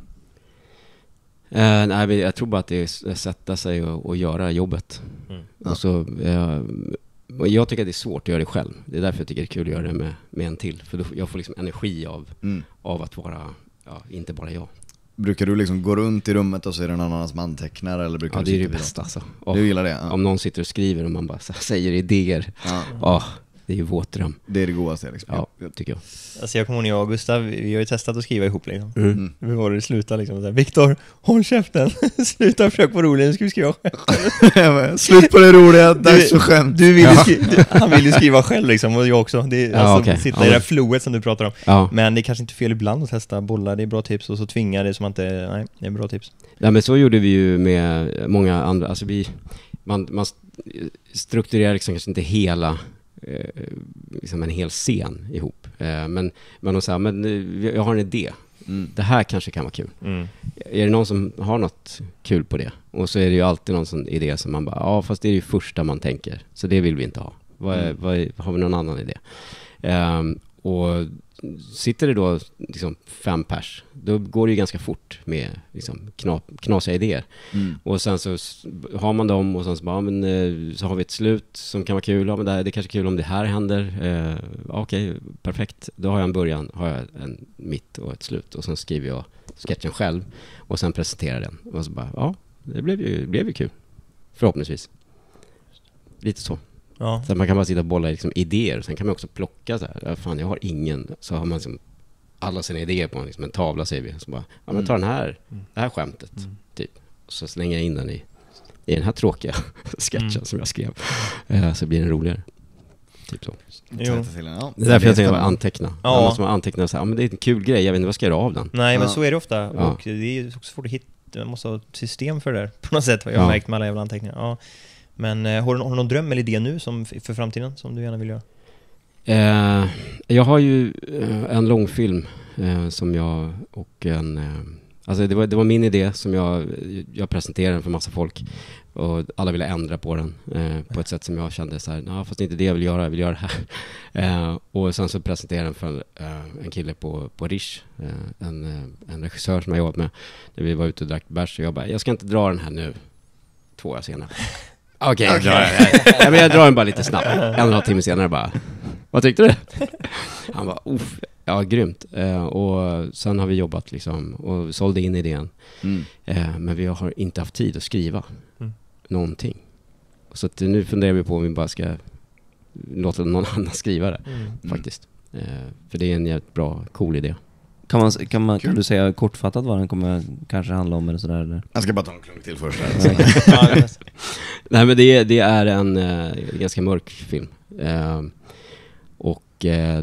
Eh, nej, men jag tror bara att det är att sätta sig och, och göra jobbet. Mm. Och så, eh, och jag tycker att det är svårt att göra det själv. Det är därför jag tycker det är kul att göra det med, med en till. För då, jag får liksom energi av, Mm. av att vara, ja, inte bara jag. Brukar du liksom gå runt i rummet och så är det någon annan som antecknar eller brukar Ja, du det är det sitta vid bästa dem? alltså. Du Och, gillar det? Ja. om någon sitter och skriver och man bara så här säger idéer. Ja. Ja, det är ju våt dröm. Det är det godaste liksom. Ja, tycker jag. Alltså jag kommer ihåg, jag och Gustav, vi vi har ju testat att skriva ihop liksom. Mm. Vi var det sluta liksom så här, Viktor, håll käften. Sluta försök på roligt, nu ska vi skriva själv. Slut på det roliga, dags för skämt. Du vill ju skri- du, han vill ju skriva själv liksom, och jag också. Det är, Ja, alltså, okej. sitta Ja, i det men- här flowet som du pratar om. Ja. Men det är kanske inte fel ibland att testa bollar, det är bra tips. Och så tvinga det som man inte, nej, det är bra tips. Ja, men så gjorde vi ju med många andra. Alltså vi, man, man strukturerar liksom kanske inte hela, eh, liksom en hel scen ihop. Eh, men men de säger, men eh, jag har en idé. Mm. Det här kanske kan vara kul. Mm. Är det någon som har något kul på det? Och så är det ju alltid någon sån idé som man bara, ja fast det är ju första man tänker. Så det vill vi inte ha. Vad, är, vad är, har vi någon annan idé? Ehm, och sitter det då liksom fem pers, då går det ju ganska fort med liksom kna, knasiga idéer. Mm. Och sen så s- har man dem och sen så bara, ja, men, eh, så har vi ett slut som kan vara kul. Ja, men det, här, det är kanske kul om det här händer. Eh, ja, okej, perfekt. Då har jag en början, har jag en mitt och ett slut. Och sen skriver jag sketchen själv och sen presenterar den. Och så bara, ja, det blev ju, det blev ju kul. Förhoppningsvis. Lite så. Ja. Så att man kan bara sitta och bolla liksom idéer. Sen kan man också plocka så här. Ja, fan, jag har ingen. Så har man liksom alla sina idéer på en, liksom en tavla, säger vi. Så bara, ja men ta den här, det här skämtet. Typ. Och så slänger jag in den i, i den här tråkiga sketchen Mm. som jag skrev. Eh, så blir den roligare. Typ så. Jo. Täta till den, ja. Det är därför jag tänker spännande. att anteckna. Ja. Ja. Måste man anteckna och säga, ja men det är en kul grej. Jag vet inte vad ska jag göra av den. Nej, men Ja. så är det ofta. Ja. Och det är också svårt att hitta, man måste ha ett system för det där. På något sätt, vad jag har Ja. märkt med alla jävla anteckningar. Ja. Men eh, har, du, har du någon dröm eller idé nu som, för framtiden som du gärna vill göra? Eh, jag har ju eh, en långfilm eh, som jag och en... Eh, alltså det var, det var min idé som jag, jag presenterade den för massa folk. Och alla ville ändra på den eh, på ett sätt som jag kände så här, nej fast det är inte det jag vill göra, jag vill göra det här. Eh, och sen så presenterade jag den för eh, en kille på, på Rish, eh, en, eh, en regissör som jag jobbat med. När vi var ute och drack bärs och jag bara, jag ska inte dra den här nu. Två år senare. Okej, okay, jag drar den. Ja, men jag drar den bara lite snabbt. En och en halv timme senare bara, vad tyckte du? Han bara, uff, ja grymt. Eh, och sen har vi jobbat liksom och sålde in idén. Mm. Eh, men vi har inte haft tid att skriva Mm. någonting. Så att nu funderar vi på om vi bara ska låta någon annan skriva det Mm. faktiskt. Eh, för det är en jävligt bra, cool idé. Kan, man, kan, man, kan Kul. du säga kortfattat vad den kommer kanske handla om eller sådär? Eller? Jag ska bara ta en klunk till först. Ja. Här. Ja, det är bäst. Nej men det, det är en eh, ganska mörk film. Eh, och eh,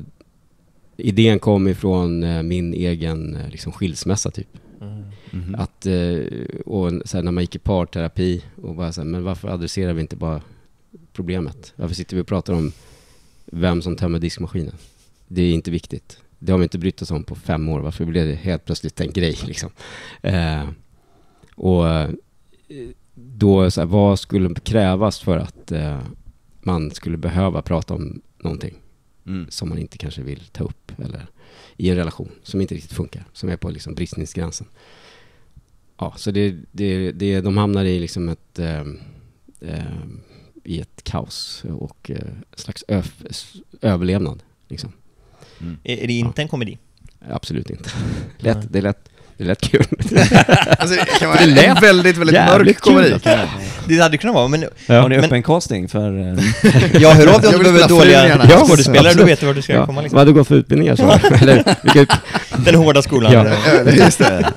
idén kom ifrån eh, min egen eh, liksom skilsmässa typ. Mm. Mhm. Att, eh, och så här, när man gick i parterapi och bara så här, men varför adresserar vi inte bara problemet? Varför sitter vi och pratar om vem som tömmer diskmaskinen? Det är inte viktigt. Det har vi inte brytt oss om på fem år. Varför blev det helt plötsligt en grej liksom? Eh, och eh, då så här, vad skulle krävas för att eh, man skulle behöva prata om någonting Mm. som man inte kanske vill ta upp eller i en relation som inte riktigt funkar, som är på liksom bristningsgränsen. Ja, så det, det, det, de hamnar i liksom ett eh, eh, i ett kaos och eh, en slags ö, överlevnad liksom. Är, är det inte en komedi? Absolut inte. Lätt, det är lätt, det är lätt kul. Alltså, det kan vara Det en lät väldigt, väldigt jävligt mörk komedi. kul. Det hade kunnat vara, men Har ni men- öppen casting för... eh, jag hör av dig Jag om vill du behöver spela dåliga frun gärna. Ja, skådespelare, då absolut. vet du vart du ska Ja, komma vad liksom. hade du gått för utbildningar så? Eller, vilka, Den hårda skolan. Ja. Ja, just det.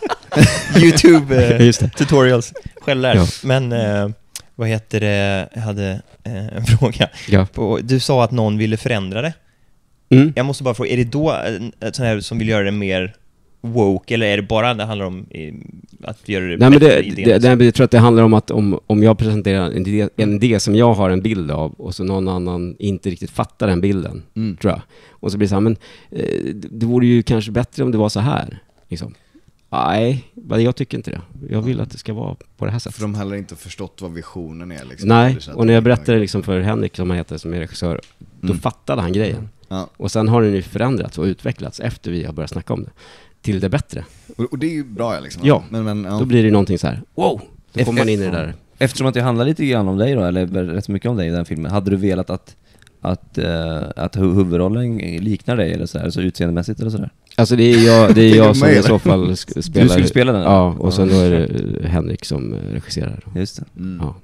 YouTube eh, Just det. tutorials. Själv lärd. Ja. Men eh, vad heter det? Jag hade eh, en fråga. Ja. På, du sa att någon ville förändra det. Mm. Jag måste bara fråga, är det då ett sån här som vill göra det mer woke, eller är det bara det handlar om eh, att göra det Nej, men det, idén, det, liksom? det, jag tror att det handlar om att om, om jag presenterar en idé, en idé som jag har en bild av och så någon annan inte riktigt fattar den bilden, Mm. tror jag. Och så blir det så här, men eh, det vore ju kanske bättre om det var så här, liksom. Nej, men jag tycker inte det. Jag vill att det ska vara på det här sättet. För de har heller inte förstått vad visionen är liksom. Nej, Det känns och när jag att- berättade liksom för Henrik, som han heter, som är regissör, då Mm. fattade han grejen. Ja. Och sen har den ju förändrats och utvecklats efter vi har börjat snacka om det. Till det bättre. Och, och det är ju bra ja, liksom. Ja. Men, men, ja. Då blir det någonting så här, wow! Då kommer man in i det där. Eftersom att det handlar lite grann om dig då, eller rätt så mycket om dig i den filmen, hade du velat att att, uh, att hu- huvudrollen liknar dig eller så här, så utseendemässigt eller sådär? Alltså det är jag, det är jag som mig, i eller? så fall sk- spelar. Du skulle spela den? Ja, och sen då är det Henrik som eh, regisserar. Just det. Mm. Ja.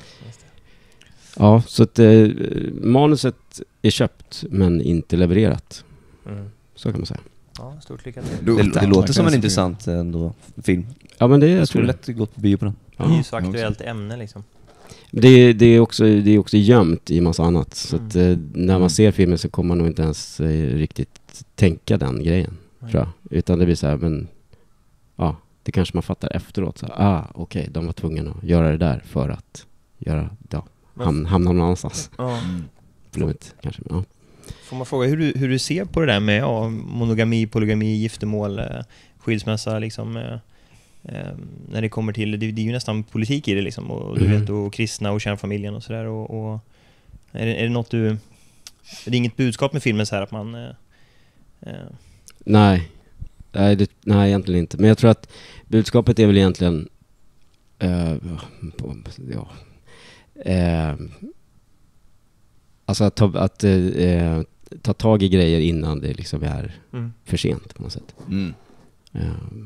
Ja, så att eh, manuset är köpt men inte levererat. Mm. Så kan man säga. Ja, stort lycka till. Du- Det, det tack, låter tack, som en tack. intressant ändå film. Ja, men det är, Jag jag tror skulle det. lätt gått på bio på den. Det är ju Ja. så aktuellt ämne liksom. Det, är, det, är också, det är också gömt i massa annat. Så att, eh, när Mm. man ser filmen så kommer man nog inte ens eh, riktigt tänka den grejen, Nej. tror jag. Utan det blir så här, men ja, det kanske man fattar efteråt. Så, ah, okej, okay, de var tvungna att göra det där för att göra, ja, ham, hamna någon annanstans. Ja. Mm. Flummigt kanske, men ja. Får man fråga hur du, hur du ser på det där med ja, monogami, polygami, giftermål, eh, skilsmässa liksom, eh, eh, när det kommer till, det, det är ju nästan politik i det liksom, och du Mhm. vet, och kristna och kärnfamiljen och sådär, och, och är, det, är det något du, är det inget budskap med filmen så här att man eh, eh, Nej, nej, det, nej, egentligen inte. Men jag tror att budskapet är väl egentligen eh, ja, eh, alltså att, ta, att eh, ta tag i grejer innan det liksom är mm. för sent på något sätt. Mm. Eh,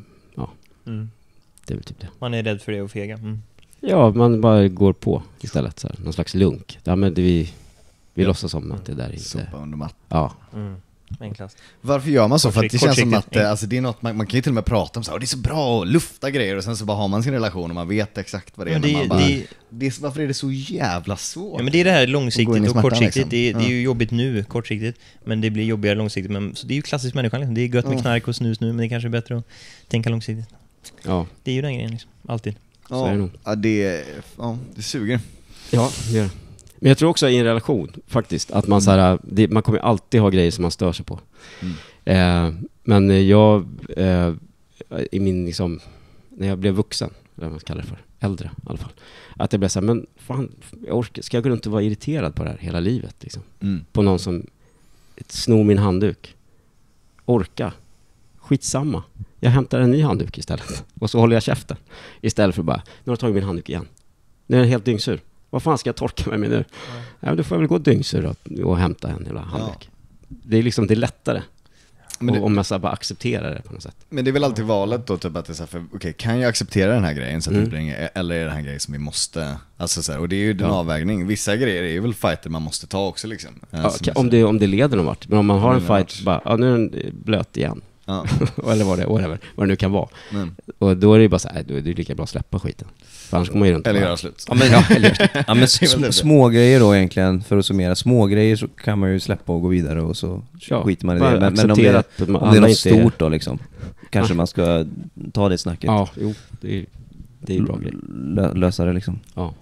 Mm. det är väl typ det. Man är rädd för det och fega. Mm. Ja, man bara går på istället. Så här, någon slags lunk. Ja, men det vi, vi låtsas om att det där inte... Sopa under mattan. Ja. Mm. Enklast. Varför gör man så? För att det Kortsiktigt, känns som att kortsiktigt. eh, alltså, det är något man, man kan ju till och med prata om så här, och det är så bra och lufta grejer och sen så bara har man sin relation och man vet exakt vad det är. Men Men det, man bara, det, det är, varför är det så jävla svårt? ja, men det är det här Och gå in långsiktigt i och smärtan, kortsiktigt. liksom. Det, är, det är Ja. ju jobbigt nu, kortsiktigt, men det blir jobbigare långsiktigt. Men, så det är ju klassiskt människan. Liksom. Det är gött med Ja. knark och snus nu, men det kanske är bättre att tänka långsiktigt. Ja, Det är ju den grejen liksom, alltid. så är det Ja, nog. ja, det, ja, det suger. Ja, det gör det. Men jag tror också i en relation faktiskt att man så här, det, man kommer alltid ha grejer som man stör sig på. Mm. Eh, men jag eh, i min liksom, när jag blev vuxen, vad man kallar det för, äldre i alla fall, att jag blev så här, men fan, jag orkar, ska jag gå runt och vara irriterad på det här hela livet liksom? Mm. På någon som snor min handduk. Orka. Skitsamma. Jag hämtar en ny handduk istället. Och så håller jag käften. Istället för bara, nu har jag tagit min handduk igen. Nu är den helt dyngsur. Vad fan ska jag torka mig med nu? Mm. Ja, men då får jag väl gå dyngsur och, och hämta en jävla handduk. Det är liksom, det är lättare. Men det, Och om jag så här bara accepterar det på något sätt. men det är väl alltid valet då, typ att det är så här, för okej, kan jag acceptera den här grejen så att Mm. det blir inget, eller är det här grejen som vi måste, alltså så här, och det är ju en Ja. avvägning. Vissa grejer är ju väl fighter man måste ta också liksom. Ja, Alltså, ka- om, det, om det leder någon vart. Men om man har Om en det leder fight, någon bara, ja, nu är den eh, blöt igen. Ja, Eller vad det, whatever, vad det nu kan vara. men, Och då är det ju bara så här, då är det lika bra att släppa skiten. För annars kommer man ju runt och eller bara- göra slut. Ja men, ja, ja, men Det är sm- väl det. små grejer då egentligen, för att summera. Små grejer så kan man ju släppa och gå vidare och så Ja, skiter man i bara det. Men, men om det, acceptera är- att man- om det är alla något inte är- stort då liksom, kanske man ska ta det snacket. Ja, jo, det är, det är en bra grej. Lö- lösa det liksom. Ja.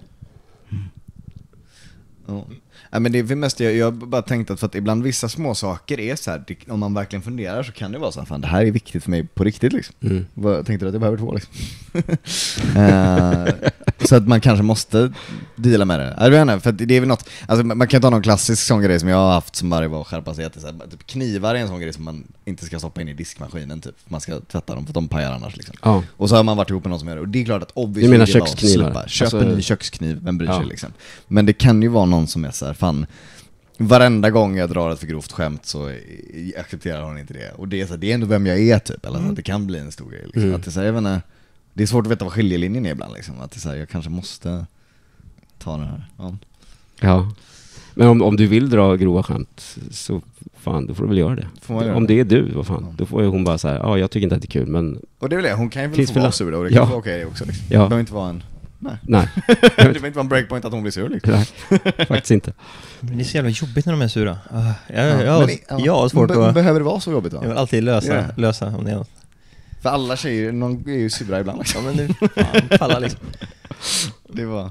Ja. Ja, men det är mest, jag, jag har bara tänkt att för att ibland vissa små saker är så här, det, om man verkligen funderar så kan det vara så här, fan det här är viktigt för mig på riktigt liksom. Mm. Vad, tänkte du att jag behöver två liksom? Eh, så att man kanske måste deala med det. Jag vet inte, för att det är väl något, alltså man man kan ta någon klassisk sån grej som jag har haft som varje var att skärpa sig, att det är så här, typ knivar är en sån grej som man inte ska stoppa in i diskmaskinen typ. Man ska tvätta dem för att de pajar annars liksom. Ja. Och så har man varit ihop med någon som gör det. Och det är klart att obviously Du menar det är bara att köksknivar? släppa. Köp Alltså- en ny kökskniv, vem bryr sig Ja. liksom. Men det kan ju vara någon som är så här, fan, varenda gång jag drar ett för grovt skämt så accepterar hon inte det. Och det är, så här, det är ändå vem jag är typ. Eller så att det kan bli en stor grej liksom. Mm. Att det, är så här, jag vet inte, det är svårt att veta vad skiljelinjen är ibland liksom. Att det är så här, jag kanske måste ta det här. Ja. Ja. Men om, om du vill dra grova skämt så fan, då får du väl göra det. Får man göra om det? det är du, vad fan. Ja. Då får ju hon bara säga, ja jag tycker inte att det är kul, men Och det är väl det, hon kan ju väl Finns få väl- vara sur då. Och det Ja. kan vara okej också liksom. Ja. Det behöver inte vara en Nej. Nej. Det var inte en breakpoint att hon blir sur liksom. Nej, faktiskt inte. Men det är så jävla jobbigt när de är sura. Uh, jag, Ja, jag, men jag, det- jag har svårt be- att... Behöver det vara så jobbigt då? Jag vill alltid lösa, Ja. lösa om det är något. För alla tjejer, någon är ju sura ibland liksom. Ja, men nu fan, palla liksom. Det var...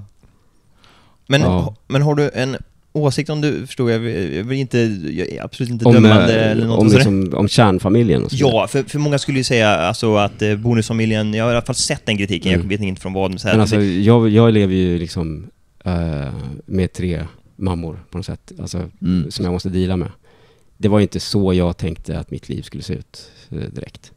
Men, Ja. men har du en åsikt om du, förstår jag, jag vill inte, jag är absolut inte Om, dömande eh, eller något om, sådär. liksom, om kärnfamiljen och så vidare. Ja, för, för många skulle ju säga alltså, att eh, bonusfamiljen, jag har i alla fall sett den kritiken, Mm. jag vet inte från vad, men så här, Men alltså, det, jag, jag lever ju liksom eh, med tre mammor på något sätt, alltså, Mm. som jag måste dela med. Det var inte så jag tänkte att mitt liv skulle se ut eh, direkt.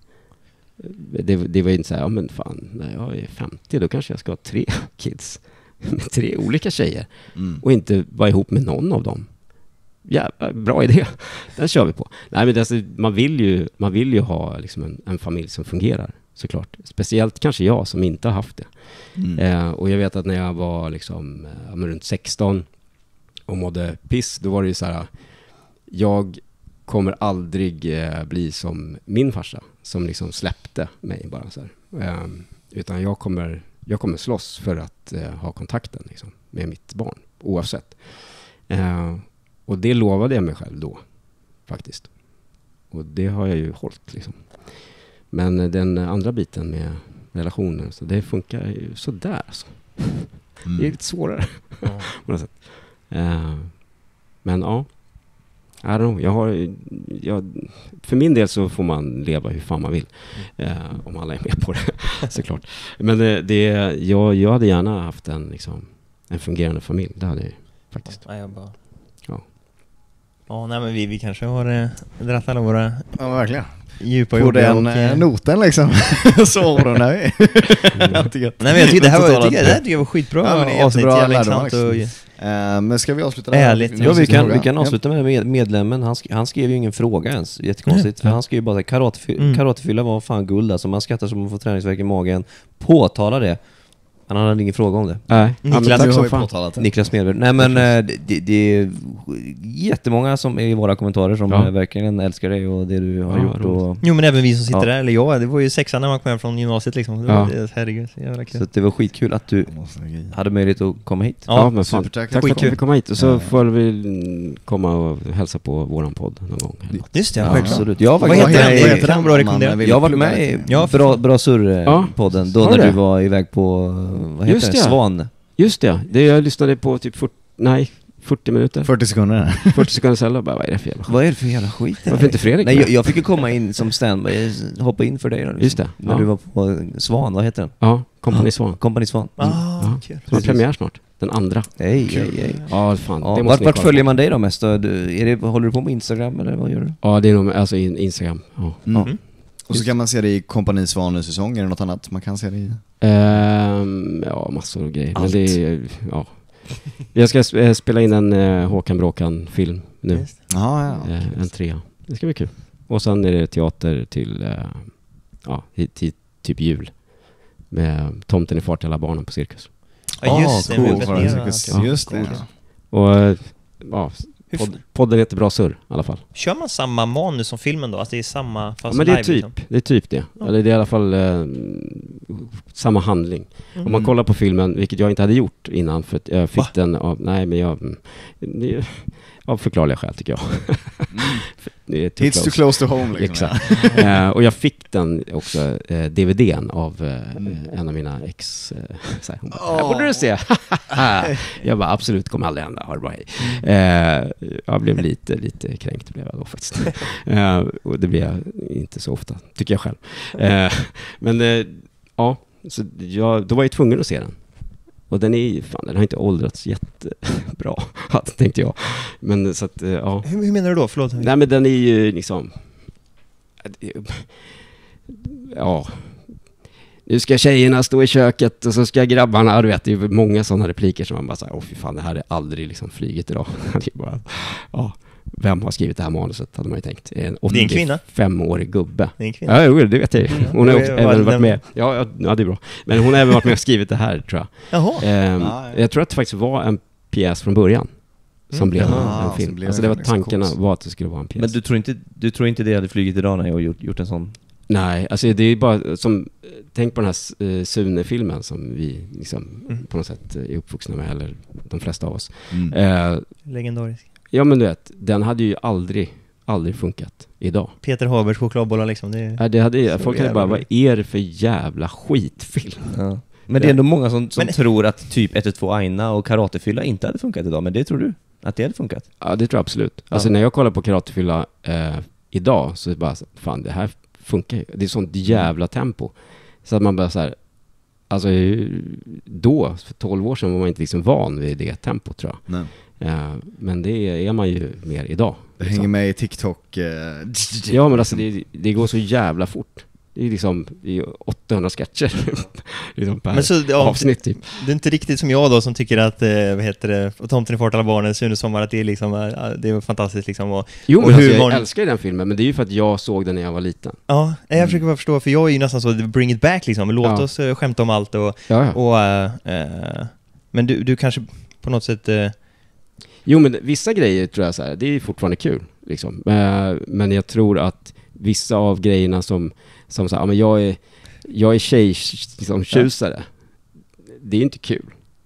Det, det var ju inte så här, ja men fan, när jag är femtio då kanske jag ska ha tre kids med tre olika tjejer Mm. och inte vara ihop med någon av dem. Ja, bra idé. Den kör vi på. Nej, men det, alltså, man vill ju man vill ju ha liksom en, en familj som fungerar, såklart. Speciellt kanske jag som inte har haft det. Mm. Eh, och jag vet att när jag var liksom eh, runt sexton och mådde piss, då var det ju så här, jag kommer aldrig eh, bli som min farsa som liksom släppte mig bara så här. Eh, utan jag kommer jag kommer slåss för att eh, ha kontakten liksom, med mitt barn oavsett. Eh, och det lovade jag mig själv då faktiskt. Och det har jag ju hållit liksom. Men eh, den andra biten med relationer, så det funkar ju sådär alltså. Mm. Det är lite svårare ja. på något sätt. Eh, men ja, I don't know. Jag har, jag, för min del så får man leva hur fan man vill. Eh, om alla är med på det, såklart. Men det, det, jag, jag hade gärna haft en, liksom, en fungerande familj. Det hade jag ju faktiskt. Ja, jag bara... Ja. Ja, nej men vi, vi kanske har eh, dratt alla våra Ja, verkligen. djupa På jobbiga den och, eh, eh, noten liksom. Så avrundar vi. Jag tycker att- Nej men jag tycker det här var, jag Totalt- tycker, det här tycker jag var skitbra Ja, men det är avsnitt, jättebra jävla lärdom, intressant och, liksom. Eh, Men ska vi avsluta det här? Ärligt. Ja, vi kan, vi fråga. kan avsluta med med medlemmen. Han, sk- han skrev ju ingen fråga ens. Jättekonstigt. För han skrev ju bara att karatefy- Mm. karatefylla var fan guld. Alltså man skrattar som man får träningsvärk i magen. Påtala det. Men han hade ingen fråga om det. Nej, ja, men Niklas, tack Nu har som vi fan. påtalat det. Niklas Smedberg. Nej men eh, det, det, det är jättemånga som är i våra kommentarer som Ja. eh, verkligen älskar dig och det du har Ja, gjort. Och, Jo men även vi som sitter Ja. där, eller jag, det var ju sexan när man kom hem från gymnasiet liksom. Det var, Ja. det, herregud, så jävla kul. så att det var skitkul att du hade möjlighet att komma hit. Ja, Ja, men fan. supertack. Tack för att Skitkul. vi fick komma hit. Och så Ja. får vi komma och hälsa på våran podd någon gång. Just det, Ja, självklart. Absolut. Jag har Vad faktiskt heter varit den? med Vad i- heter den? Bra rekommenderat. Jag har varit med i Ja, för Bra, fan. bra Surr-podden då Har när du du det? var iväg på, vad heter Just det? det. Svan. Just det, det jag lyssnade på typ fyrtio, nej, fyrtio minuter. fyrtio sekunder. fyrtio sekunder sen och bara, vad är det för jävla skit? Vad är det för jävla skit? Varför inte Fredrik Nej, med? jag, jag fick ju komma in som stand hoppa in för dig då, liksom. Just det, När ja. du var på Svan, vad heter den? Ja, Kompani Svan. Kompani Svan. Ah, Ja. kul. Som har premiär snart. Den andra. Hej, hej, hej. Ja, fan. Ja, det måste vart ni vart kolla följer på. man dig då mest? Då? Du, är det, håller du på med Instagram eller vad gör du? Ja, det är nog, alltså in, Instagram. Ja. Mm. Och så kan man se det i Kompani Svan säsong. Är det något annat man kan se det i? Ehm, ja, massor av grejer. Allt. Men det är, ja. Jag ska sp- spela in en eh, Håkan Bråkan-film nu. Just. Ja, ja. Eh, en trea. Det ska bli kul. Och sen är det teater till, eh, ja, till, till typ jul. Med Tomten i fart till alla barnen på Cirkus. Ja, just Ah, det. cool. med Betnér, Ja, alltså. just det. Ja. Och eh, ja, Hur podd, podden heter Bra Surr i alla fall. Kör man samma manus som filmen då? Alltså det är samma fast Ja, men det är live, typ, liksom? det är typ det. Ja. Eller det är i alla fall eh, samma handling. Mm. Om man kollar på filmen, vilket jag inte hade gjort innan, för att jag fick Va? den av, nej men jag, mm, det, av förklarliga skäl tycker jag. Det är too It's too close to home liksom. Exakt. Eh, och jag fick den också, eh, D V D:n av eh, Mm. en av mina ex. Eh, så här, hon bara, Åh. här borde du se. Jag bara, absolut, kommer aldrig hända. Ha det bra, hej. Eh, jag blev lite, lite kränkt blev jag då faktiskt. Eh, och det blir jag inte så ofta, tycker jag själv. Eh, men eh, ja, så jag, då var jag tvungen att se den. Och den är fan, den har inte åldrats jättebra, tänkte jag. Men så att, eh, ja. Hur, hur menar du då? Förlåt. Nej, men den är ju liksom, ja, nu ska tjejerna stå i köket och så ska grabbarna, du vet, det är ju många sådana repliker som man bara säger, åh fy fan, det här är aldrig liksom flyget idag. Det är bara, ja, vem har skrivit det här manuset, hade man ju tänkt. En Det är en kvinna. åttiofem-årig gubbe. Det är en kvinna. Ja, jo, det vet jag ju. Hon har också Vad- även varit den- med. Ja, ja, ja, det är bra. Men hon har även varit med och skrivit det här, tror jag. Jaha. Ehm, Ja, ja. Jag tror att det faktiskt var en pjäs från början som Mm. blev Jaha, en som film. blev Alltså en det var film, liksom, tankarna coolt. var att det skulle vara en pjäs. Men du tror inte, du tror inte det hade flugit idag när jag har gjort, gjort en sån? Nej, alltså det är bara som, tänk på den här uh, Sune-filmen som vi liksom mm. på något sätt är uppvuxna med, eller de flesta av oss. Mm. Uh, Legendarisk. Ja, men du vet, den hade ju aldrig, aldrig funkat idag. Peter Havers chokladbollar liksom. Det, ja, det hade, folk hade bara, vad är det för jävla skitfilm? Ja. Men det är ändå många som, som men... tror att typ ett två Aina och Karatefylla inte hade funkat idag, men det tror du? Att det hade funkat? Ja, det tror jag absolut. Alltså ja. När jag kollar på Karatefylla eh, idag så är det bara, fan det här funkar ju. Det är sånt jävla tempo. Så att man bara så här, alltså då, för tolv år sedan var man inte liksom van vid det tempot tror jag. Nej. Eh, men det är man ju mer idag. Det liksom. Hänger med i TikTok. Eh, ja, men alltså det, det går så jävla fort. Det är liksom det är åttahundra sketcher liksom per men så, ja, avsnitt typ. Det är inte riktigt som jag då som tycker att eh, vad heter det, Tomten i fart alla barnen, Sune Sommar, att det är liksom det är fantastiskt liksom och, jo, och men alltså, humorn. Jag älskar den filmen, men det är ju för att jag såg den när jag var liten. Ja, jag mm. försöker bara förstå, för jag är ju nästan så bring it back liksom, låt ja. oss uh, skämta om allt och, ja, ja. och uh, uh, men du, du kanske på något sätt uh... jo, men vissa grejer tror jag så här, det är fortfarande kul liksom. Uh, men jag tror att vissa av grejerna som som så här, ja, men jag är jag är tjej som tjusare. Det är inte kul.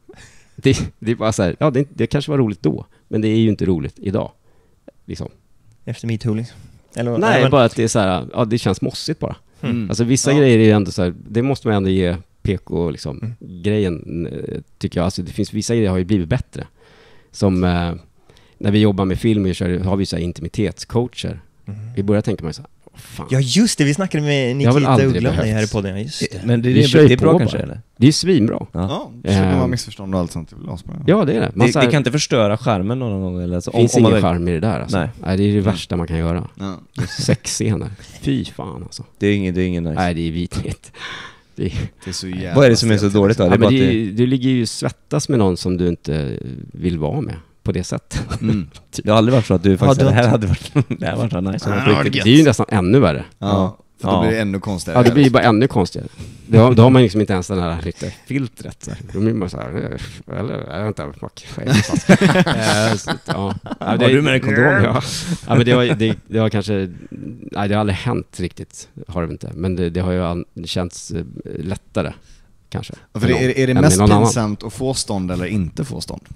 Det, det är bara så här, ja det, det kanske var roligt då, men det är ju inte roligt idag. Liksom. Efter MeToo liksom. Eller nej, men... bara att det är så här, ja det känns mossigt bara. Mm. Alltså vissa ja. grejer är ju ändå så här, det måste man ändå ge P K liksom mm. grejen tycker jag. Alltså det finns vissa grejer har ju blivit bättre. Som eh, när vi jobbar med film och kör, har vi så här intimitetscoacher. Mm. Vi börjar tänka mig så här, fan. Ja just det, vi snackade med Nikita Uggla här i podden. Just det. Men det, det, det, det är bra bara. Kanske eller? Det är svinbra. Ja, ja försöker man ha missförstånd och allt sånt. Ja, det är det. Man det, det kan inte förstöra skärmen någon gång eller så. Det finns om, ingen om skärm i det där alltså. Nej. Nej, det är det mm. värsta man kan göra. Ja. Sexscener. Fy fan alltså. Det är ingen, det är ingen nice. Nej, det är vitligt. Det är, det är så jävla. Vad är det som är så dåligt då? Ja, det är men bara det, det... du ligger ju svettas med någon som du inte vill vara med på det sättet. Mm. Det har aldrig varit så att du faktiskt, ja, det här hade varit, det här var så nice. Ah, det är ju nästan ännu värre. Ja. För då ja. blir det ännu konstigare. Ja, det blir bara ännu konstigare. Då har, då har man liksom inte ens den här lite filtret. Så här. Då blir man så här, eller, jag vet inte, fuck, vad är det fast? äh, så, ja. Ja, det, har du med en kondom? Ja, ja men det har, det, det har kanske, nej det har aldrig hänt riktigt, har det inte. Men det, det har ju all, det känts lättare, kanske. Ja, för det, är, är det mest pinsamt att få stånd eller inte få stånd?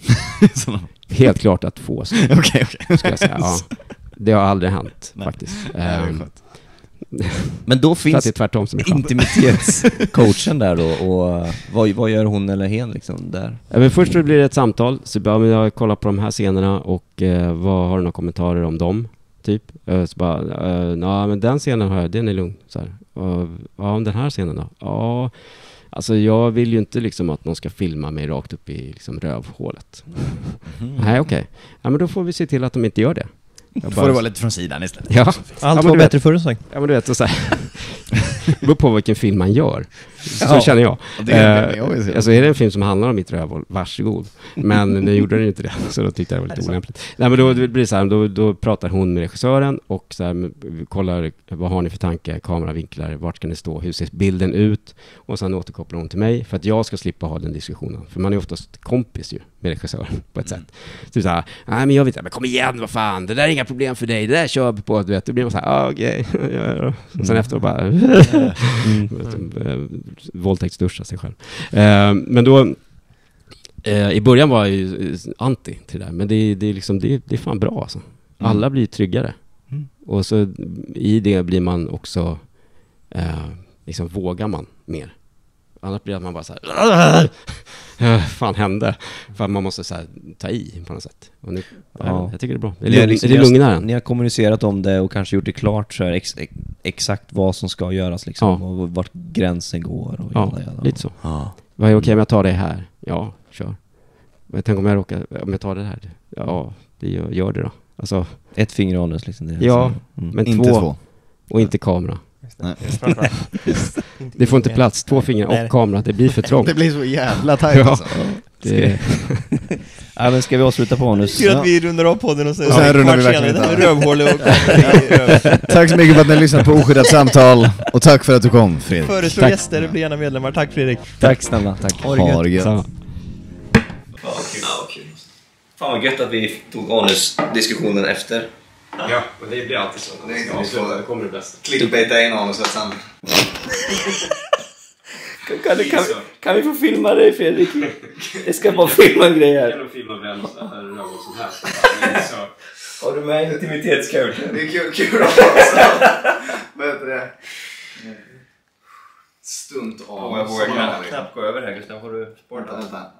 Helt klart att få stånd. Okej, okej. Okay, ska jag säga, ja. Det har aldrig hänt, nej. Faktiskt. Um, men då finns det tvärtom som intimitetscoachen där då, och vad, vad gör hon eller hen liksom där? Ja, men först blir det ett samtal, så bara, jag kollar på de här scenerna och eh, vad har du några kommentarer om dem typ? Uh, så bara, uh, ja men den scenen har jag, den är lugn så här. Uh, ja, om den här scenen då? Ja, alltså jag vill ju inte liksom att någon ska filma mig rakt upp i liksom rövhålet. Mm. Nej, okej. Okay. Ja, men då får vi se till att de inte gör det. Jag bara... får det vara lite från sidan istället. Ja. Allt ja, var bättre förr sagt. Ja, men du vet, så här. Det beror på vilken film man gör. Så ja. känner jag. Det är eh, jag alltså är det en film som handlar om mitt rövhål, varsågod. Men nu gjorde den ju inte det, så då tyckte jag det var lite olämpligt. Nej, men då blir det så här, då, då pratar hon med regissören och så här, kollar vad har ni för tanke, kameravinklar, vart ska ni stå, hur ser bilden ut? Och sen återkopplar hon till mig för att jag ska slippa ha den diskussionen. För man är oftast kompis ju med regissören på ett mm. sätt. Så så här, nej men jag vet inte, men kom igen, vad fan, det där är inga problem för dig, det där kör vi på, du vet. Då blir man så här, ah, okej. Okay. Ja, ja. Och sen efter bara mm. våldtäktsduscha sig själv. Uh, men då uh, i början var jag ju anti till det där, men det, det, är liksom, det, det är fan bra alltså. Mm. Alla blir tryggare. Mm. Och så i det blir man också uh, liksom vågar man mer. Annars blir det att man bara så här uh, fan hände. För man måste så här, ta i på något sätt. Och nu, ja. Jag tycker det är bra. Det är, liksom, det är lugnare. Ni har kommunicerat om det och kanske gjort det klart så här, ex, ex, exakt vad som ska göras liksom, ja. Och vart gränsen går. Och ja, jalla, jalla. lite så. Ja. Vad är okej om jag tar det här? Ja, kör. Men tänk om jag råkar, om jag tar det här? Ja, det gör, gör det då. Alltså, ett finger anus liksom. Det ja, mm. men inte två. två. Och inte kamera. Nej. Det får inte plats, två fingrar och Nej. kamera, det blir för trångt. Det blir så jävla tajt ja. alltså. Det... ja, men ska vi avsluta på anus? Tur att vi rundar av podden och, så och sen ja, rundar vi verkligen det här rövhål och tack så mycket för att ni har lyssnat på Oskyddat samtal. Och tack för att du kom, Fredrik. Föreslå tack. Gäster, bli gärna medlemmar. Tack Fredrik. Tack snälla, tack. Ha det gött. Ja, kul. Fan vad gött att vi tog anus-diskussionen efter Ja, men det blir alltid så. Det är inte så. Det kommer det bästa. Clickbaita in anuset sen. Kan, kan, kan, kan vi få filma dig, Fredrik? Jag ska bara filma en grej här. Kan du filma vem som helst? Har du med intimitetscoach? Det är kul, kul att ha. Vad heter det? Stunt av. Jag vågar knappt gå över här, Gustav. Har du sportat? Vänta, vänta.